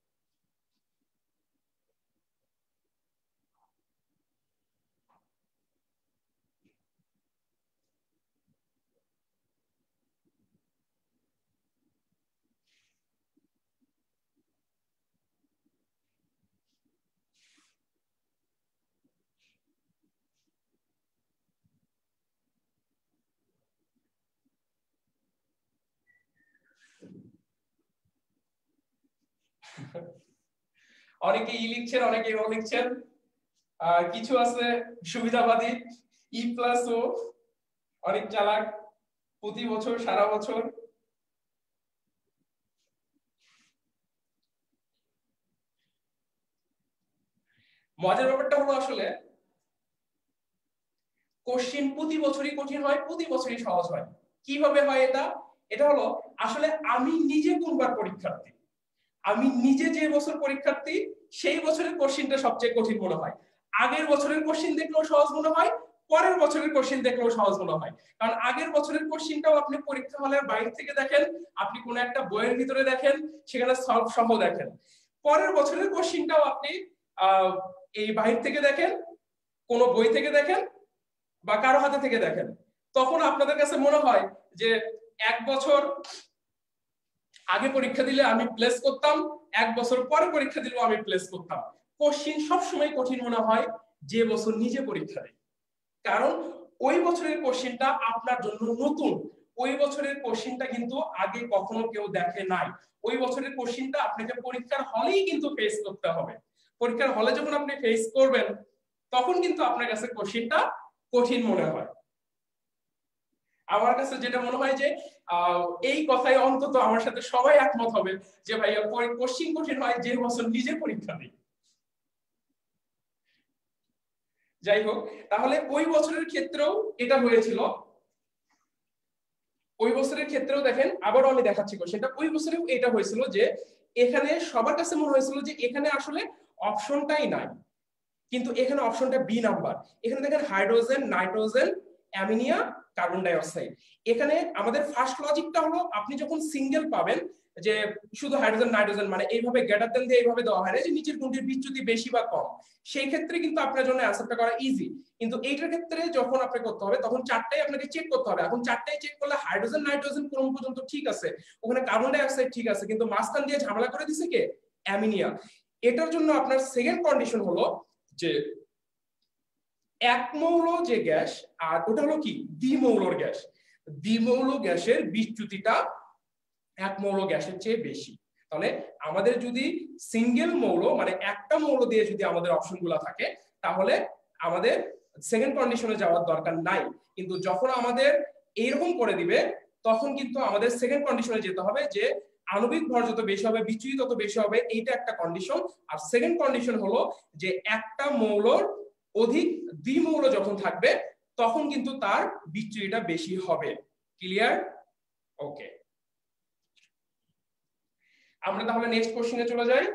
অনেকে ই লিখছেন, অনেকে ও লিখছেন, কিছু আছে সুবিধাবাদী, ই প্লাস ও, অনেক চালাক, প্রতি বছর সারা বছর। মজার ব্যাপারটা হলো আসলে কোশ্চেন প্রতি বছরই কঠিন হয়, প্রতি বছরই সহজ হয়। কিভাবে হয় এটা? এটা হলো আসলে আমি নিজে কোনবার পরীক্ষার্থী, আমি নিজে যে বছর পরীক্ষার্থী সেই বছরের কোশ্চেনটা সবচেয়ে কঠিন মনে হয়। আগের বছরের কোশ্চেন দেখলেও সহজ মনে হয়, পরের বছরের কোশ্চেন দেখলেও সহজ মনে হয়। কারণ আগের বছরের কোশ্চেনটাও আপনি পরীক্ষা হলের বাইরে থেকে দেখেন, আপনি কোন একটা বইয়ের ভিতরে দেখেন, সেখানে সলভ সহ দেখেন। পরের বছরের কোশ্চেনটাও আপনি এই বাইরে থেকে দেখেন, কোন বই থেকে দেখেন বা কারো হাতে থেকে দেখেন। তখন আপনাদের কাছে মনে হয় যে এক বছর আগে পরীক্ষা দিলে আমি প্লেস করতাম, এক বছর পরে পরীক্ষা দিলেও আমি প্লেস করতাম। কোশ্চিন সবসময় কঠিন মনে হয় যে বছর নিজে পরীক্ষা দেয়, কারণ ওই বছরের কোশ্চিনটা আপনার জন্য নতুন। ওই বছরের কোশ্চিনটা কিন্তু আগে কখনো কেউ দেখে নাই। ওই বছরের কোশ্চিনটা আপনাকে পরীক্ষার হলেই কিন্তু ফেস করতে হবে। পরীক্ষার হলে যখন আপনি ফেস করবেন তখন কিন্তু আপনার কাছে কোশ্চিনটা কঠিন মনে হয়। আমার কাছে যেটা মনে হয় যে এই কথায় অন্তত আমার সাথে সবাই একমত হবে যে ভাইয়া কোশ্চিন কঠিন হয় যে বছর নিজে পরীক্ষা দিই। যাই হোক, তাহলে ওই বছরের ক্ষেত্রেও এটা হয়েছিল। ওই বছরের ক্ষেত্রেও দেখেন, আবারও আমি দেখাচ্ছি কোশ্চেনটা, ওই বছরেও এটা হয়েছিল যে এখানে সবার কাছে মনে হয়েছিল যে এখানে আসলে অপশনটাই নাই, কিন্তু এখানে অপশনটা বি নাম্বার। এখানে দেখেন hydrogen, nitrogen, ammonia, carbon dioxide. এখানে আমাদের ফার্স্ট লজিকটা হলো আপনি যখন সিঙ্গেল পাবেন যে শুধু হাইড্রোজেন নাইট্রোজেন মানে এইভাবে গ্রেটার দেন দিয়ে এইভাবে দেওয়া হয় না যে নিচের কোনটির বিচ্যুতি বেশি বা কম, সেই ক্ষেত্রে কিন্তু আপনার জন্য অ্যান্সারটা করা ইজি। কিন্তু এইটার ক্ষেত্রে যখন আপনি করতে হবে তখন চারটাই আপনাকে চেক করতে হবে। এখন চারটাই চেক করলে হাইড্রোজেন নাইট্রোজেন ক্রম পর্যন্ত ঠিক আছে, ওখানে কার্বন ডাই অক্সাইড ঠিক আছে, কিন্তু মাঝখান দিয়ে ঝামেলা করে দিছে কে? অ্যামিনিয়া। এটার জন্য আপনার সেকেন্ড কন্ডিশন হলো যে এক মৌল যে গ্যাস আর ওটা হলো কি দ্বিমৌলর গ্যাস, দ্বিমৌল গ্যাসের বিচ্যুতিটা এক মৌল গ্যাসের চেয়ে বেশি। তাহলে আমাদের যদি সিঙ্গেল মৌল মানে একটা মৌল দিয়ে যদি আমাদের অপশনগুলো থাকে তাহলে আমাদের সেকেন্ড কন্ডিশনে যাওয়ার দরকার নাই। কিন্তু যখন আমাদের এইরকম করে দিবে তখন কিন্তু আমাদের সেকেন্ড কন্ডিশনে যেতে হবে যে আণবিক ভর যত বেশি হবে বিচ্যুতি তত বেশি হবে, এইটা একটা কন্ডিশন। আর সেকেন্ড কন্ডিশন হলো যে একটা মৌলর অধিক দ্বিমৌল যখন থাকবে তখন কিন্তু তার বিচ্যুতিটা বেশি হবে। ক্লিয়ার? ওকে, আমরা তাহলে নেক্সট কোশ্চেনে চলে যাই।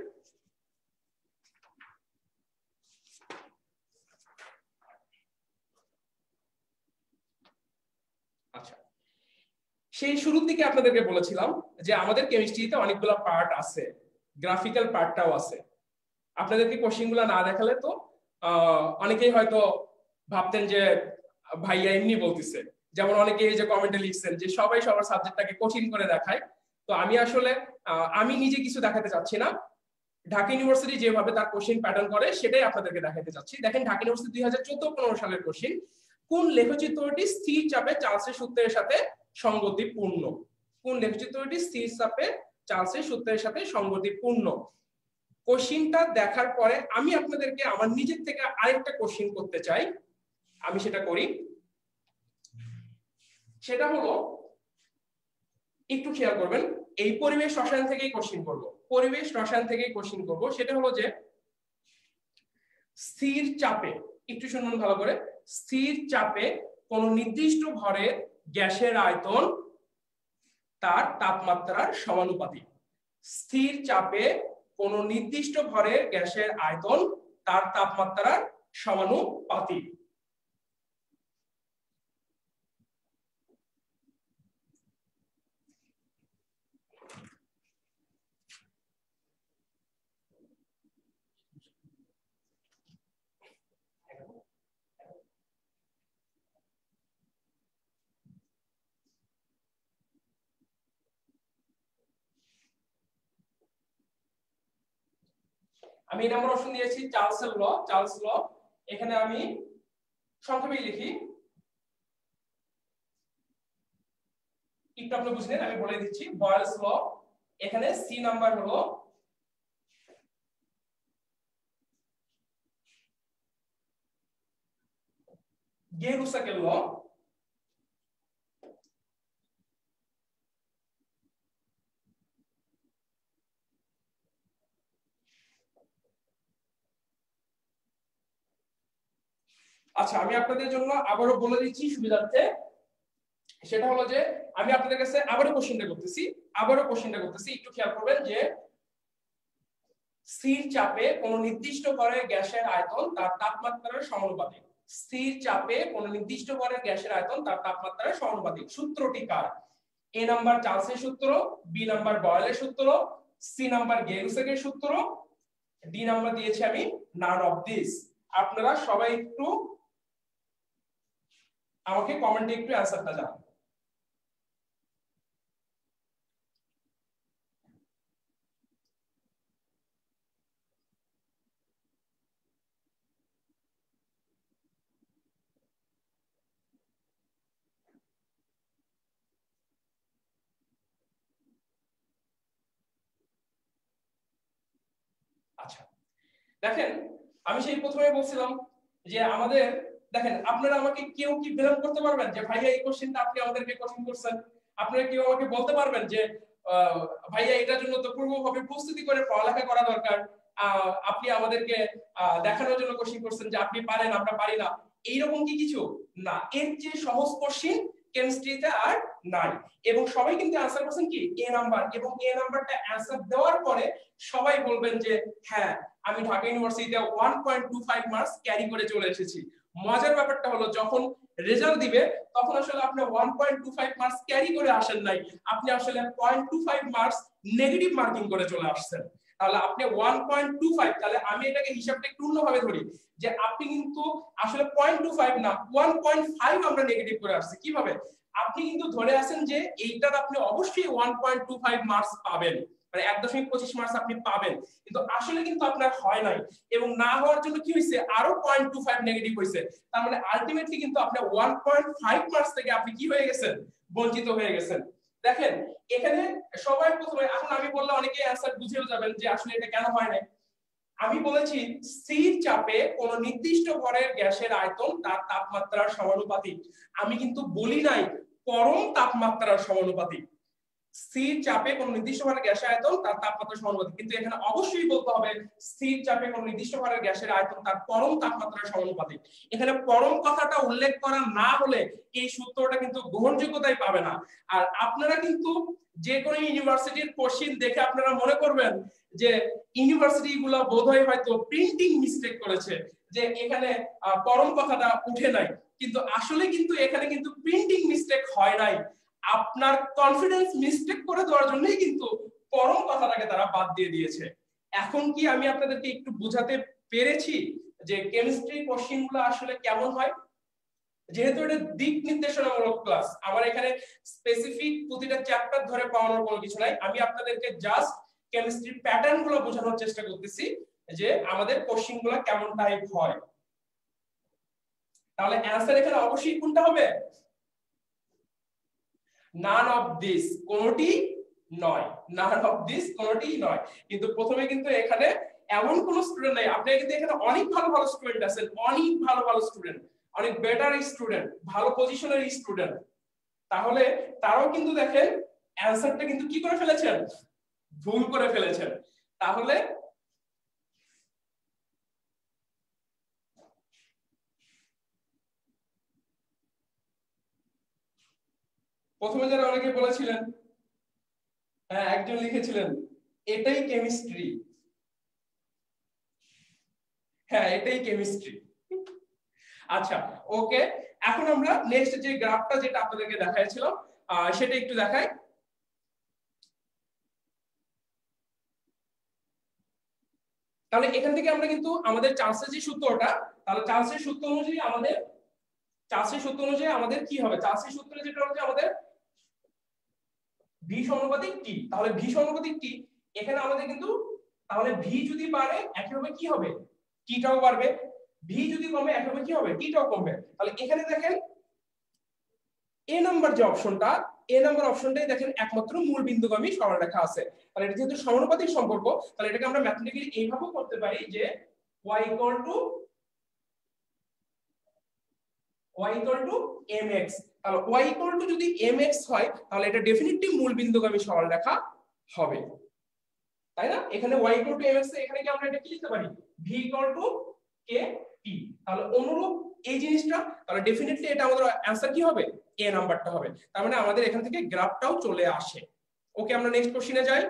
আচ্ছা, সেই শুরুর দিকে আপনাদেরকে বলেছিলাম যে আমাদের কেমিস্ট্রিতে অনেকগুলো পার্ট আছে, গ্রাফিক্যাল পার্টটাও আছে। আপনাদেরকে কোশ্চেনগুলো না দেখালে তো অনেকেই হয়তো ভাবতেন যে ভাইয়া এমনি বলতেছে। যেমন অনেকে এই যে কমেন্টে লিখছেন যে সবাই সবার সাবজেক্টটাকে কঠিন করে দেখায়। তো আমি আসলে আমি নিজে কিছু দেখাতে চাচ্ছি না, ঢাকা ইউনিভার্সিটি যেভাবে তার কোশ্চেন প্যাটার্ন করে সেটাই আপনাদেরকে দেখাতে চাচ্ছি। দেখেন ঢাকা ইউনিভার্সিটি 2014-15 সালের কোশ্চেন, কোন লেখচিত্রটি স্থির চাপে চার্লসের সূত্রের সাথে সঙ্গতিপূর্ণ? কোন লেখচিত্রটি স্থির চাপে চার্লসের সূত্রের সাথে সঙ্গতিপূর্ণ? কোশ্চেনটা দেখার পরে আমি আপনাদেরকে আমার নিজের থেকে আরেকটা কোশ্চেন করতে চাই, আমি সেটা করি। সেটা হলো, একটু খেয়াল করবেন, এই পরিবেশ রসায়ন থেকেই কোশ্চেন করব, পরিবেশ রসায়ন থেকেই কোশ্চেন করব। সেটা হলো যে স্থির চাপে, একটু শুনুন ভালো করে, স্থির চাপে কোন নির্দিষ্ট ভরের গ্যাসের আয়তন তার তাপমাত্রার সমানুপাতিক। স্থির চাপে কোন নির্দিষ্ট ভরের গ্যাসের আয়তন তার তাপমাত্রার সমানুপাতিক। আমি এই নাম্বার অপশন দিয়েছি চার্লসের ল, চার্লস ল। এখানে আমি সংক্ষেপে লিখি, একটু আপনি বুঝলেন, আমি বলে দিচ্ছি বয়েলস ল। এখানে সি নাম্বার হলো গেরুসাকের ল। আচ্ছা, আমি আপনাদের জন্য আবারও বলে দিচ্ছি সুবিধার্থে। সেটা হলো যে আমি আপনাদের কাছে আবারও কোশ্চেনটা করতেছি, একটু খেয়াল করবেন যে স্থির চাপে কোন নির্দিষ্ট ভরের গ্যাসের আয়তন তার তাপমাত্রার সমানুপাতিক। স্থির চাপে কোন নির্দিষ্ট ভরের গ্যাসের আয়তন তার তাপমাত্রার সমানুপাতিক। সূত্রটি কার? এ নাম্বার চার্লসের সূত্র, বি নাম্বার বয়েলের সূত্র, সি নাম্বার গেরুসেকের সূত্র, ডি নাম্বার দিয়েছি আমি নান অফ দিস। আপনারা সবাই একটু আমাকে কমেন্টে একটু অ্যানসারটা জানান। আচ্ছা, দেখেন আমি সেই প্রথমে বলছিলাম যে আমাদের দেখেন আপনারা আমাকে কেউ কি ব্লেম করতে পারবেন যে ভাইয়া এই কোশ্চেনটা আপনি আমাদেরকে কঠিন করছেন? আপনারা কেউ আমাকে বলতে পারবেন যে ভাইয়া এটার জন্য তো পূর্বভাবে প্রস্তুতি করে পড়ালেখা করা দরকার, আপনি আমাদেরকে দেখানোর জন্য কোশ্চেন করছেন যে আপনি পারেন আমরা পারি না, এইরকম কি কিছু না? এর চেয়ে সহজ কোশ্চেন কেমিস্ট্রিতে আর নাই। এবং সবাই কিন্তু অ্যানসার করছেন কি এ নাম্বার, এবং এ নাম্বারটা অ্যানসার দেওয়ার পরে সবাই বলবেন যে হ্যাঁ আমি ঢাকা ইউনিভার্সিটিতে 1.25 মার্কস ক্যারি করে চলে এসেছি। মজার ব্যাপারটা হলো যখন রেজাল্ট দিবে তখন আসলে আপনি 1.25 মার্কস ক্যারি করে আসেন নাই, আপনি আসলে 0.25 মার্কস নেগেটিভ মার্কিং করে চলে আসছেন। তাহলে আপনি 1.25, তাহলে আমি এটাকে হিসাবটা একটু অন্যভাবে ধরি যে আপনি কিন্তু আসলে 0.25 না 1.5 আমরা নেগেটিভ করে আসছি। কিভাবে? আপনি কিন্তু ধরে আছেন যে এইটার আপনি অবশ্যই 1.25 মার্কস পাবেন, মানে 1.25 মার্কস আপনি পাবেন, কিন্তু আসলে কিন্তু আপনার হয় নাই, এবং না হওয়ার জন্য কি হয়েছে আরো 0.25 নেগেটিভ হয়েছে। তার মানে আলটিমেটলি কিন্তু আপনি 1.5 মার্কস থেকে আপনি কি হয়ে গেছেন, বঞ্চিত হয়ে গেছেন। দেখেন এখানে সবাই প্রথমে, এখন আমি বললে অনেকে অ্যানসার বুঝেও যাবেন যে আসলে এটা কেন হয় না। আমি বলেছি স্থির চাপে কোন নির্দিষ্ট ভরের গ্যাসের আয়তন তার তাপমাত্রার সমানুপাতিক। আমি কিন্তু বলি নাই পরম তাপমাত্রার সমানুপাতিক। স্থির চাপে কোন নির্দিষ্ট ভরের গ্যাসের আয়তন তার তাপমাত্রার সমানুপাতিক, কিন্তু এখানে অবশ্যই বলতে হবে স্থির চাপে কোন নির্দিষ্ট ভরের গ্যাসের আয়তন তার পরম তাপমাত্রার সমানুপাতিক। এখানে পরম কথাটা উল্লেখ করা না হলে এই সূত্রটা কিন্তু গ্রহণযোগ্যতাই পাবে না। আর আপনারা কিন্তু যে কোনো ইউনিভার্সিটির কোশ্চেন দেখে আপনারা মনে করবেন যে ইউনিভার্সিটি গুলো বোধহয় হয়তো প্রিন্টিং মিস্টেক করেছে, যে এখানে পরম কথাটা উঠে নাই, কিন্তু আসলে কিন্তু এখানে কিন্তু প্রিন্টিং মিস্টেক হয় নাই, আপনার কনফিডেন্স মিস্টেক করে দেওয়ার জন্যই কিন্তু পরম কথাটাকে তারা বাদ দিয়ে দিয়েছে। এখন কি আমি আপনাদেরকে একটু বোঝাতে পেরেছি যে কেমিস্ট্রি কোশ্চেন গুলো আসলে কেমন হয়? যেহেতু এটা দিক নির্দেশনামূলক ক্লাস, আমার এখানে স্পেসিফিক প্রতিটা চ্যাপ্টার ধরে পড়ানোর কোনো কিছু নাই, আমি আপনাদেরকে জাস্ট কেমিস্ট্রি প্যাটার্ন গুলো বোঝানোর চেষ্টা করতেছি যে আমাদের কোশ্চেন গুলো কেমন টাইপ হয়। তাহলে অ্যানসার এখানে অবশ্যই কোনটা হবে? নান অফ দিস, কোনটি নয়, নান অফ দিস কোনটি নয়। কিন্তু প্রথমে কিন্তু এখানে এমন কোন স্টুডেন্ট নাই, আপনি কিন্তু এখানে অনেক ভালো ভালো স্টুডেন্ট আছেন, অনেক ভালো ভালো স্টুডেন্ট, অনেক বেটার স্টুডেন্ট, ভালো পজিশনের স্টুডেন্ট, তাহলে তারাও কিন্তু দেখেন অ্যানসারটা কিন্তু কি করে ফেলেছেন, ভুল করে ফেলেছেন। তাহলে প্রথমে যারা অনেকে বলেছিলেন, হ্যাঁ একজন লিখেছিলেন এটাই কেমিস্ট্রি, হ্যাঁ এটাই কেমিস্ট্রি। আচ্ছা ওকে, এখন আমরা নেক্সট যে গ্রাফটা যেটা আপনাদেরকে দেখাইছিলাম সেটা একটু দেখাই। তাহলে এখান থেকে আমরা কিন্তু আমাদের চান্সের যে সূত্রটা, তাহলে চান্সের সূত্র অনুযায়ী আমাদের কি হবে, চান্সের সূত্রে যেটা হচ্ছে আমাদের ভি সমানুপাতিক টি। তাহলে ভি সমানুপাতিক টি, এখানে আমাদের কিন্তু তাহলে ভি যদি বাড়ে একইভাবে কি হবে, টিটাও বাড়বে, ভি যদি কমে একইভাবে কি হবে, টিটাও কমবে। তাহলে এখানে দেখেন এ নাম্বার যে অপশনটা, এ নাম্বার অপশনটাই দেখেন একমাত্র মূল বিন্দুগামী সরলরেখা আছে। তাহলে এটা যেহেতু সমানুপাতিক সম্পর্ক, তাহলে এটাকে আমরা ম্যাথমেটিক্যালি এইভাবেও করতে পারি যে y mx। তাহলে y যদি mx হয় তাহলে এটা ডেফিনিটলি মূল বিন্দুগামী সরলরেখা হবে, তাই না? এখানে y mx, এখানে কি আমরা এটা কি লিখতে পারি, v k t। তাহলে অনুরূপ এই জিনিসটা, তাহলে ডেফিনিটলি এটা আমাদের অ্যানসার কি হবে, এ নাম্বারটা হবে। তার মানে আমাদের এখান থেকে গ্রাফটাও চলে আসে। ওকে, আমরা নেক্সট কোশ্চেনে যাই।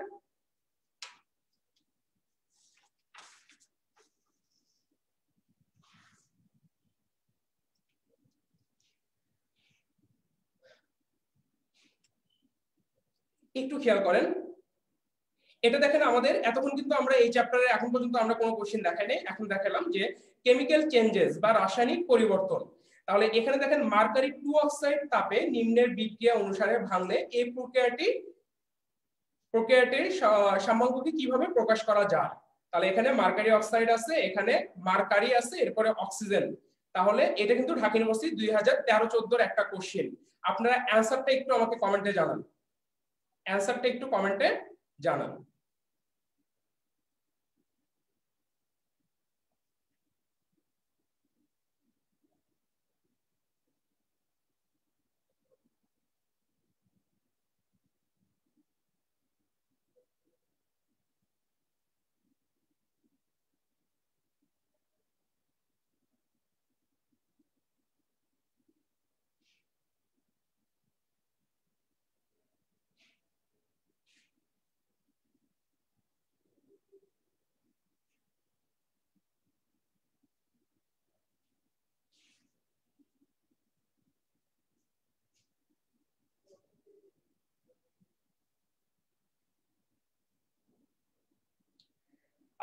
একটু খেয়াল করেন, এটা দেখেন আমাদের এতক্ষণ কিন্তু আমরা এই চ্যাপ্টারে এখন পর্যন্ত আমরা কোনো কোশ্চেন দেখাই নাই, এখন দেখালাম যে কেমিক্যাল চেঞ্জেস বা রাসায়নিক পরিবর্তন। তাহলে এখানে দেখেন মার্কারি 2 অক্সাইড তাপে নিম্নের বিক্রিয়া অনুসারে ভাঙলে এই প্রক্রিয়াটির সাম্যাঙ্ককে কিভাবে প্রকাশ করা যায়। তাহলে এখানে মার্কারি অক্সাইড আছে, এখানে মার্কারি আছে, এরপরে অক্সিজেন। তাহলে এটা কিন্তু ঢাকা ইউনিভার্সিটি 2013-14 একটা কোশ্চেন। আপনারা অ্যানসারটা একটু আমাকে কমেন্টে জানান, অ্যানসারটা একটু কমেন্টে জানান।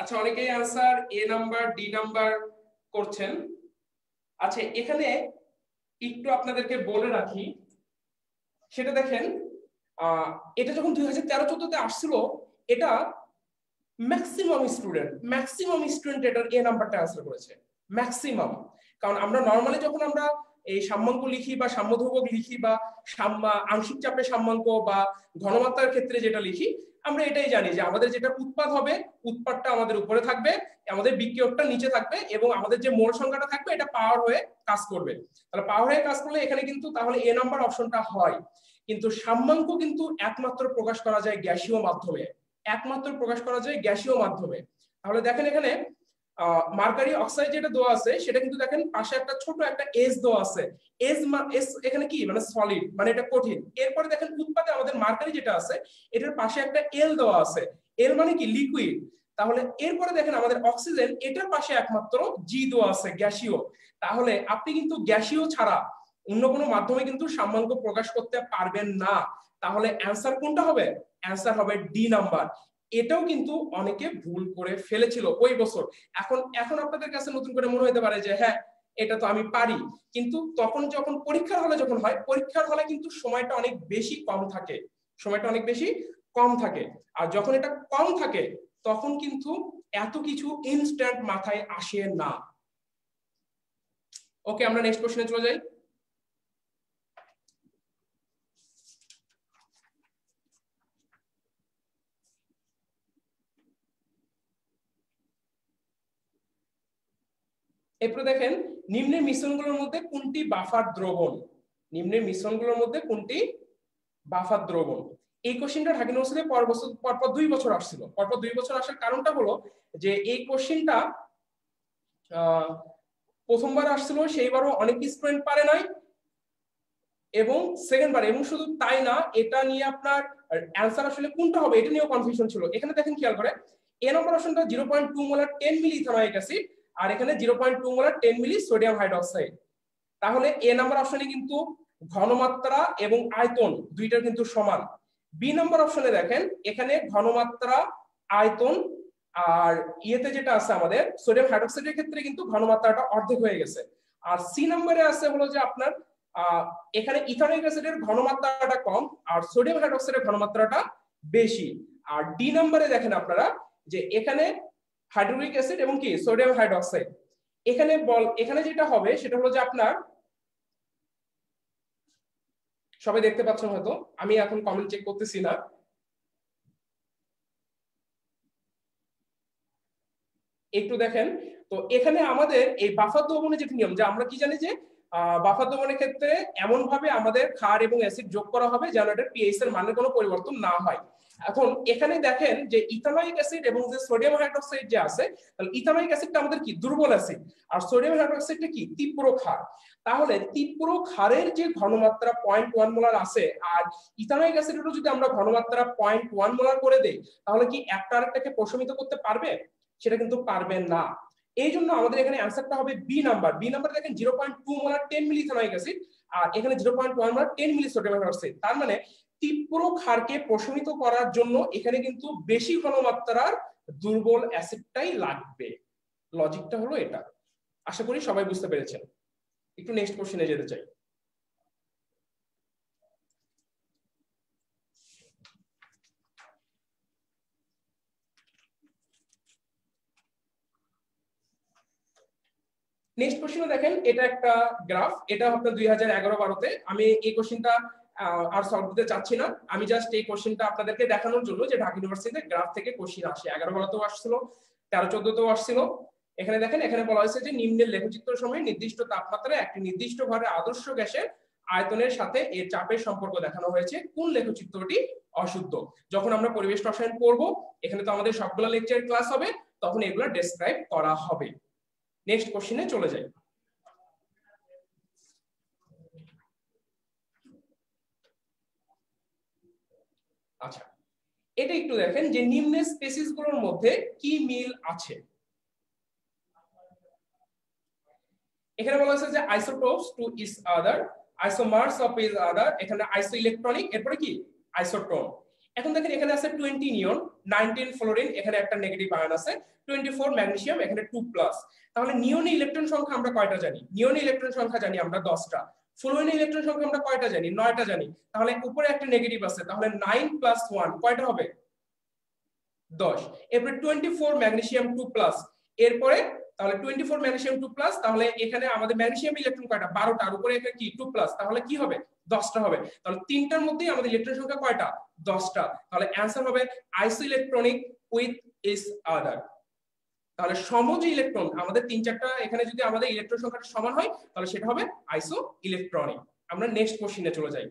আচ্ছা, অনেকেই answer A number D number করছেন। আচ্ছা, এখানে একটু আপনাদেরকে বলে রাখি, সেটা দেখেন এটা যখন 2013-14 তে আসছিল, এটা ম্যাক্সিমাম স্টুডেন্ট এটার এ নাম্বারটা आंसर করেছে, ম্যাক্সিমাম। কারণ আমরা নরমালি যখন আমরা এই সাম্যাঙ্ক লিখি বা সাম্যধ্রুবক লিখি বা আংশিক চাপের সাম্যাঙ্ক বা ঘনমাত্রার ক্ষেত্রে যেটা লিখি, আমরা এটাই জানি যে আমাদের যেটা উৎপাদ হবে, উৎপাদটা আমাদের উপরে থাকবে, আমাদের বিক্রিয়কটা নিচে থাকবে, এবং আমাদের যে মোল সংখ্যাটা থাকবে এটা পাওয়ার হয়ে কাজ করবে। তাহলে পাওয়ার হয়ে কাজ করলে এখানে কিন্তু তাহলে এ নাম্বার অপশনটা হয়। কিন্তু সাম্যাঙ্ক কিন্তু একমাত্র প্রকাশ করা যায় গ্যাসীয় মাধ্যমে, একমাত্র প্রকাশ করা যায় গ্যাসীয় মাধ্যমে। তাহলে দেখেন এখানে মার্কারি অক্সাইড যেটা দেওয়া আছে সেটা কিন্তু দেখেন পাশে একটা ছোট একটা এস দেওয়া আছে। এস এখানে কি মানে সলিড, মানে এটা কঠিন। এরপরে দেখেন উৎপাদে আমাদের মার্কারি যেটা আছে এটার পাশে একটা এল দেওয়া আছে, এল মানে কি লিকুইড। তাহলে এরপরে দেখেন আমাদের অক্সিজেন, এটার পাশে একমাত্র জি দেওয়া আছে, গ্যাসীয়। তাহলে আপনি কিন্তু গ্যাসীয় ছাড়া অন্য কোনো মাধ্যমে কিন্তু সাম্যাঙ্ক প্রকাশ করতে পারবেন না। তাহলে অ্যান্সার কোনটা হবে? অ্যান্সার হবে ডি নাম্বার। এটাও কিন্তু অনেকে ভুল করে ফেলেছিল ওই বছর। এখন আপনাদের কাছে নতুন করে মনে হতে পারে যে হ্যাঁ এটা তো আমি পারি, কিন্তু তখন যখন পরীক্ষার হলে যখন হয়, পরীক্ষার হলে কিন্তু সময়টা অনেক বেশি কম থাকে, সময়টা অনেক বেশি কম থাকে। আর যখন এটা কম থাকে তখন কিন্তু এত কিছু ইনস্ট্যান্ট মাথায় আসে না। ওকে, আমরা নেক্সট কোশ্চেনে চলে যাই। এরপরে দেখেন নিম্নের মিশ্রণগুলোর মধ্যে কোনটি বাফার দ্রবণ? নিম্নের মিশ্রণগুলোর মধ্যে কোনটি বাফার দ্রবণ? এই কোশ্চেনটা ঢাকা ইউনিভার্সিটি পরপর 2 বছর আসছিল। পরপর 2 বছর আসার কারণটা হলো যে এই কোশ্চেনটা প্রথমবার আসছিল, সেইবারও অনেক স্টুডেন্ট পারে নাই, এবং সেকেন্ড বার, এবং শুধু তাই না, এটা নিয়ে আপনার অ্যান্সার আসলে কোনটা হবে এটা নিয়েও কনফিউশন ছিল। এখানে দেখেন খেয়াল করে, এ নম্বর অপশনটা 0.2 মোলার 10 মিলি ইথানোয়িক অ্যাসিড, আর এখানে 0.2 মোলার 10 মিলি সোডিয়াম হাইড্রোক্সাইড। তাহলে এ নাম্বার অপশনে কিন্তু ঘনমাত্রা এবং আয়তন দুইটার কিন্তু সমান। বি নাম্বার অপশনে দেখেন এখানে ঘনমাত্রা, আয়তন আর ইয়েতে যেটা আছে আমাদের সোডিয়াম হাইড্রোক্সাইডের ক্ষেত্রে কিন্তু ঘনমাত্রাটা অর্ধেক হয়ে গেছে। আর সি নাম্বারে আছে হলো যে আপনার এখানে ইথানোয়িক অ্যাসিডের ঘনমাত্রাটা কম আর সোডিয়াম হাইড্রোক্সাইডের ঘনমাত্রাটা বেশি। আর ডি নাম্বারে দেখেন আপনারা যে এখানে হাইড্রোক্লোরিক অ্যাসিড এবং কি সোডিয়াম হাইড্রোক্সাইড। এখানে যেটা হবে সেটা হলো যে আপনার, সবাই দেখতে পাচ্ছেন হয়তো, আমি এখন কমেন্ট চেক করতেছি না, একটু দেখেন। তো এখানে আমাদের এই বাফার দ্রবণের যে নিয়ম, যে আমরা কি জানি যে বাফার দ্রবণের ক্ষেত্রে এমন ভাবে আমাদের ক্ষার এবং অ্যাসিড যোগ করা হবে যেন এটার পিএইচ এর মানের কোনো পরিবর্তন না হয়। এখন এখানে দেখেন যে ইথানোয়িক অ্যাসিড এবং যে সোডিয়াম হাইড্রোক্সাইড যে আছে, তাহলে ইথানোয়িক অ্যাসিডটা আমাদের কি দুর্বল অ্যাসিড, আর সোডিয়াম হাইড্রোক্সাইডটা কি তীব্র ক্ষার। তাহলে তীব্র ক্ষারের যে ঘনমাত্রা 0.1 মোলার আছে, আর ইথানোয়িক অ্যাসিডেরও যদি আমরা ঘনমাত্রা 0.1 মোলার করে দেই, তাহলে কি একটা আরেকটাকে প্রশমিত করতে পারবে? সেটা কিন্তু পারবেন না। এই জন্য আমাদের এখানে অ্যান্সারটা হবে বি নাম্বার। বি নাম্বার দেখেন 0.2 মোলার 10 মিলি ইথানোয়িক অ্যাসিড, আর এখানে 0.1 মোলার 10 মিলি সোডিয়াম হাইড্রোক্সাইড। তার মানে তীব্র ক্ষারকে প্রশমিত করার জন্য এখানে কিন্তু বেশি ঘনমাত্রার দুর্বল অ্যাসিডটাই লাগবে। লজিকটা হলো এটা। আশা করি সবাই বুঝতে পেরেছেন। একটু নেক্সট কোশ্চেনে যেতে চাই। নেক্সট কোশ্চেনে দেখেন এটা একটা গ্রাফ, এটা আপনার 2011-12-তে। আমি এই কোশ্চেনটা আর সলভ করতে চাচ্ছি না, আমি জাস্ট এই কোশ্চেনটা আপনাদেরকে দেখানোর জন্য যে ঢাকা ইউনিভার্সিটিতে গ্রাফ থেকে কোশ্চেন আসে। 11-12-তেও আসছিল, 13-14-তেও আসছিল। এখানে দেখেন, এখানে বলা হয়েছে যে নিম্নের লেখচিত্র সময়ে নির্দিষ্ট তাপমাত্রায় একটি নির্দিষ্ট ভাবে আদর্শ গ্যাসের আয়তনের সাথে এর চাপের সম্পর্ক দেখানো হয়েছে। কোন লেখচিত্রটি অশুদ্ধ? যখন আমরা পরিবেশ রসায়ন পড়বো, এখানে তো আমাদের সবগুলো লেকচার ক্লাস হবে, তখন এগুলো ডেসক্রাইব করা হবে। নেক্সট কোশ্চেনে চলে যাই। আচ্ছা, এটা একটু দেখেন যে নিম্নের স্পেসিস গুলোর মধ্যে কি মিল আছে। এখানে বলা হয়েছে যে isotopes to each other, isomers of each other, এখানে আইসো ইলেকট্রনিক, এরপরে কি আইসোটোন। এখন দেখেন এখানে আছে 20 নিয়ন, 19 ফ্লোরিন, এখানে একটা নেগেটিভ আয়ন আছে, 24 ম্যাগনেসিয়াম, এখানে 2+। তাহলে নিয়নে ইলেকট্রন সংখ্যা আমরা কয়টা জানি? নিয়নে ইলেকট্রন সংখ্যা জানি আমরা 10টা। ফ্লোরিনে ইলেকট্রন সংখ্যা আমরা কয়টা জানি? 9টা জানি। তাহলে উপরে একটা নেগেটিভ আছে, তাহলে 9 + 1 কয়টা হবে? 10। এরপরে 24 ম্যাগনেসিয়াম 2+, এরপরে তাহলে 24 ম্যাগনেসিয়াম 2+, তাহলে এখানে আমাদের ম্যাগনেসিয়াম ইলেকট্রন কয়টা? 12টা, আর উপরে এখানে কি 2+, তাহলে কি হবে? 10টা হবে। তাহলে তিনটার মধ্যেই আমাদের ইলেকট্রন সংখ্যা কয়টা? 10টা। তাহলে অ্যানসার হবে আইসো ইলেকট্রনিক উইথ ইচ আদার। তাহলে সম যে ইলেকট্রন আমাদের 3-4টা, এখানে যদি আমাদের ইলেকট্রন সংখ্যাটা সমান হয় তাহলে সেটা হবে আইসো ইলেকট্রনিক। আমরা নেক্সট কোশ্চেনে চলে যাই।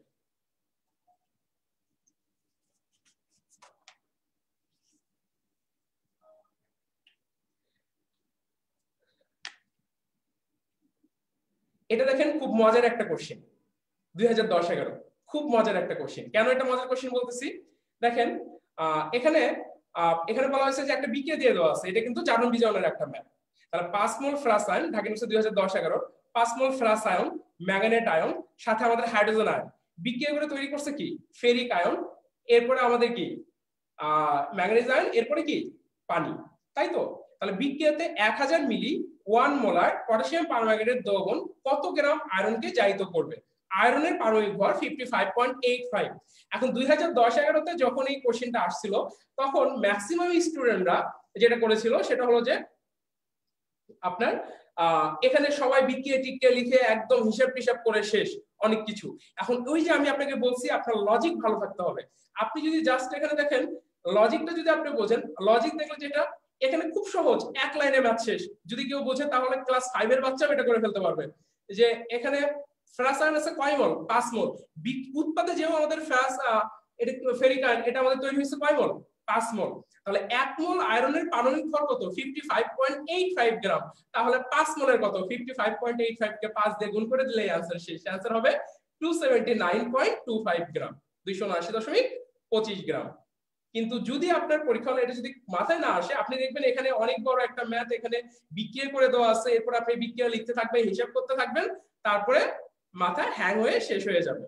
এটা দেখেন খুব মজার একটা কোশ্চেন, 2010-11, খুব মজার একটা কোশ্চেন। কেন এটা মজার কোশ্চেন বলতেছি? দেখেন এখানে এখানে বলা হয়েছে যে একটা বিক্রিয়া দিয়ে দেওয়া আছে, এটা কিন্তু জারণ বিজারণের একটা ম্যাপ। তাহলে 5 মোল ফেরাস আয়ন, ঢাকা ইউনিভার্সিটি 2010-11, 5 মোল ফেরাস আয়ন, ম্যাঙ্গানেট আয়ন, সাথে আমাদের হাইড্রোজেন আয়ন, বিক্রিয়া করে তৈরি করছে কি ফেরিক আয়ন, এরপরে আমাদের কি ম্যাঙ্গানিজ আয়ন, এরপরে কি পানি, তাই তো? তাহলে বিক্রিয়াতে 1000 মিলি 1 মোলার পটাশিয়াম পারম্যাঙ্গানেট দ্রবণ কত গ্রাম আয়রনকে জারিত করবে? আয়রনের পারমাণবিক ভর 55.85। এখন 2010-11-তে যখন এই কোশ্চেনটা আসছিল তখন ম্যাক্সিমাম স্টুডেন্টরা যেটা করেছিল সেটা হলো যে আপনার এখানে সবাই বিক্রিয়া টিক্রিয়া লিখে একদম হিসাব টিসাব করে শেষ অনেক কিছু। এখন ওই যে আমি আপনাকে বলছি আপনার লজিক ভালো থাকতে হবে। আপনি যদি জাস্ট এখানে দেখেন লজিকটা যদি আপনি বোঝেন, লজিক দেখলে যেটা এখানে খুব সহজ, এক লাইনে ম্যাথ শেষ। যদি কেউ বোঝে তাহলে ক্লাস 5 এর বাচ্চাও এটা করে ফেলতে পারবে। যে এখানে ফেরাস আয়ন আছে কয় মোল? 5 মোল। উৎপাদে যেও আমাদের ফেরাস এটা ফেরিক আয়ন, এটা আমাদের তৈরি হয়েছে কয় মোল? 5 মোল। তাহলে 1 মোল আয়রনের পারমাণবিক ভর কত? 55.85 গ্রাম। তাহলে 5 মোলের কত? 55.85 কে 5 দিয়ে গুণ করে দিলে आंसर শেষ। आंसर হবে 279.25 গ্রাম, 279.25 গ্রাম। কিন্তু যদি আপনার পরীক্ষা হলে এটা যদি মাথায় না আসে, আপনি দেখবেন এখানে অনেক বড় একটা ম্যাথ এখানে বিক্রিয়া করে দেওয়া আছে, এরপর আপনি বিক্রিয়া লিখতে থাকবেন, হিসাব করতে থাকবেন, তারপরে মাথা হ্যাং হয়ে শেষ হয়ে যাবে।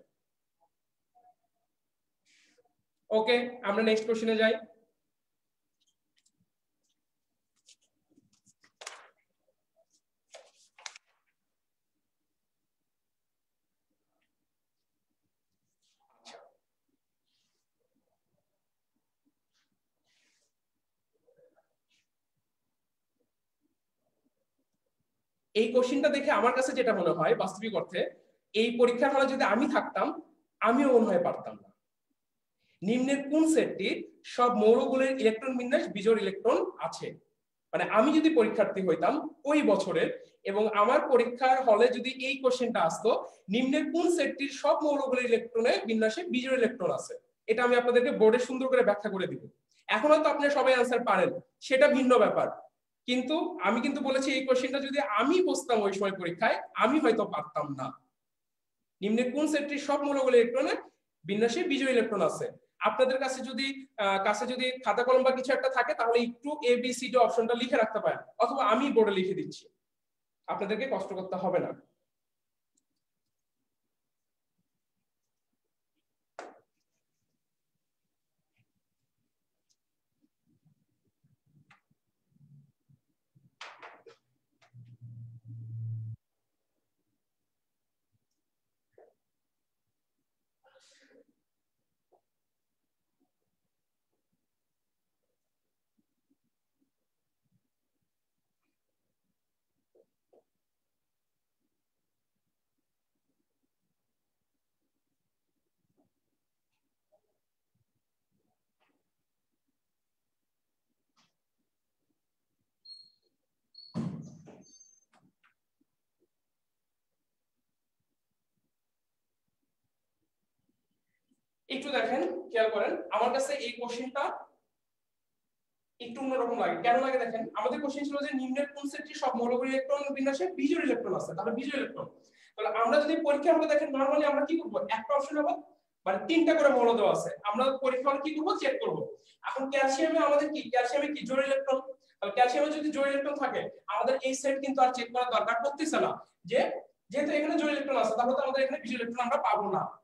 ওকে, আমরা নেক্সট কোশ্চেনে যাই। এই কোশ্চেনটা দেখে আমার কাছে যেটা মনে হয় বাস্তবিক অর্থে এই পরীক্ষার হলে যদি আমি থাকতাম আমিও মনে হয় পারতাম না। নিম্নের কোন সেটটির সব মৌলগুলির ইলেকট্রন বিন্যাস বিজোড় ইলেকট্রন আছে? মানে আমি যদি পরীক্ষার্থী হইতাম ওই বছরের এবং আমার পরীক্ষার হলে যদি এই কোশ্চেনটা আসতো, নিম্নের কোন সেটটির সব মৌলগুলির ইলেকট্রনে বিন্যাসে বিজোড় ইলেকট্রন আছে, এটা আমি আপনাদেরকে বোর্ডে সুন্দর করে ব্যাখ্যা করে দিব। এখন হয়তো আপনারা সবাই आंसर পারেন, সেটা ভিন্ন ব্যাপার, কিন্তু আমি কিন্তু বলেছি এই কোশ্চেনটা যদি আমি বসতাম ওই সময় পরীক্ষায় আমি হয়তো পারতাম না। নিম্নে কোন সেটটির সব মৌলগুলির ইলেকট্রনে বিন্যাসে বিজোড় ইলেকট্রন আছে? আপনাদের কাছে যদি খাতা কলম বা কিছু একটা থাকে তাহলে একটু এ বি সি ডি অপশনটা লিখে রাখতে পারেন, অথবা আমি বোর্ডে লিখে দিচ্ছি, আপনাদেরকে কষ্ট করতে হবে না। একটু দেখেন, খেয়াল করেন, আমার কাছে এই কোশ্চেনটা একটু অন্যরকম লাগে। কেন লাগে দেখেন, আমাদের কোশ্চেন ছিল যে নিম্নের কোন সেটটি সব মৌলগুলির ইলেকট্রন বিন্যাসে বিজোড় ইলেকট্রন আছে, তাহলে বিজোড় ইলেকট্রন। তাহলে আমরা যদি পরীক্ষা হলে দেখেন নরমালি আমরা কি করব, একটা অপশন হবে মানে 3টা করে মৌল দেওয়া আছে, আমরা পরীক্ষা হলে কি করব, চেক করব। এখন ক্যালসিয়ামে আমাদের কি, ক্যালসিয়ামে কি জোড় ইলেকট্রন, তাহলে ক্যালসিয়ামে যদি জোড় ইলেকট্রন থাকে আমাদের এই সেট কিন্তু আর চেক করার দরকার পড়তেছে না, যে যেহেতু এখানে জোড় ইলেকট্রন আছে তাহলে তো আমাদের এখানে বিজোড় ইলেকট্রন আমরা পাবো না।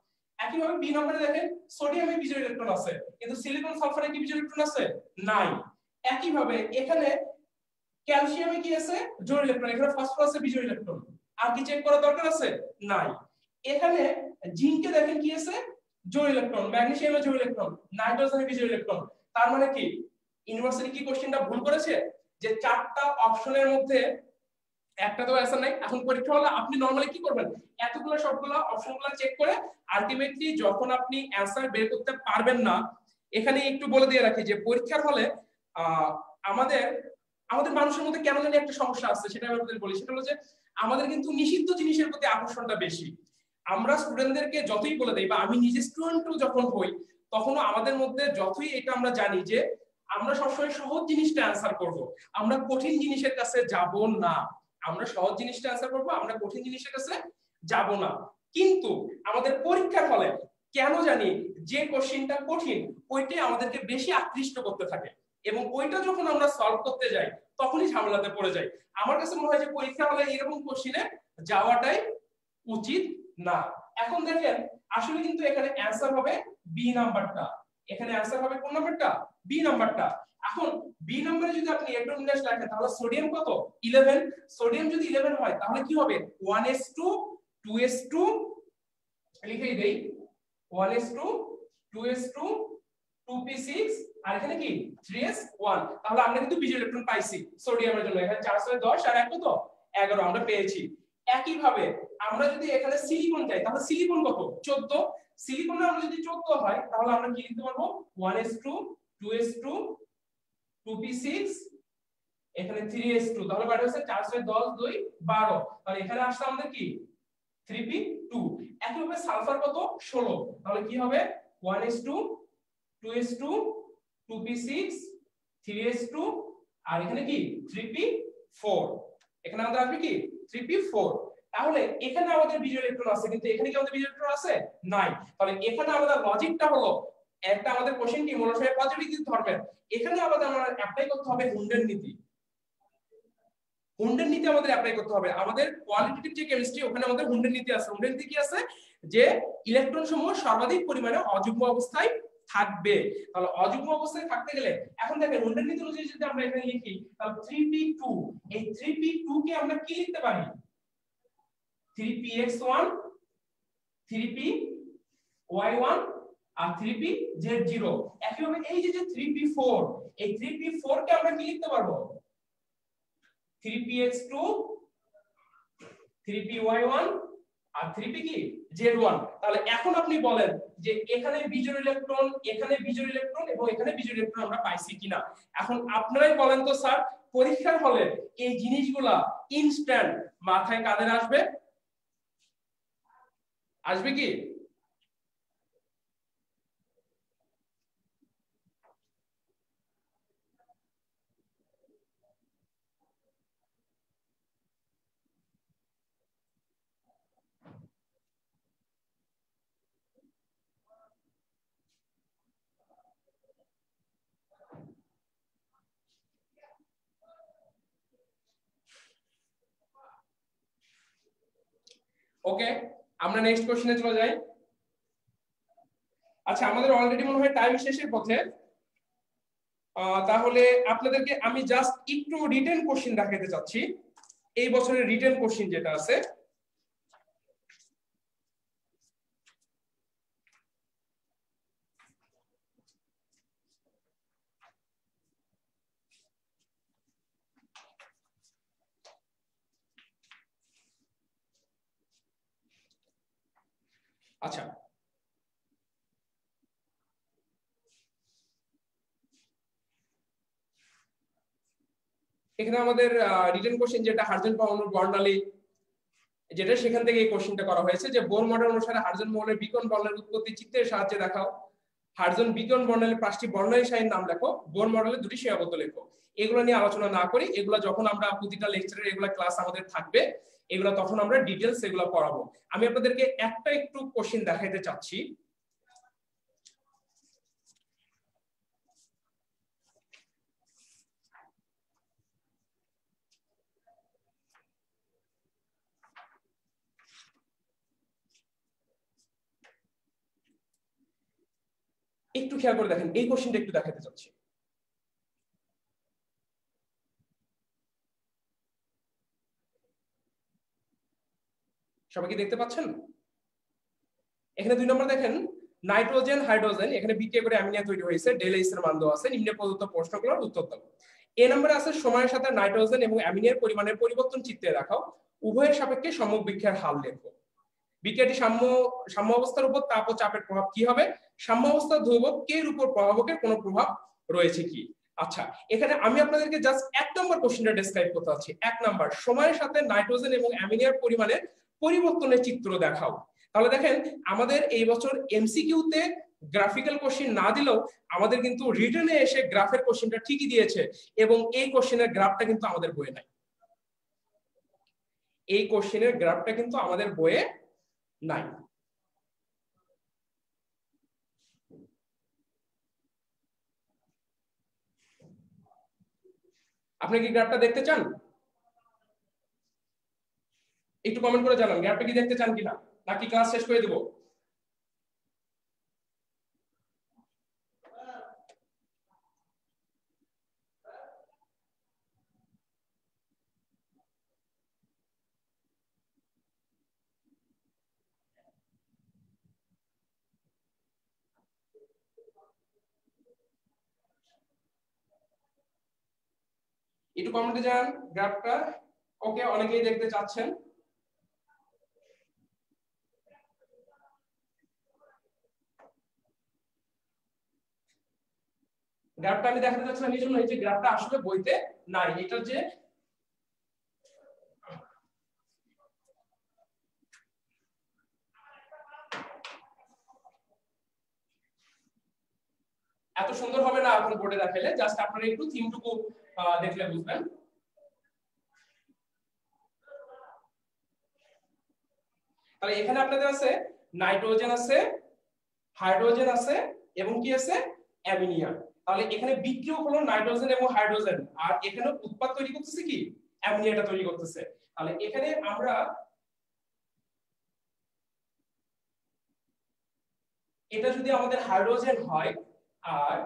একইভাবে বি নম্বরে দেখেন সোডিয়ামে বিজোড় ইলেকট্রন আছে কিন্তু সিলিকন সালফারে কি বিজোড় ইলেকট্রন আছে নাই। একইভাবে এখানে ক্যালসিয়ামে কি আছে জোড় ইলেকট্রন, এখানে ফসফরাসে বিজোড় ইলেকট্রন, আর কি চেক করা দরকার আছে নাই। এখানে জিঙ্কে দেখেন কি আছে জোড় ইলেকট্রন, ম্যাগনেসিয়ামে জোড় ইলেকট্রন, নাইট্রোজেনে বিজোড় ইলেকট্রন। তার মানে কি ইউনিভার্সিটি কি কোশ্চেনটা ভুল করেছে যে চারটা অপশনের মধ্যে একটা তো অ্যান্সার নাই। এখন পরীক্ষা হলে আপনি নরমালি কি করবেন এতগুলো সবগুলো অপশনগুলো চেক করে আলটিমেটলি যখন আপনি অ্যান্সার বের করতে পারবেন না, এখানে একটু বলে দিয়ে রাখি যে পরীক্ষার হলে আমাদের আমাদের মানুষের মধ্যে কেন জানি একটা সমস্যা আছে, সেটা আমি আপনাদের বলি। সেটা হলো যে আমাদের কিন্তু নিষিদ্ধ জিনিসের প্রতি আকর্ষণটা বেশি। আমরা স্টুডেন্টদেরকে যতই বলে দেই বা আমি নিজে স্টুডেন্টও যখন হই তখনও আমাদের মধ্যে যতই এটা আমরা জানি যে আমরা সবসময় সহজ জিনিসটা অ্যান্সার করব, আমরা কঠিন জিনিসের কাছে যাব না। আমরা সহজ জিনিসটা অ্যান্সার করব, আমরা কঠিন জিনিসের কাছে যাব না। কিন্তু আমাদের পরীক্ষার হলে কেন জানি যে কোশ্চেনটা কঠিন ওইটাই আমাদেরকে বেশি আকৃষ্ট করতে থাকে এবং ওইটা যখন আমরা সলভ করতে যাই তখনই ঝামেলাতে পড়ে যাই। আমার কাছে মনে হয় যে পরীক্ষা হলে এরকম কোশ্চেনে যাওয়াটাই উচিত না। এখন দেখেন আসলে কিন্তু এখানে অ্যান্সার হবে বি নাম্বারটা, এখানে অ্যান্সার হবে কোন নাম্বারটা বি নাম্বারটা। এখন বি নম্বরে যদি আপনি ইলেকট্রন বিন্যাস লেখেন তাহলে সোডিয়াম কত 11, সোডিয়াম যদি 11 হয় তাহলে কি হবে 1s2 2s2 লিখেই দেই 1s2 2s2 2p6 আর এখানে কি 3s1। তাহলে আমরা কিন্তু বিজোড় ইলেকট্রন পাইছি সোডিয়ামের জন্য, এখানে 4 6 10 আর 1 কত 11 আমরা পেয়েছি। একই ভাবে আমরা যদি এখানে সিলিকন যাই তাহলে সিলিকন কত 14, সিলিকনে আমরা যদি 14 হয় তাহলে আমরা কি লিখতে পারবো 1s2 2s2 2p6 এখানে 3s2, তাহলে বাড়ি হচ্ছে 4 6 10 2 12, তাহলে এখানে আসছে আমাদের কি 3p2। একইভাবে সালফার কত 16, তাহলে কি হবে 1s2 2s2 2p6 3s2 আর এখানে কি 3p4, এখানে আমাদের আসবে কি 3p4। তাহলে এখানে আমাদের বিজোড় ইলেকট্রন আছে কিন্তু এখানে কি আমাদের বিজোড় ইলেকট্রন আছে নাই। তাহলে এখানে আমাদের লজিকটা হলো একটা আমাদের কোশ্চেন কি মূলশয় পজিটিভ ধর্মের, এখানে আমাদের আমরা অ্যাপ্লাই করতে হবে হুন্ডের নীতি। হুন্ডের নীতি আমাদের অ্যাপ্লাই করতে হবে। আমাদের কোয়ালিটেটিভ যে কেমিস্ট্রি ওখানে আমাদের হুন্ডের নীতি আছে। হুন্ডের নীতি কি আছে যে ইলেকট্রন সমূহ সর্বাধিক পরিমাণে অযুগ্ম অবস্থায় থাকবে। তাহলে অযুগ্ম অবস্থায় থাকতে গেলে এখন দেখেন হুন্ডের নীতি অনুযায়ী যদি আমরা এখানে লিখি তাহলে 3p2, এই 3p2 কে আমরা কি লিখতে পারি 3px1 3py1 আর 3pz0। একইভাবে এই যে 3p4, এই 3p4 কে আমরা কি লিখতে পারবো 3px2 3py1 আর 3p কি z1। তাহলে এখন আপনি বলেন যে এখানে বিজোড় ইলেকট্রন, এখানে বিজোড় ইলেকট্রন এবং এখানে বিজোড় ইলেকট্রন আমরা পাইছি কিনা। এখন আপনারাই বলেন তো স্যার পরীক্ষার হলে এই জিনিসগুলা ইনস্ট্যান্ট মাথায় কাদের আসবে, আসবে কি ওকে আমরা নেক্সট কোশ্চেনে চলে যাই। আচ্ছা আমাদের অলরেডি মনে হয় টাইম শেষের পথে, তাহলে আপনাদেরকে আমি জাস্ট একটু রিটেন কোশ্চেন দেখাতে চাচ্ছি। এই বছরের রিটেন কোশ্চেন যেটা আছে আচ্ছা এখানে আমাদের রিটেন কোশ্চেন যেটা হাইড্রোজেন পরমাণুর বর্ণালী যেটা সেখান থেকে এই কোশ্চেনটা করা হয়েছে যে বোর মডেল অনুসারে হাইড্রোজেন মৌলের বিকরণ বর্ণালীর উৎপত্তি চিত্রের সাহায্যে দেখাও। হাইড্রোজেন বিকরণ বর্ণালীর 5টি বর্ণালী সারির নাম লেখো, বোর মডেলের 2টি সীমাবদ্ধ লেখো। এগুলো নিয়ে আলোচনা না করি, এগুলো যখন আমরা প্রতিটা লেকচারের এগুলা ক্লাস আমাদের থাকবে এগুলো তখন আমরা ডিটেইলস এগুলো পড়াবো। আমি আপনাদেরকে একটা একটু কোশ্চেন দেখাইতে চাচ্ছি। একটু খেয়াল করে দেখেন, এই কোশ্চেনটা একটু দেখাতে চাচ্ছি। সবাই কি দেখতে পাচ্ছেন? এখানে 2 নম্বর দেখেন, নাইট্রোজেন হাইড্রোজেন এখানে বিক্রিয়া করে অ্যামিনিয়া তৈরি হয়েছে, ΔH এর মান দেওয়া আছে, নিম্নে প্রদত্ত প্রশ্নগুলোর উত্তর দাও। এ নম্বরে আছে সময়ের সাথে নাইট্রোজেন এবং অ্যামিনিয়ার পরিমাণের পরিবর্তন চিত্রে দেখাও, উভয়ের সাপেক্ষে সম্মুখ বিক্রিয়ার হার লেখো। বিক্রিয়াটি সাম্য অবস্থার উপর তাপ ও চাপের প্রভাব কি হবে? সাম্য অবস্থার ধ্রুবক কে এর উপর প্রভাবকের কোনো প্রভাব রয়েছে কি? আচ্ছা, এখানে আমি আপনাদেরকে জাস্ট 1 নম্বর কোশ্চেনটা ডেসক্রাইব করতে চাচ্ছি। 1 নম্বর, সময়ের সাথে নাইট্রোজেন এবং অ্যামিনিয়ার পরিমাণের পরিবর্তনের চিত্র দেখাও। তাহলে দেখেন, আমাদের এই বছর এমসিকিউ তে গ্রাফিক্যাল কোশ্চেন না দিলেও আমাদের কিন্তু রিটেনে এসে গ্রাফের কোশ্চেনটা ঠিকই দিয়েছে, এবং এই কোশ্চেনের গ্রাফটা কিন্তু আমাদের বইয়ে নাই। এই কোশ্চেনের গ্রাফটা কিন্তু আমাদের বইয়ে নাই। আপনি কি গ্রাফটা দেখতে চান? একটু কমেন্ট করে জানান গ্রাফটা কি দেখতে চান কিনা, নাকি ক্লাস শেষ করে দেব? একটু কমেন্টে জানান গ্রাফটা। ওকে, অনেকেই দেখতে চাচ্ছেন। গ্রাফটা আমি দেখাতে চাচ্ছিলাম এই জন্য, এই যে গ্রাফটা আসলে বইতে নাই। এটা যে এত সুন্দর হবে না এখন বোর্ডে দেখাইলে, জাস্ট আপনারা একটু থিমটুকু দেখলে বুঝবেন। তাহলে এখানে আপনাদের আছে নাইট্রোজেন আছে, হাইড্রোজেন আছে, এবং কি আছে? অ্যামিনিয়া। তাহলে এখানে বিক্রিয়ক হলো নাইট্রোজেন এবং হাইড্রোজেন, আর এখানে উৎপাদ তৈরি করতেছে কি? অ্যামিনিয়াটা তৈরি করতেছে। তাহলে এখানে আমরা এটা যদি আমাদের হাইড্রোজেন হয়, আর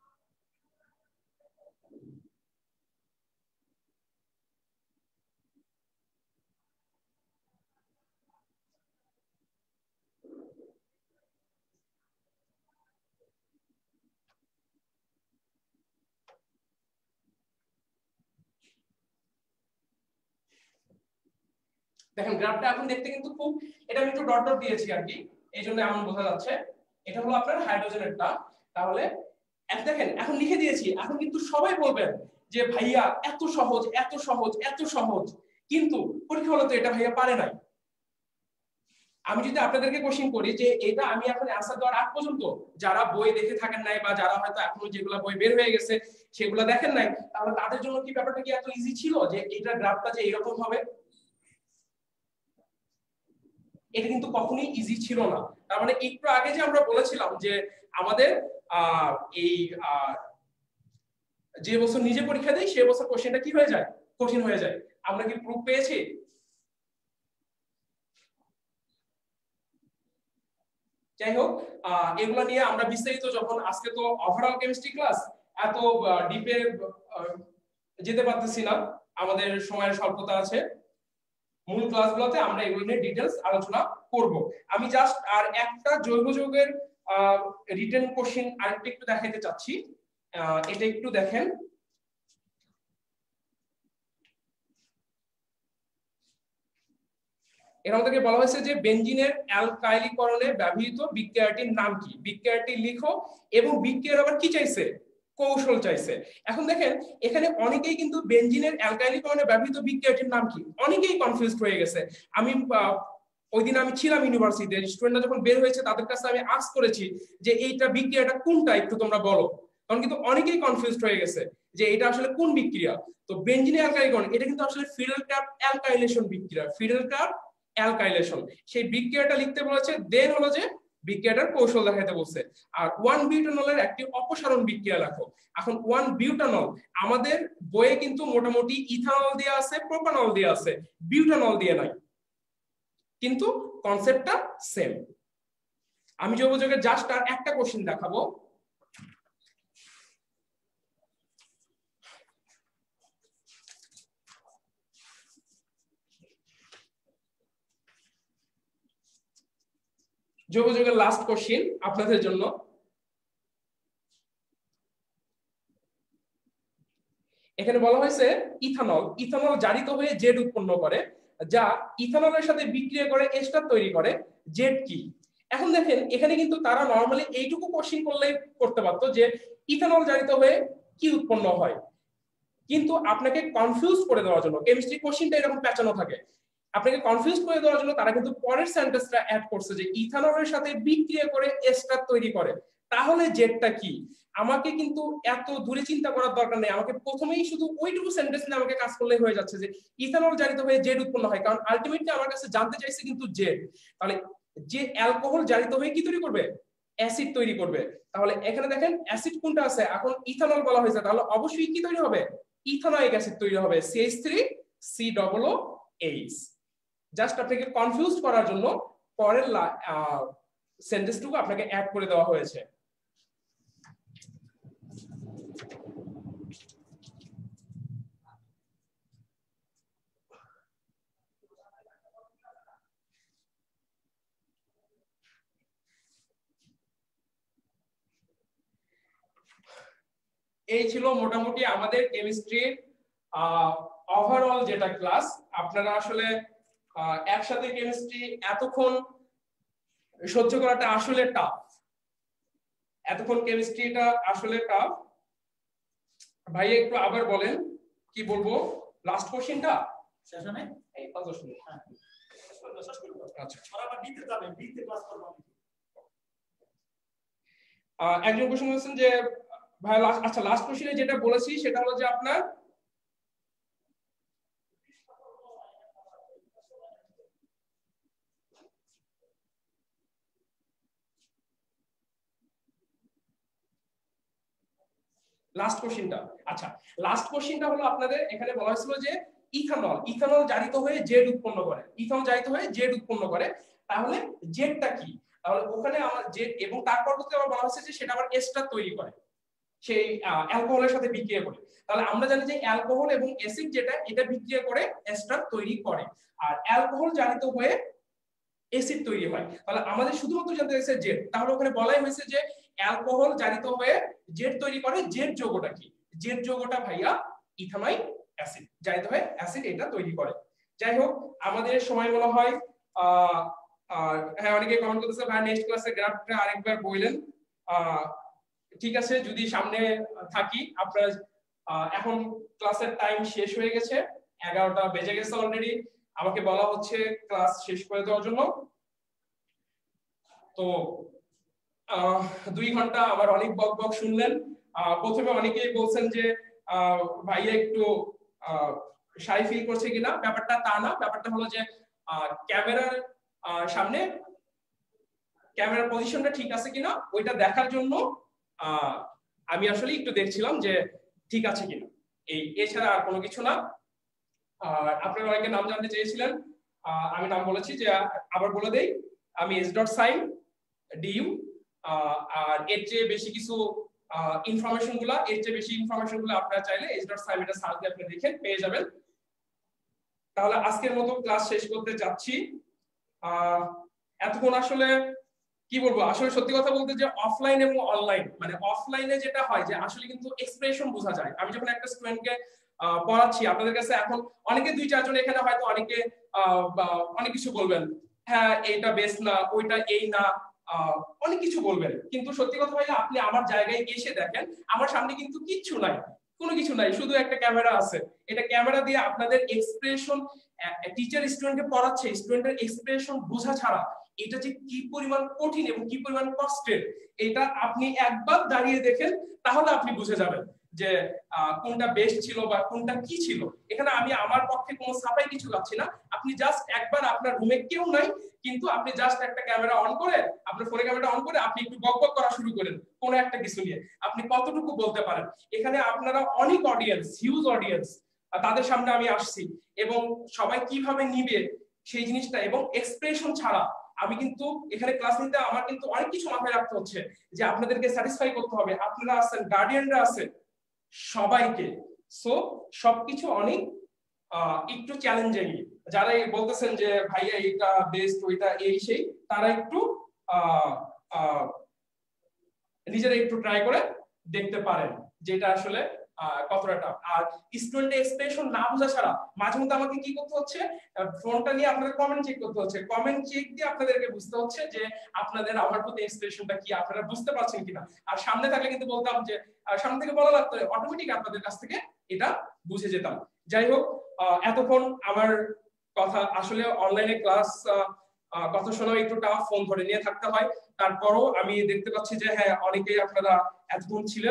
দেখেন গ্রাফটা এখন দেখতে কিন্তু খুব, এটা আমি একটু ডট ডট দিয়েছি আর কি, এই জন্য এমন বোঝা যাচ্ছে। এটা হলো আপনার হাইড্রোজেনেরটা। তাহলে দেখেন এখন লিখে দিয়েছি, এখন কিন্তু সবাই বলবেন যে ভাইয়া এত সহজ এত সহজ এত সহজ, কিন্তু পরীক্ষা হলো তো এটা ভাইয়া পারে নাই। আমি যদি আপনাদেরকে কোশ্চেন করি যে এটা আমি এখন অ্যানসার দেওয়ার আগ পর্যন্ত যারা বই দেখে থাকেন নাই, বা যারা হয়তো এখনো যেগুলা বই বের হয়ে গেছে সেগুলো দেখেন নাই, তাহলে তাদের জন্য কি ব্যাপারটা কি এত ইজি ছিল যে এটা গ্রাফটা যে এরকম হবে? এটা কিন্তু কখনোই ইজি ছিল না। তার মানে একটু আগে যে আমরা বলেছিলাম যে আমাদের এই যে বছর নিজে পরীক্ষা দেই সে বছর কোশ্চেনটা কি হয়ে যায়? কঠিন হয়ে যায়। আমরা কি প্রুফ পেয়েছি? যাই হোক, এগুলা নিয়ে আমরা বিস্তারিত যখন, আজকে তো ওভারঅল কেমিস্ট্রি ক্লাস, এত ডিপে যেতে পারতেছি না, আমাদের সময়ের স্বল্পতা আছে। মূল ক্লাসগুলোতে আমরা এগুলো নিয়ে ডিটেইলস আলোচনা করব। আমি জাস্ট আর একটা জৈব যৌগের রিটেন কোশ্চেন আরেকটা একটু দেখাইতে চাচ্ছি। এটা একটু দেখেন। এর মধ্যে বলা হয়েছে যে বেনজিনের অ্যালকাইলিকরণে ব্যবহৃত বিক্রিয়াটির নাম কি? বিক্রিয়াটি লিখো, এবং বিক্রিয়ার আবার কি চাইছে? কৌশল চাইছে। এখন দেখেন এখানে অনেকেই কিন্তু বেনজিনের অ্যালকাইলিকরণে ব্যবহৃত বিক্রিয়াটির নাম কি অনেকেই কনফিউজড হয়ে গেছে। আমি ওই দিন আমি ছিলাম ইউনিভার্সিটিতে, স্টুডেন্টরা যখন বের হয়েছে তাদের কাছে আমি আস্ক করেছি যে এইটা বিক্রিয়াটা কোনটা একটু তোমরা বলো, কারণ কিন্তু অনেকেই কনফিউজড হয়ে গেছে যে এটা আসলে কোন বিক্রিয়া। তো বেনজিনের অ্যালকাইলিকরণ এটা কিন্তু আসলে ফিডেল-ক্রাফট অ্যালকাইলেশন বিক্রিয়া, ফিডেল-ক্রাফট অ্যালকাইলেশন। সেই বিক্রিয়াটা লিখতে বলেছে, দেন হলো যে বিক্রিয়াটার কৌশল দেখাতে বলছে। আর 1 বিউটানলের একটি অপসারণ বিক্রিয়া লেখো। এখন 1 বিউটানল আমাদের বইয়ে কিন্তু মোটামুটি ইথানল দেয়া আছে, প্রোপানল দেয়া আছে, বিউটানল দিয়ে নাই, কিন্তু কনসেপ্টটা সেম। আমি জৈব যৌগের জাস্ট আর একটা কোশ্চেন দেখাবো। যোগাযোগের লাস্ট কোশ্চেন আপনাদের জন্য। এখানে বলা হয়েছে ইথানল, ইথানল জারিত হয়ে জেড উৎপন্ন করে, যা ইথানলের সাথে বিক্রিয়া করে এস্টার তৈরি করে, জেড কি? এখন দেখেন এখানে কিন্তু তারা নরমালি এইটুকু কোশ্চেন করলেই করতে পারতো যে ইথানল জারিত হয়ে কি উৎপন্ন হয়, কিন্তু আপনাকে কনফিউজ করে দেওয়ার জন্য, কেমিস্ট্রি কোশ্চেনটা এরকম প্যাচানো থাকে, আপনাকে কনফিউজ করে দেওয়ার জন্য তারা কিন্তু পরের সেন্টেন্সটা অ্যাড করছে যে ইথানলের সাথে বিক্রিয়া করে এস্টার তৈরি করে, তাহলে জেডটা কি? আমাকে কিন্তু এত দূরে চিন্তা করার দরকার নেই, আমাকে প্রথমেই শুধু ওইটুকু সেন্টেন্স নিয়ে আমাকে কাজ করলেই হয়ে যাচ্ছে যে ইথানল জারিত হয়ে জেড উৎপন্ন হয়, কারণ আলটিমেটলি আমার কাছে জানতে চাইছে কিন্তু জেড। তাহলে যে অ্যালকোহল জারিত হয়ে কি তৈরি করবে? অ্যাসিড তৈরি করবে। তাহলে এখানে দেখেন অ্যাসিড কোনটা আছে, এখন ইথানল বলা হয়েছে, তাহলে অবশ্যই কি তৈরি হবে? ইথানোয়িক অ্যাসিড তৈরি হবে, CH3COOH। জাস্ট আপনাকে কনফিউজ করার জন্য পরের সেন্টেন্সটুকু আপনাকে অ্যাড করে দেওয়া হয়েছে। এই ছিল মোটামুটি আমাদের কেমিস্ট্রির ওভারঅল যেটা ক্লাস। আপনারা আসলে একসাথে কেমিস্ট্রি এতক্ষণ সহ্য করাটা আসলে টাফ, এতক্ষণ কেমিস্ট্রিটা আসলে টাফ। ভাই একটু আবার বলেন কি বলবো, লাস্ট কোশ্চেনটা শেষ হয় নাই এই 5 মিনিট। আচ্ছা একজন কোশ্চেন বলছেন যে ভাই আচ্ছা লাস্ট কোশ্চেনে যেটা বলেছি সেটা হলো যে আপনার লাস্ট কোশ্চেনটা, আচ্ছা লাস্ট কোশ্চেনটা হলো আপনাদের এখানে বলা হয়েছিল যে ইথানল, ইথানল জারিত হয়ে জেড উৎপন্ন করে, ইথানল জারিত হয়ে জেড উৎপন্ন করে, তাহলে জেডটা কি? তাহলে ওখানে আমার জেড এবং তার পরবর্তীতে আবার বলা হয়েছে যে সেটা আবার এস্টার তৈরি করে সেই অ্যালকোহলের সাথে বিক্রিয়া করে। তাহলে আমরা জানি যে অ্যালকোহল এবং অ্যাসিড যেটা এটা বিক্রিয়া করে এস্টার তৈরি করে, আর অ্যালকোহল জারিত হয়ে অ্যাসিড তৈরি হয়। তাহলে আমাদের শুধুমাত্র জানতে হয়েছে জেড, তাহলে ওখানে বলাই হয়েছে যে অ্যালকোহল জারিত হয়ে জেড তৈরি করে, জেড যৌগটা কি? জেড যৌগটা ভাইয়া ইথানোয়িক অ্যাসিড, জারিত হয়ে অ্যাসিড এটা তৈরি করে। যাই হোক আমাদের সময় মনে হয় হ্যাঁ অনেকে কমেন্ট করতেছে ভাই নেক্সট ক্লাসে গ্রাফটা আরেকবার বললেন। ঠিক আছে যদি সামনে থাকি আপনারা, এখন ক্লাসের টাইম শেষ হয়ে গেছে, 11টা বেজে গেছে অলরেডি, আমাকে বলা হচ্ছে ক্লাস শেষ করে দেওয়ার জন্য। তো 2 ঘন্টা আমার অনেক বক বক শুনলেন। প্রথমে অনেকেই বলছেন যে ভাইয়া একটু শাই ফিল করছে কিনা, ব্যাপারটা তা না, ব্যাপারটা হলো যে ক্যামেরার সামনে ক্যামেরার পজিশনটা ঠিক আছে কিনা ওইটা দেখার জন্য আমি আসলে একটু দেখছিলাম যে ঠিক আছে কিনা, এছাড়া আর কোনো কিছু না। আর আপনারা অনেকে নাম জানতে চেয়েছিলেন, আমি নাম বলেছি, যে আবার বলে দেই আমি s.sin.du। আর এর চেয়ে বেশি কিছু ইনফরমেশন গুলা আপনারা চাইলে s.sin এটা সার্চ দিয়ে আপনি দেখেন পেয়ে যাবেন। তাহলে আজকের মতো ক্লাস শেষ করতে যাচ্ছি। এতক্ষণ আসলে কি বলবো, আসলে সত্যি কথা বলতে যে অফলাইন এবং অনলাইন, মানে অফলাইনে যেটা হয় যে আসলে কিন্তু এক্সপ্রেশন বোঝা যায়। আমি যখন একটা স্টুডেন্টকে পড়াচ্ছি আপনাদের কাছে, এখন অনেকে 2-4 জন এখানে হয়তো অনেকে অনেক কিছু বলবেন, হ্যাঁ এইটা বেস্ট না, ওইটা এই না, অনেক কিছু বলবেন, কিন্তু সত্যি কথা ভাই আপনি আমার জায়গায় এসে দেখেন আমার সামনে কিন্তু কিচ্ছু নাই, কোনো কিছু নাই, শুধু একটা ক্যামেরা আছে। এটা ক্যামেরা দিয়ে আপনাদের এক্সপ্রেশন, টিচার স্টুডেন্টকে পড়াচ্ছে, স্টুডেন্টের এক্সপ্রেশন বোঝা ছাড়া এটা যে কি পরিমাণ কঠিন এবং কি পরিমাণ কষ্টের, এটা আপনি একবার দাঁড়িয়ে দেখেন তাহলে আপনি বুঝে যাবেন যে কোনটা বেস্ট ছিল বা কোনটা কি ছিল। এখানে আমি আমার পক্ষে কোনো সাফাই কিছু লাগছি না, আপনি জাস্ট একবার আপনার রুমে কেউ নাই, কিন্তু আপনি জাস্ট একটা ক্যামেরা অন করে, আপনার ফোনে ক্যামেরা অন করে আপনি একটু বকবক করা শুরু করেন কোনো একটা কিছু নিয়ে, আপনি কতটুকু বলতে পারেন। এখানে আপনারা অনেক অডিয়েন্স, হিউজ অডিয়েন্স, তাদের সামনে আমি আসছি এবং সবাই কিভাবে নিবে সেই জিনিসটা, এবং এক্সপ্রেশন ছাড়া আমি কিন্তু এখানে ক্লাস নিতে আমার কিন্তু অনেক কিছু মাথায় রাখতে হচ্ছে, যে আপনাদেরকে স্যাটিসফাই করতে হবে, আপনারা আছেন, গার্ডিয়ানরা আছে, সবাইকে। সো সবকিছু অনেক একটু চ্যালেঞ্জিং। যারা বলতেছেন যে ভাইয়া এটা বেস্ট ওইটা এই সেই, তারা একটু নিজেরা একটু ট্রাই করে দেখতে পারেন যেটা আসলে কতটা। আর স্টুডেন্ট এক্সপ্রেশন না বোঝা ছাড়া মাঝে মধ্যে আমাকে কি করতে হচ্ছে, ফোনটা নিয়ে আপনাদের কমেন্ট চেক করতে হচ্ছে, কমেন্ট চেক দিয়ে আপনাদেরকে বুঝতে হচ্ছে যে আপনাদের আমার প্রতি এক্সপ্রেশনটা কি, আপনারা বুঝতে পারছেন কিনা। আর সামনে থাকলে কিন্তু বলতাম যে সামনে থেকে বলা লাগতো, অটোমেটিক আপনাদের কাছ থেকে এটা বুঝে যেতাম। যাই হোক, এতক্ষণ আমার কথা আসলে অনলাইনে ক্লাস কথা শোনা একটু টাফ, ফোন ধরে নিয়ে থাকতে হয়। তারপরও আমি দেখতে পাচ্ছি যে হ্যাঁ অনেকেই আপনারা এতক্ষণ ছিলেন,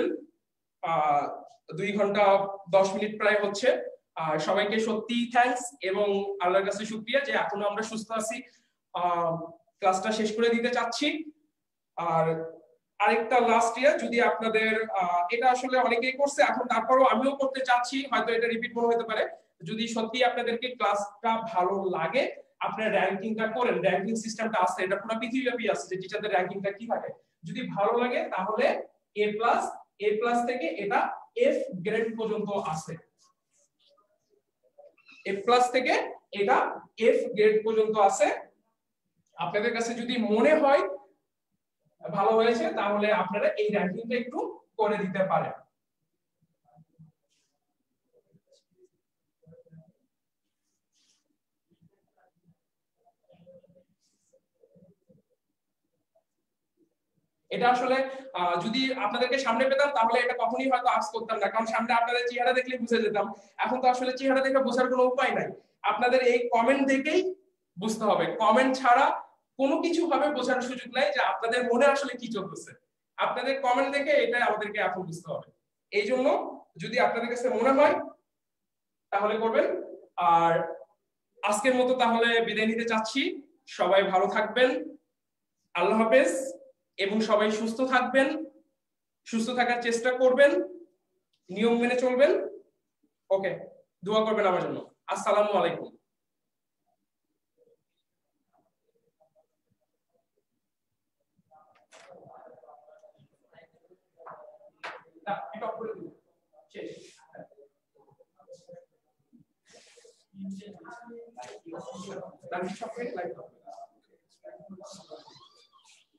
2 ঘন্টা 10 মিনিট প্রায় হচ্ছে। সবাইকে সত্যি থ্যাঙ্কস এবং আল্লাহর কাছে শুকরিয়া যে এখনো আমরা সুস্থ আছি। ক্লাসটা শেষ করে দিতে চাচ্ছি। আর আরেকটা লাস্ট ইয়ার, যদি আপনাদের এটা আসলে অনেকেই করছে এখন, তারপরও আমিও করতে চাচ্ছি, হয়তো এটা রিপিট মনে হতে পারে। যদি সত্যি আপনাদেরকে ক্লাসটা ভালো লাগে, আপনার র্যাঙ্কিংটা করেন, র্যাঙ্কিং সিস্টেমটা আছে, এটা পুরো পৃথিবীব্যাপী আছে যে টিচারদের র্যাঙ্কিংটা কি থাকে। যদি ভালো লাগে তাহলে এ প্লাস থেকে এটা এফ গ্রেড পর্যন্ত আছে, এ প্লাস থেকে এটা এফ গ্রেড পর্যন্ত আছে। আপনাদের কাছে যদি মনে হয় ভালো হয়েছে তাহলে আপনারা এই র্যাঙ্কিংটা একটু করে দিতে পারেন। এটা আসলে যদি আপনাদেরকে সামনে পেতাম তাহলে এটা কখনোই হয়তো আজ করতাম না, কারণ সামনে আপনাদের চেহারা দেখলে বুঝে যেতাম। এখন তো আসলে চেহারা দেখে বোঝার কোনো উপায় নাই, আপনাদের এই কমেন্ট দেখেই বুঝতে হবে। কমেন্ট ছাড়া কোনো কিছু ভাবে বোঝার সুযোগ নাই যে আপনাদের মনে আসলে কি চলতেছে। আপনাদের কমেন্ট দেখে এটাই আমাদেরকে এখন বুঝতে হবে। এই জন্য যদি আপনাদের কাছে মনে হয় তাহলে করবেন। আর আজকের মতো তাহলে বিদায় নিতে চাচ্ছি। সবাই ভালো থাকবেন, আল্লাহ হাফেজ, এবং সবাই সুস্থ থাকবেন, সুস্থ থাকার চেষ্টা করবেন, নিয়ম মেনে চলবেন। ওকে, দোয়া করবেন আমার জন্য। আসসালামু আলাইকুম। এটা করে দিন, শেষ। তাহলে সব লাইভ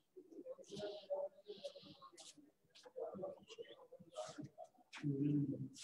হবে।